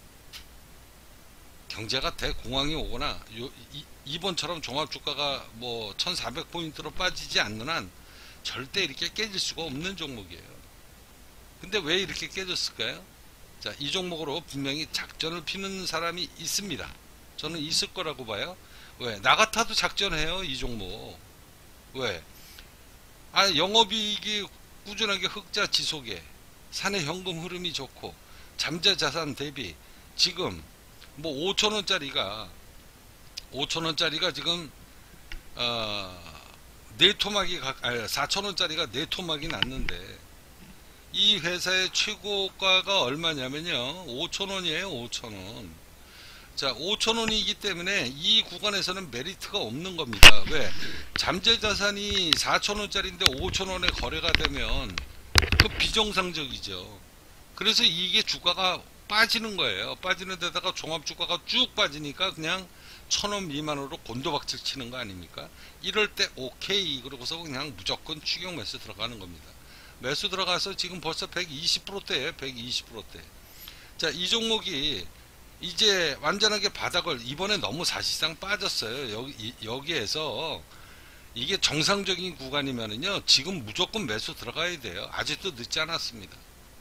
경제가 대공황이 오거나 요, 이, 이번처럼 종합주가가 뭐 천사백 포인트로 빠지지 않는 한 절대 이렇게 깨질 수가 없는 종목이에요. 근데 왜 이렇게 깨졌을까요? 자, 이 종목으로 분명히 작전을 피는 사람이 있습니다. 저는 있을 거라고 봐요. 왜? 나 같아도 작전해요, 이 종목. 왜? 아, 영업이익이 꾸준하게 흑자 지속에 사내 현금 흐름이 좋고 잠재 자산 대비 지금 뭐 오천 원짜리가 오천 원짜리가 지금 어, 네 토막이 아니 사천 원짜리가 네 토막이 났는데 이 회사의 최고가가 얼마냐면요 오천 원이에요. 오천 원. 자, 오천 원이기 때문에 이 구간에서는 메리트가 없는 겁니다. 왜? 잠재 자산이 사천 원짜리인데 오천 원에 거래가 되면 그 비정상적이죠. 그래서 이게 주가가 빠지는 거예요. 빠지는 데다가 종합주가가 쭉 빠지니까 그냥 천 원 미만으로 곤도박질 치는 거 아닙니까? 이럴 때 오케이 그러고서 그냥 무조건 추격 매수 들어가는 겁니다. 매수 들어가서 지금 벌써 백이십 퍼센트대예요. 백이십 퍼센트대. 자, 이 종목이 이제 완전하게 바닥을 이번에 너무 사실상 빠졌어요. 여기, 여기에서 이게 정상적인 구간이면은요 지금 무조건 매수 들어가야 돼요. 아직도 늦지 않았습니다.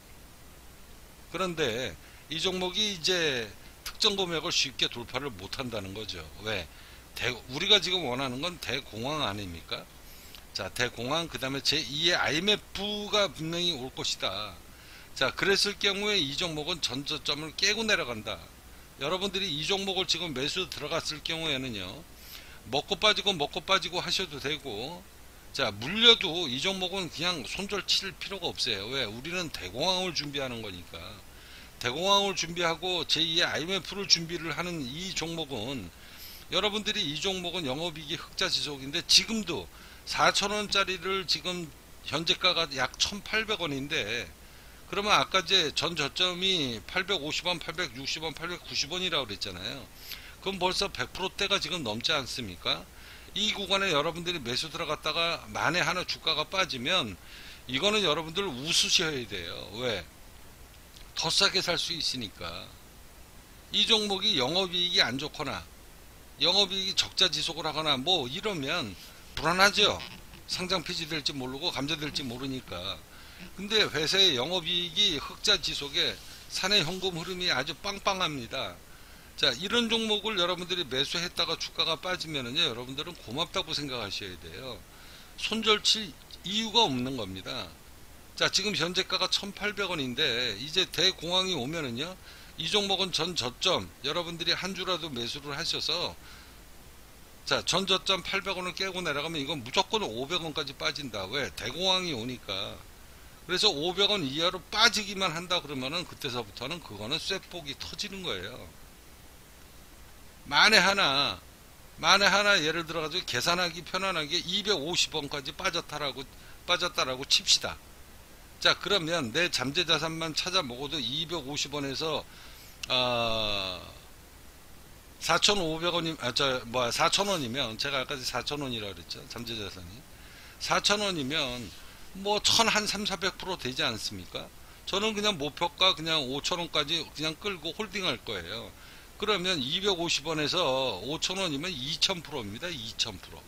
그런데 이 종목이 이제 특정 금액을 쉽게 돌파를 못 한다는 거죠. 왜? 대, 우리가 지금 원하는 건 대공황 아닙니까? 자, 대공황 그 다음에 제이의 아이엠에프가 분명히 올 것이다. 자, 그랬을 경우에 이 종목은 전저점을 깨고 내려간다. 여러분들이 이 종목을 지금 매수 들어갔을 경우에는요 먹고 빠지고 먹고 빠지고 하셔도 되고, 자, 물려도 이 종목은 그냥 손절 칠 필요가 없어요. 왜? 우리는 대공황을 준비하는 거니까. 대공황을 준비하고 제이의 아이엠에프를 준비를 하는 이 종목은 여러분들이 이 종목은 영업이익이 흑자 지속인데 지금도 사천 원짜리를 지금 현재가가 약 천팔백 원인데 그러면 아까 이제 전 저점이 팔백오십 원, 팔백육십 원, 팔백구십 원이라고 그랬잖아요. 그럼 벌써 백 퍼센트대가 지금 넘지 않습니까? 이 구간에 여러분들이 매수 들어갔다가 만에 하나 주가가 빠지면 이거는 여러분들 웃으셔야 돼요. 왜? 더 싸게 살 수 있으니까. 이 종목이 영업이익이 안 좋거나 영업이익이 적자 지속을 하거나 뭐 이러면 불안하죠. 상장 폐지될지 모르고 감자될지 모르니까. 근데 회사의 영업이익이 흑자 지속에 사내 현금 흐름이 아주 빵빵합니다. 자, 이런 종목을 여러분들이 매수했다가 주가가 빠지면은요 여러분들은 고맙다고 생각하셔야 돼요. 손절 칠 이유가 없는 겁니다. 자, 지금 현재가가 천팔백 원인데 이제 대공황이 오면은요 이 종목은 전 저점 여러분들이 한 주라도 매수를 하셔서 자, 전 저점 팔백 원을 깨고 내려가면 이건 무조건 오백 원까지 빠진다. 왜? 대공황이 오니까. 그래서 오백 원 이하로 빠지기만 한다 그러면은 그때서부터는 그거는 쇠폭이 터지는 거예요. 만에 하나 만에 하나 예를 들어 가지고 계산하기 편안하게 이백오십 원까지 빠졌다라고 빠졌다라고 칩시다. 자, 그러면 내 잠재 자산만 찾아 먹어도 이백오십 원에서 어, 사천오백 원이 아 저 뭐야 사천 원이면 제가 아까 사천 원이라고 그랬죠. 잠재 자산이 사천 원이면 뭐 천 한 삼사백 퍼센트 되지 않습니까? 저는 그냥 목표가 그냥 오천 원까지 그냥 끌고 홀딩할 거예요. 그러면 이백오십 원에서 오천 원이면 이천 퍼센트입니다. 이천 퍼센트.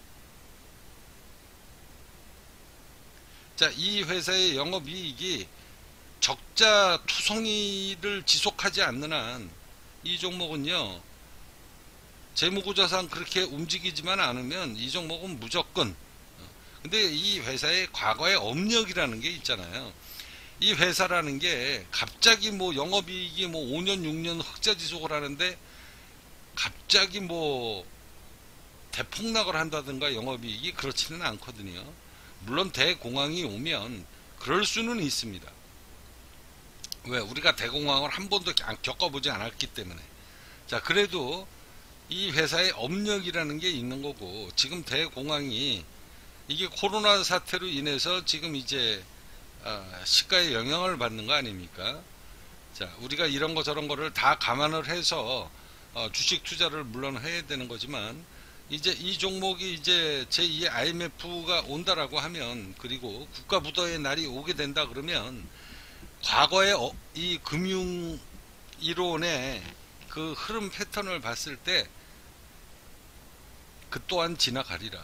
자, 이 회사의 영업이익이 적자 투성이를 지속하지 않는 한 이 종목은요 재무구조상 그렇게 움직이지만 않으면 이 종목은 무조건. 근데 이 회사의 과거의 업력이라는 게 있잖아요. 이 회사라는 게 갑자기 뭐 영업이익이 뭐 오 년 육 년 흑자 지속을 하는데 갑자기 뭐 대폭락을 한다든가 영업이익이 그렇지는 않거든요. 물론 대공황이 오면 그럴 수는 있습니다. 왜? 우리가 대공황을 한 번도 겪어보지 않았기 때문에. 자, 그래도 이 회사의 업력이라는 게 있는 거고, 지금 대공황이 이게 코로나 사태로 인해서 지금 이제 어, 시가에 영향을 받는 거 아닙니까? 자, 우리가 이런 거 저런 거를 다 감안을 해서 어, 주식 투자를 물론 해야 되는 거지만, 이제 이 종목이 이제 제이의 아이엠에프가 온다라고 하면, 그리고 국가 부도의 날이 오게 된다 그러면, 과거의 어, 이 금융 이론의 그 흐름 패턴을 봤을 때 그 또한 지나가리라.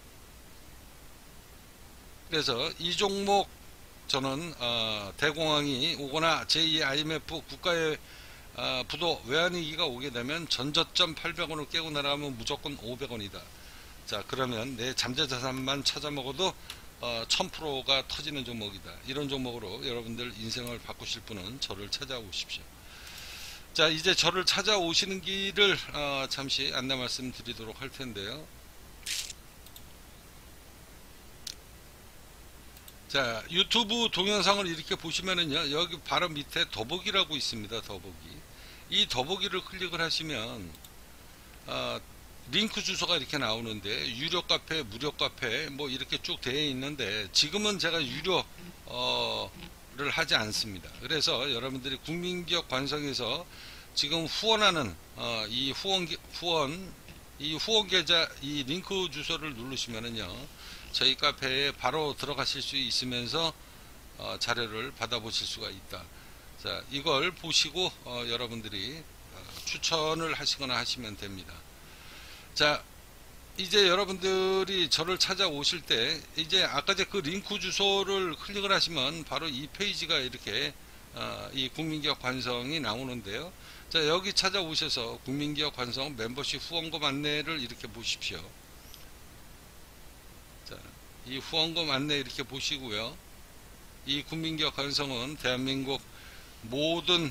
그래서 이 종목 저는 어, 대공황이 오거나 제이의 아이엠에프 국가의 어, 부도 외환위기가 오게 되면 전저점 팔백 원을 깨고 나가면 무조건 오백 원이다. 자, 그러면 내 잠재자산만 찾아 먹어도 어, 천 퍼센트가 터지는 종목이다. 이런 종목으로 여러분들 인생을 바꾸실 분은 저를 찾아오십시오. 자, 이제 저를 찾아오시는 길을 어, 잠시 안내 말씀 드리도록 할 텐데요. 자, 유튜브 동영상을 이렇게 보시면은요, 여기 바로 밑에 더보기라고 있습니다. 더보기. 이 더보기를 클릭을 하시면 어, 링크 주소가 이렇게 나오는데, 유료 카페, 무료 카페 뭐 이렇게 쭉 되어 있는데, 지금은 제가 유료를 하지 않습니다. 그래서 여러분들이 국민기업 관성에서 지금 후원하는 어, 이 후원 후원 이 후원 계좌 이 링크 주소를 누르시면은요, 저희 카페에 바로 들어가실 수 있으면서 어, 자료를 받아보실 수가 있다. 자, 이걸 보시고 어, 여러분들이 어, 추천을 하시거나 하시면 됩니다. 자, 이제 여러분들이 저를 찾아오실 때, 이제 아까 그 링크 주소를 클릭을 하시면 바로 이 페이지가 이렇게 어, 이 국민기업 관성이 나오는데요. 자, 여기 찾아오셔서 국민기업 관성 멤버십 후원금 안내를 이렇게 보십시오. 자, 이 후원금 안내 이렇게 보시고요. 이 국민기업 관성은 대한민국 모든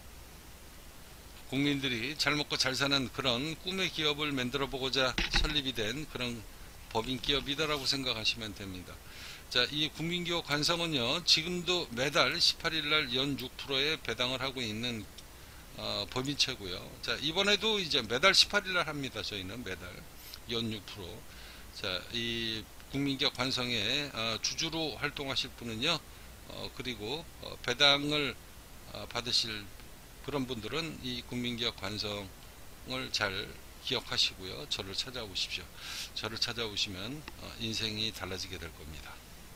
국민들이 잘 먹고 잘 사는 그런 꿈의 기업을 만들어 보고자 설립이 된 그런 법인 기업이다라고 생각하시면 됩니다. 자, 이 국민기업 관성은요, 지금도 매달 십팔 일날 연 육 퍼센트의 배당을 하고 있는 어, 법인채고요. 자, 이번에도 이제 매달 십팔 일날 합니다. 저희는 매달 연 육 퍼센트. 자, 이 국민기업 관성의 어, 주주로 활동하실 분은요, 어, 그리고 어, 배당을 어, 받으실 그런 분들은 이 국민기업 관성을 잘 기억하시고요. 저를 찾아오십시오. 저를 찾아오시면 어, 인생이 달라지게 될 겁니다.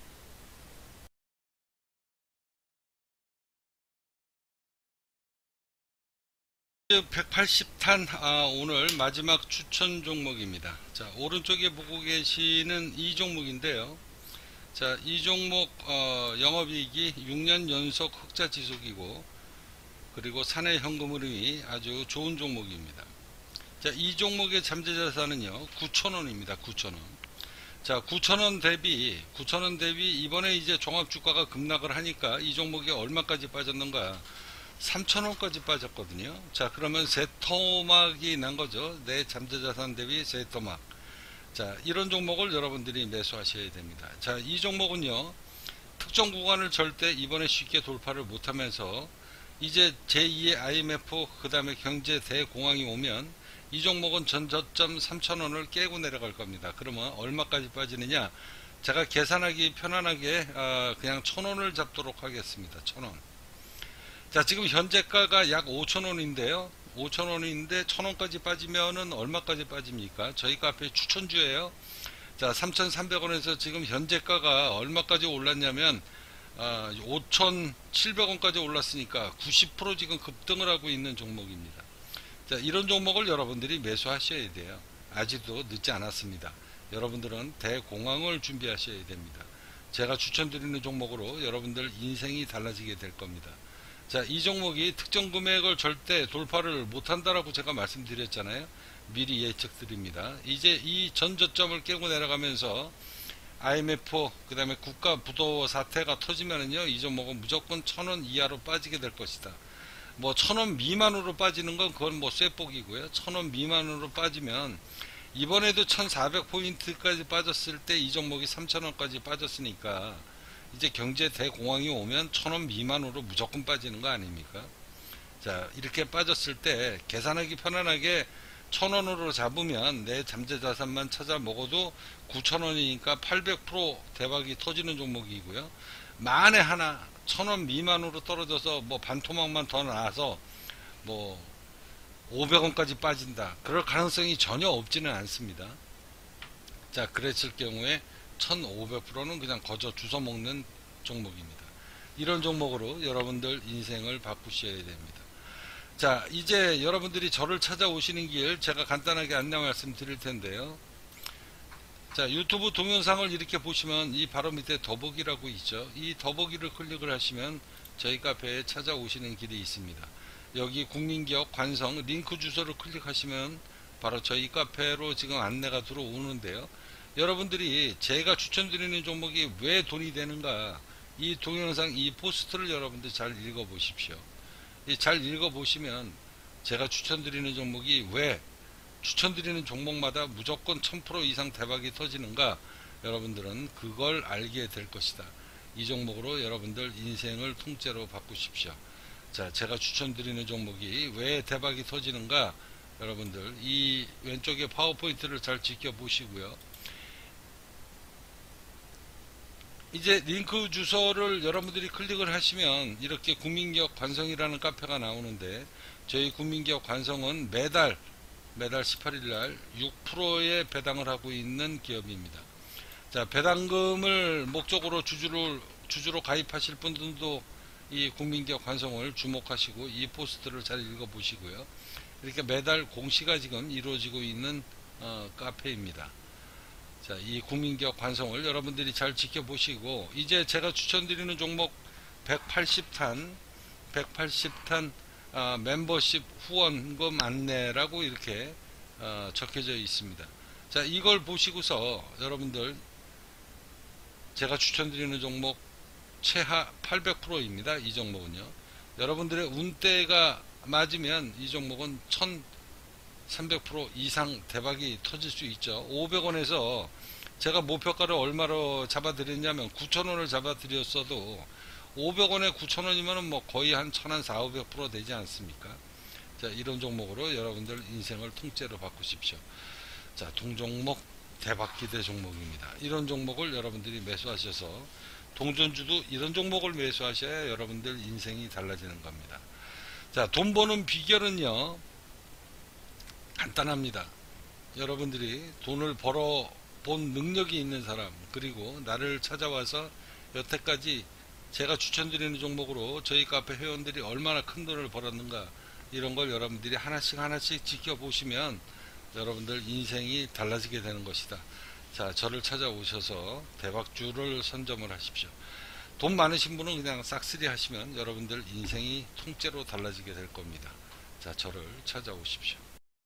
백팔십 탄 아, 오늘 마지막 추천 종목입니다. 자, 오른쪽에 보고 계시는 이 종목인데요. 자, 이 종목 어, 영업이익이 육 년 연속 흑자 지속이고, 그리고 사내 현금 흐름이 아주 좋은 종목입니다. 자, 이 종목의 잠재자산은요 구천 원입니다. 구천 원. 자, 구천 원 대비 구천 원 대비 이번에 이제 종합주가가 급락을 하니까 이 종목이 얼마까지 빠졌는가? 삼천 원까지 빠졌거든요. 자, 그러면 세토막이 난 거죠. 내 잠재자산 대비 세토막. 자, 이런 종목을 여러분들이 매수하셔야 됩니다. 자, 이 종목은요, 특정 구간을 절대 이번에 쉽게 돌파를 못하면서 이제 제이의 아이엠에프 그 다음에 경제 대공황이 오면 이 종목은 전저점 삼천 원을 깨고 내려갈 겁니다. 그러면 얼마까지 빠지느냐? 제가 계산하기 편안하게 어, 그냥 천 원을 잡도록 하겠습니다. 천 원. 자, 지금 현재가가 약 오천 원인데요. 오천 원인데 천 원까지 빠지면은 얼마까지 빠집니까? 저희 카페 추천주예요. 자, 삼천삼백 원에서 지금 현재가가 얼마까지 올랐냐면 아, 오천칠백 원까지 올랐으니까 구십 퍼센트 지금 급등을 하고 있는 종목입니다. 자, 이런 종목을 여러분들이 매수하셔야 돼요. 아직도 늦지 않았습니다. 여러분들은 대공황을 준비하셔야 됩니다. 제가 추천드리는 종목으로 여러분들 인생이 달라지게 될 겁니다. 자, 이 종목이 특정 금액을 절대 돌파를 못한다라고 제가 말씀드렸잖아요. 미리 예측 드립니다. 이제 이 전저점을 깨고 내려가면서 아이엠에프 그 다음에 국가 부도 사태가 터지면은요, 이 종목은 무조건 천 원 이하로 빠지게 될 것이다. 뭐 천 원 미만으로 빠지는 건 그건 뭐 쇠복이고요. 천 원 미만으로 빠지면 이번에도 천사백 포인트까지 빠졌을 때 이 종목이 삼천 원까지 빠졌으니까 이제 경제 대공황이 오면 천 원 미만으로 무조건 빠지는 거 아닙니까? 자, 이렇게 빠졌을 때 계산하기 편안하게 천 원으로 잡으면 내 잠재자산만 찾아 먹어도 구천 원이니까 팔백 퍼센트 대박이 터지는 종목이고요. 만에 하나 천 원 미만으로 떨어져서 뭐 반토막만 더 나와서 뭐 오백 원까지 빠진다, 그럴 가능성이 전혀 없지는 않습니다. 자, 그랬을 경우에 천오백 퍼센트는 그냥 거저 주워 먹는 종목입니다. 이런 종목으로 여러분들 인생을 바꾸셔야 됩니다. 자, 이제 여러분들이 저를 찾아오시는 길 제가 간단하게 안내 말씀 드릴 텐데요. 자, 유튜브 동영상을 이렇게 보시면 이 바로 밑에 더보기라고 있죠. 이 더보기를 클릭을 하시면 저희 카페에 찾아오시는 길이 있습니다. 여기 국민기업 관성 링크 주소를 클릭하시면 바로 저희 카페로 지금 안내가 들어오는데요. 여러분들이 제가 추천드리는 종목이 왜 돈이 되는가, 이 동영상 이 포스트를 여러분들 잘 읽어 보십시오. 잘 읽어 보시면 제가 추천드리는 종목이 왜 추천드리는 종목마다 무조건 천 퍼센트 이상 대박이 터지는가, 여러분들은 그걸 알게 될 것이다. 이 종목으로 여러분들 인생을 통째로 바꾸십시오. 자, 제가 추천드리는 종목이 왜 대박이 터지는가, 여러분들 이 왼쪽에 파워포인트를 잘 지켜보시고요. 이제 링크 주소를 여러분들이 클릭을 하시면 이렇게 국민기업 관성이라는 카페가 나오는데, 저희 국민기업 관성은 매달 매달 십팔 일날 육 퍼센트의 배당을 하고 있는 기업입니다. 자, 배당금을 목적으로 주주를, 주주로 가입하실 분들도 이 국민기업 관성을 주목하시고 이 포스트를 잘 읽어보시고요. 이렇게 매달 공시가 지금 이루어지고 있는 어, 카페입니다. 자, 이 국민기업 관성을 여러분들이 잘 지켜보시고, 이제 제가 추천드리는 종목 백팔십 탄 백팔십 탄 어, 멤버십 후원금 안내라고 이렇게 어, 적혀져 있습니다. 자, 이걸 보시고서 여러분들 제가 추천드리는 종목 최하 팔백 퍼센트입니다. 이 종목은요. 여러분들의 운대가 맞으면 이 종목은 천삼백 퍼센트 이상 대박이 터질 수 있죠. 오백 원에서 제가 목표가를 얼마로 잡아드렸냐면 구천 원을 잡아드렸어도 오백 원에 구천 원이면 뭐 거의 한 천, 사오백 퍼센트 되지 않습니까? 자, 이런 종목으로 여러분들 인생을 통째로 바꾸십시오. 자, 동종목 대박 기대 종목입니다. 이런 종목을 여러분들이 매수하셔서, 동전주도 이런 종목을 매수하셔야 여러분들 인생이 달라지는 겁니다. 자, 돈 버는 비결은요, 간단합니다. 여러분들이 돈을 벌어 본 능력이 있는 사람, 그리고 나를 찾아와서 여태까지 제가 추천드리는 종목으로 저희 카페 회원들이 얼마나 큰 돈을 벌었는가, 이런 걸 여러분들이 하나씩 하나씩 지켜보시면 여러분들 인생이 달라지게 되는 것이다. 자, 저를 찾아오셔서 대박주를 선점을 하십시오. 돈 많으신 분은 그냥 싹쓸이 하시면 여러분들 인생이 통째로 달라지게 될 겁니다. 자, 저를 찾아오십시오.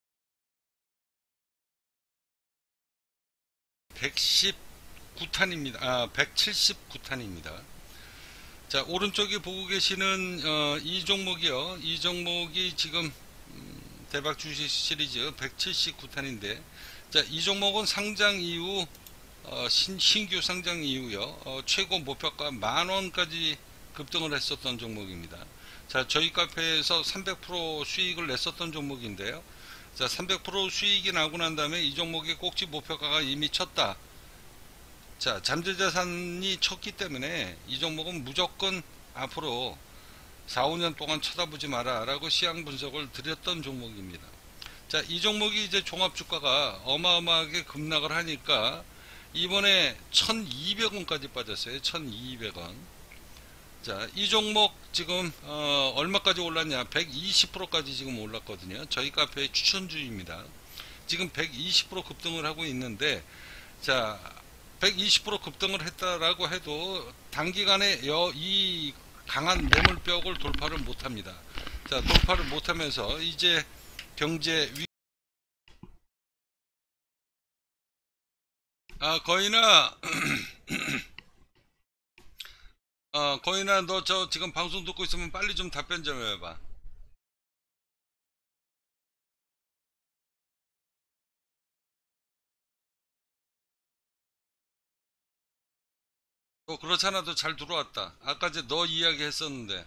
백십구 탄입니다. 아, 백칠십구 탄입니다. 자, 오른쪽에 보고 계시는 어, 이 종목이요. 이 종목이 지금 음, 대박 주식 시리즈 백칠십구 탄인데, 자, 이 종목은 상장 이후 어, 신, 신규 상장 이후요. 어, 최고 목표가 만 원까지 급등을 했었던 종목입니다. 자, 저희 카페에서 삼백 퍼센트 수익을 냈었던 종목인데요. 자, 삼백 퍼센트 수익이 나고 난 다음에 이 종목의 꼭지 목표가가 이미 쳤다. 자, 잠재자산이 쳤기 때문에 이 종목은 무조건 앞으로 사, 오 년 동안 쳐다보지 마라 라고 시향 분석을 드렸던 종목입니다. 자, 이 종목이 이제 종합주가가 어마어마하게 급락을 하니까 이번에 천이백 원까지 빠졌어요. 천이백 원. 자, 이 종목 지금 어, 얼마까지 올랐냐, 백이십 퍼센트까지 지금 올랐거든요. 저희 카페의 추천주입니다. 지금 백이십 퍼센트 급등을 하고 있는데, 자, 백이십 퍼센트 급등을 했다라고 해도 단기간에 여, 이 강한 매물벽을 돌파를 못합니다. 자, 돌파를 못하면서 이제 경제 위... 아, 거인아, 어, 거인아, 너 저 지금 방송 듣고 있으면 빨리 좀 답변 좀 해봐. 어, 그렇잖아. 도 잘 들어왔다. 아까 이제 너 이야기 했었는데.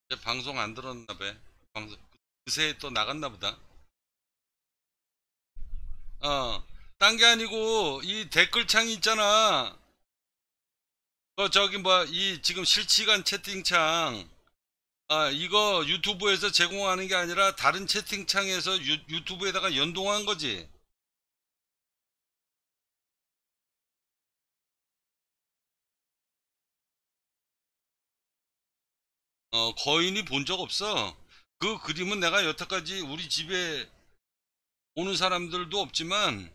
제 방송 안 들었나 봐. 방송 그새 또 나갔나 보다. 어, 딴 게 아니고 이 댓글창이 있잖아. 그 저기 뭐 이 지금 실시간 채팅창. 아, 이거 유튜브에서 제공하는 게 아니라 다른 채팅창에서 유, 유튜브에다가 연동한 거지. 어, 거인이 본 적 없어. 그 그림은 내가 여태까지 우리 집에 오는 사람들도 없지만,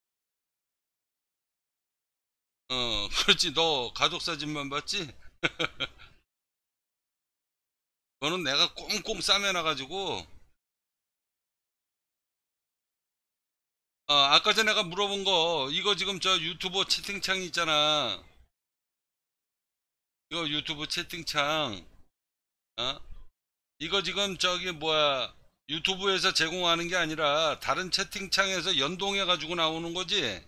어, 그렇지. 너 가족 사진만 봤지? 그거는 내가 꽁꽁 싸매놔가지고, 어, 아까 전에 내가 물어본 거, 이거 지금 저 유튜버 채팅창 있잖아. 이거 유튜브 채팅창, 어? 이거 지금 저기 뭐야, 유튜브에서 제공하는 게 아니라 다른 채팅창에서 연동해가지고 나오는 거지?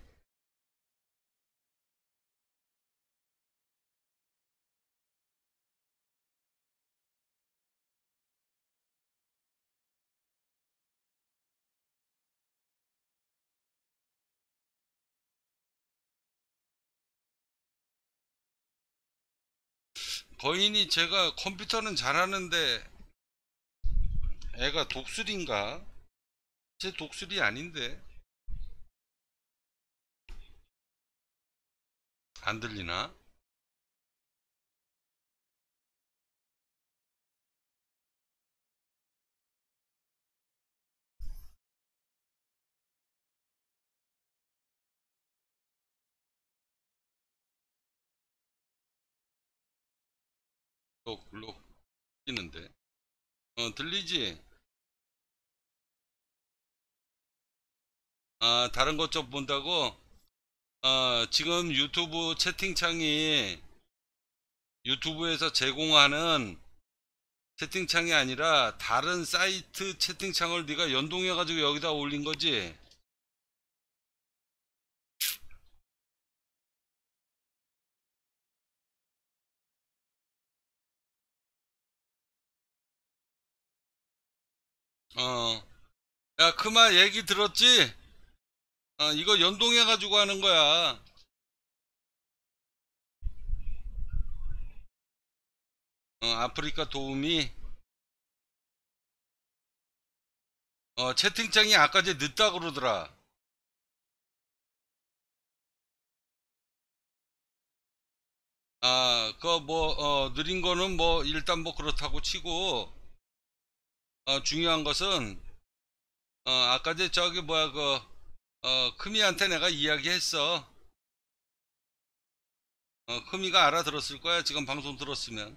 거인이 제가 컴퓨터는 잘하는데 애가 독수리인가? 제 독수리 아닌데 안 들리나? 또 글로 뛰는데. 어, 들리지? 아, 다른 것 좀 본다고? 아, 지금 유튜브 채팅창이 유튜브에서 제공하는 채팅창이 아니라 다른 사이트 채팅창을 네가 연동해가지고 여기다 올린 거지? 어, 야, 그마 얘기 들었지? 어, 이거 연동해가지고 하는 거야. 어, 아프리카 도우미. 어, 채팅창이 아까 제 늦다 그러더라. 아, 그 뭐, 어, 느린 거는 뭐, 일단 뭐 그렇다고 치고, 어, 중요한 것은, 어, 아까 제 저기 뭐야, 그, 어, 크미한테 내가 이야기했어. 어, 크미가 알아들었을 거야. 지금 방송 들었으면.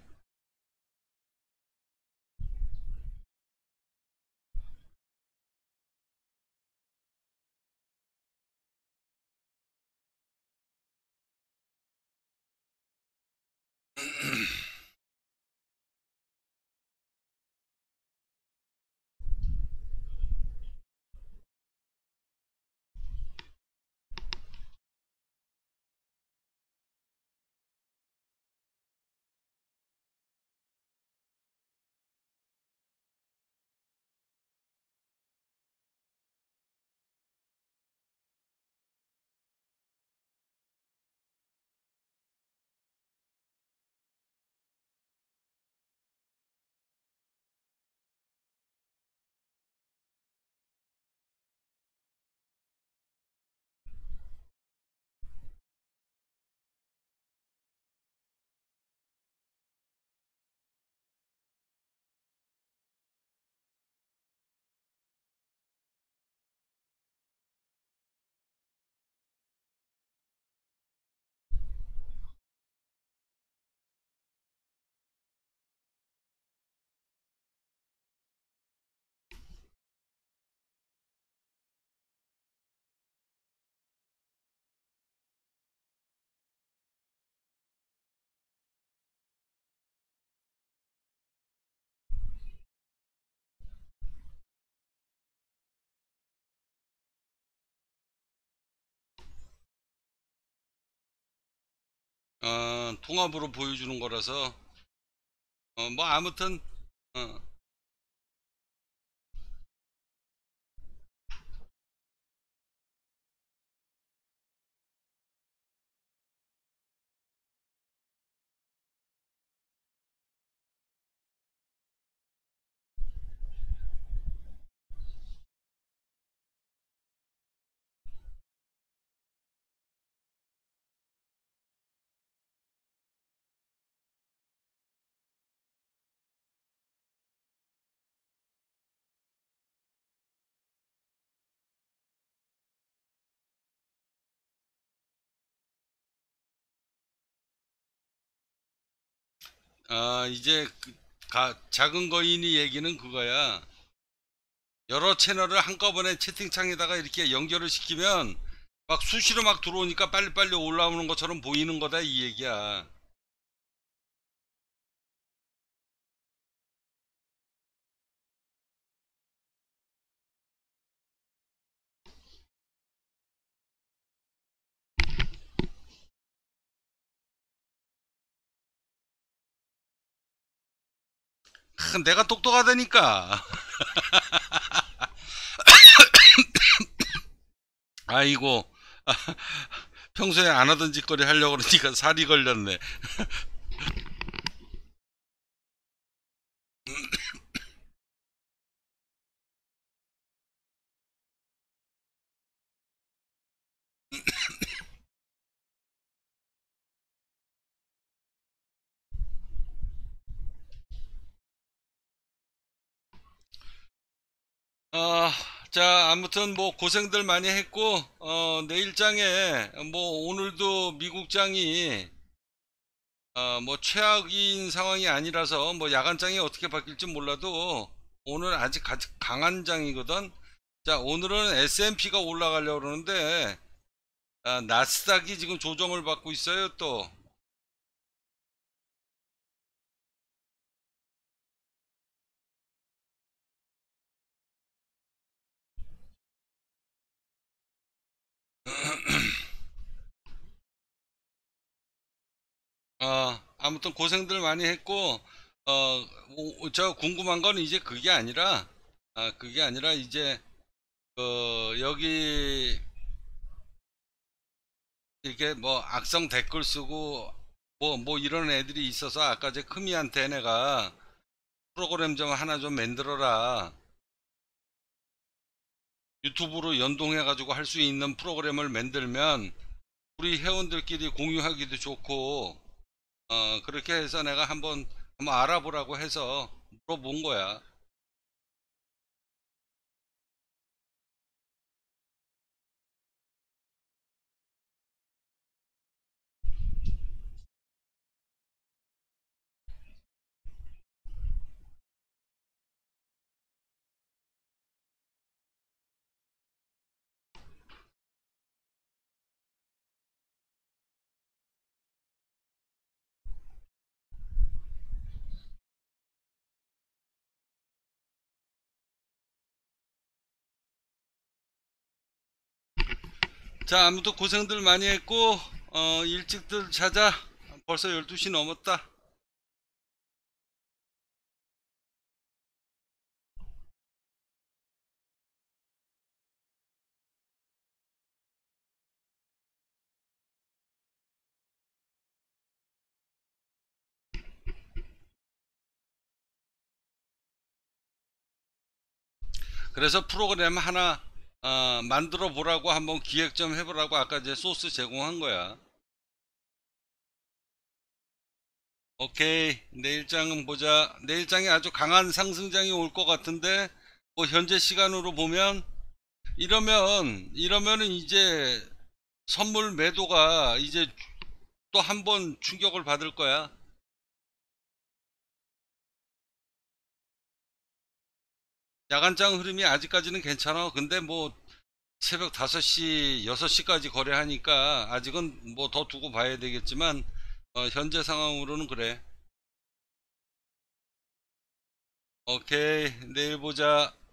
어, 통합으로 보여주는 거라서, 어, 뭐 아무튼 어. 아, 이제 그 가- 작은 거인이 얘기는 그거야. 여러 채널을 한꺼번에 채팅창에다가 이렇게 연결을 시키면 막 수시로 막 들어오니까 빨리빨리 올라오는 것처럼 보이는 거다 이 얘기야. 크, 내가 똑똑하다니까. 아이고. 평소에 안 하던 짓거리 하려고 그러니까 살이 걸렸네. 어, 자, 아무튼 뭐 고생들 많이 했고, 어, 내일장에 뭐 오늘도 미국장이 어, 뭐 최악인 상황이 아니라서 뭐 야간장이 어떻게 바뀔지 몰라도 오늘 아직 가- 강한 장이거든. 자, 오늘은 에스앤피가 올라가려고 그러는데 아, 나스닥이 지금 조정을 받고 있어요 또. 어, 아무튼 고생들 많이 했고, 어, 오- 저 궁금한 건 이제 그게 아니라, 아, 그게 아니라 이제, 어, 여기 이렇게 뭐 악성 댓글 쓰고, 뭐, 뭐 이런 애들이 있어서 아까 제 크미한테 내가 프로그램 좀 하나 좀 만들어라. 유튜브로 연동해가지고 할 수 있는 프로그램을 만들면 우리 회원들끼리 공유하기도 좋고, 어, 그렇게 해서 내가 한번, 한번 알아보라고 해서 물어본 거야. 자, 아무튼 고생들 많이 했고, 어, 일찍들 자자. 벌써 열두 시 넘었다. 그래서 프로그램 하나, 어, 만들어 보라고 한번 기획 좀 해보라고 아까 이제 소스 제공한 거야. 오케이. 내일장은 보자. 내일장이 아주 강한 상승장이 올 것 같은데, 뭐 현재 시간으로 보면, 이러면, 이러면은 이제 선물 매도가 이제 또 한 번 충격을 받을 거야. 야간장 흐름이 아직까지는 괜찮아. 근데 뭐 새벽 다섯 시, 여섯 시까지 거래하니까 아직은 뭐 더 두고 봐야 되겠지만 어, 현재 상황으로는 그래. 오케이, 내일 보자.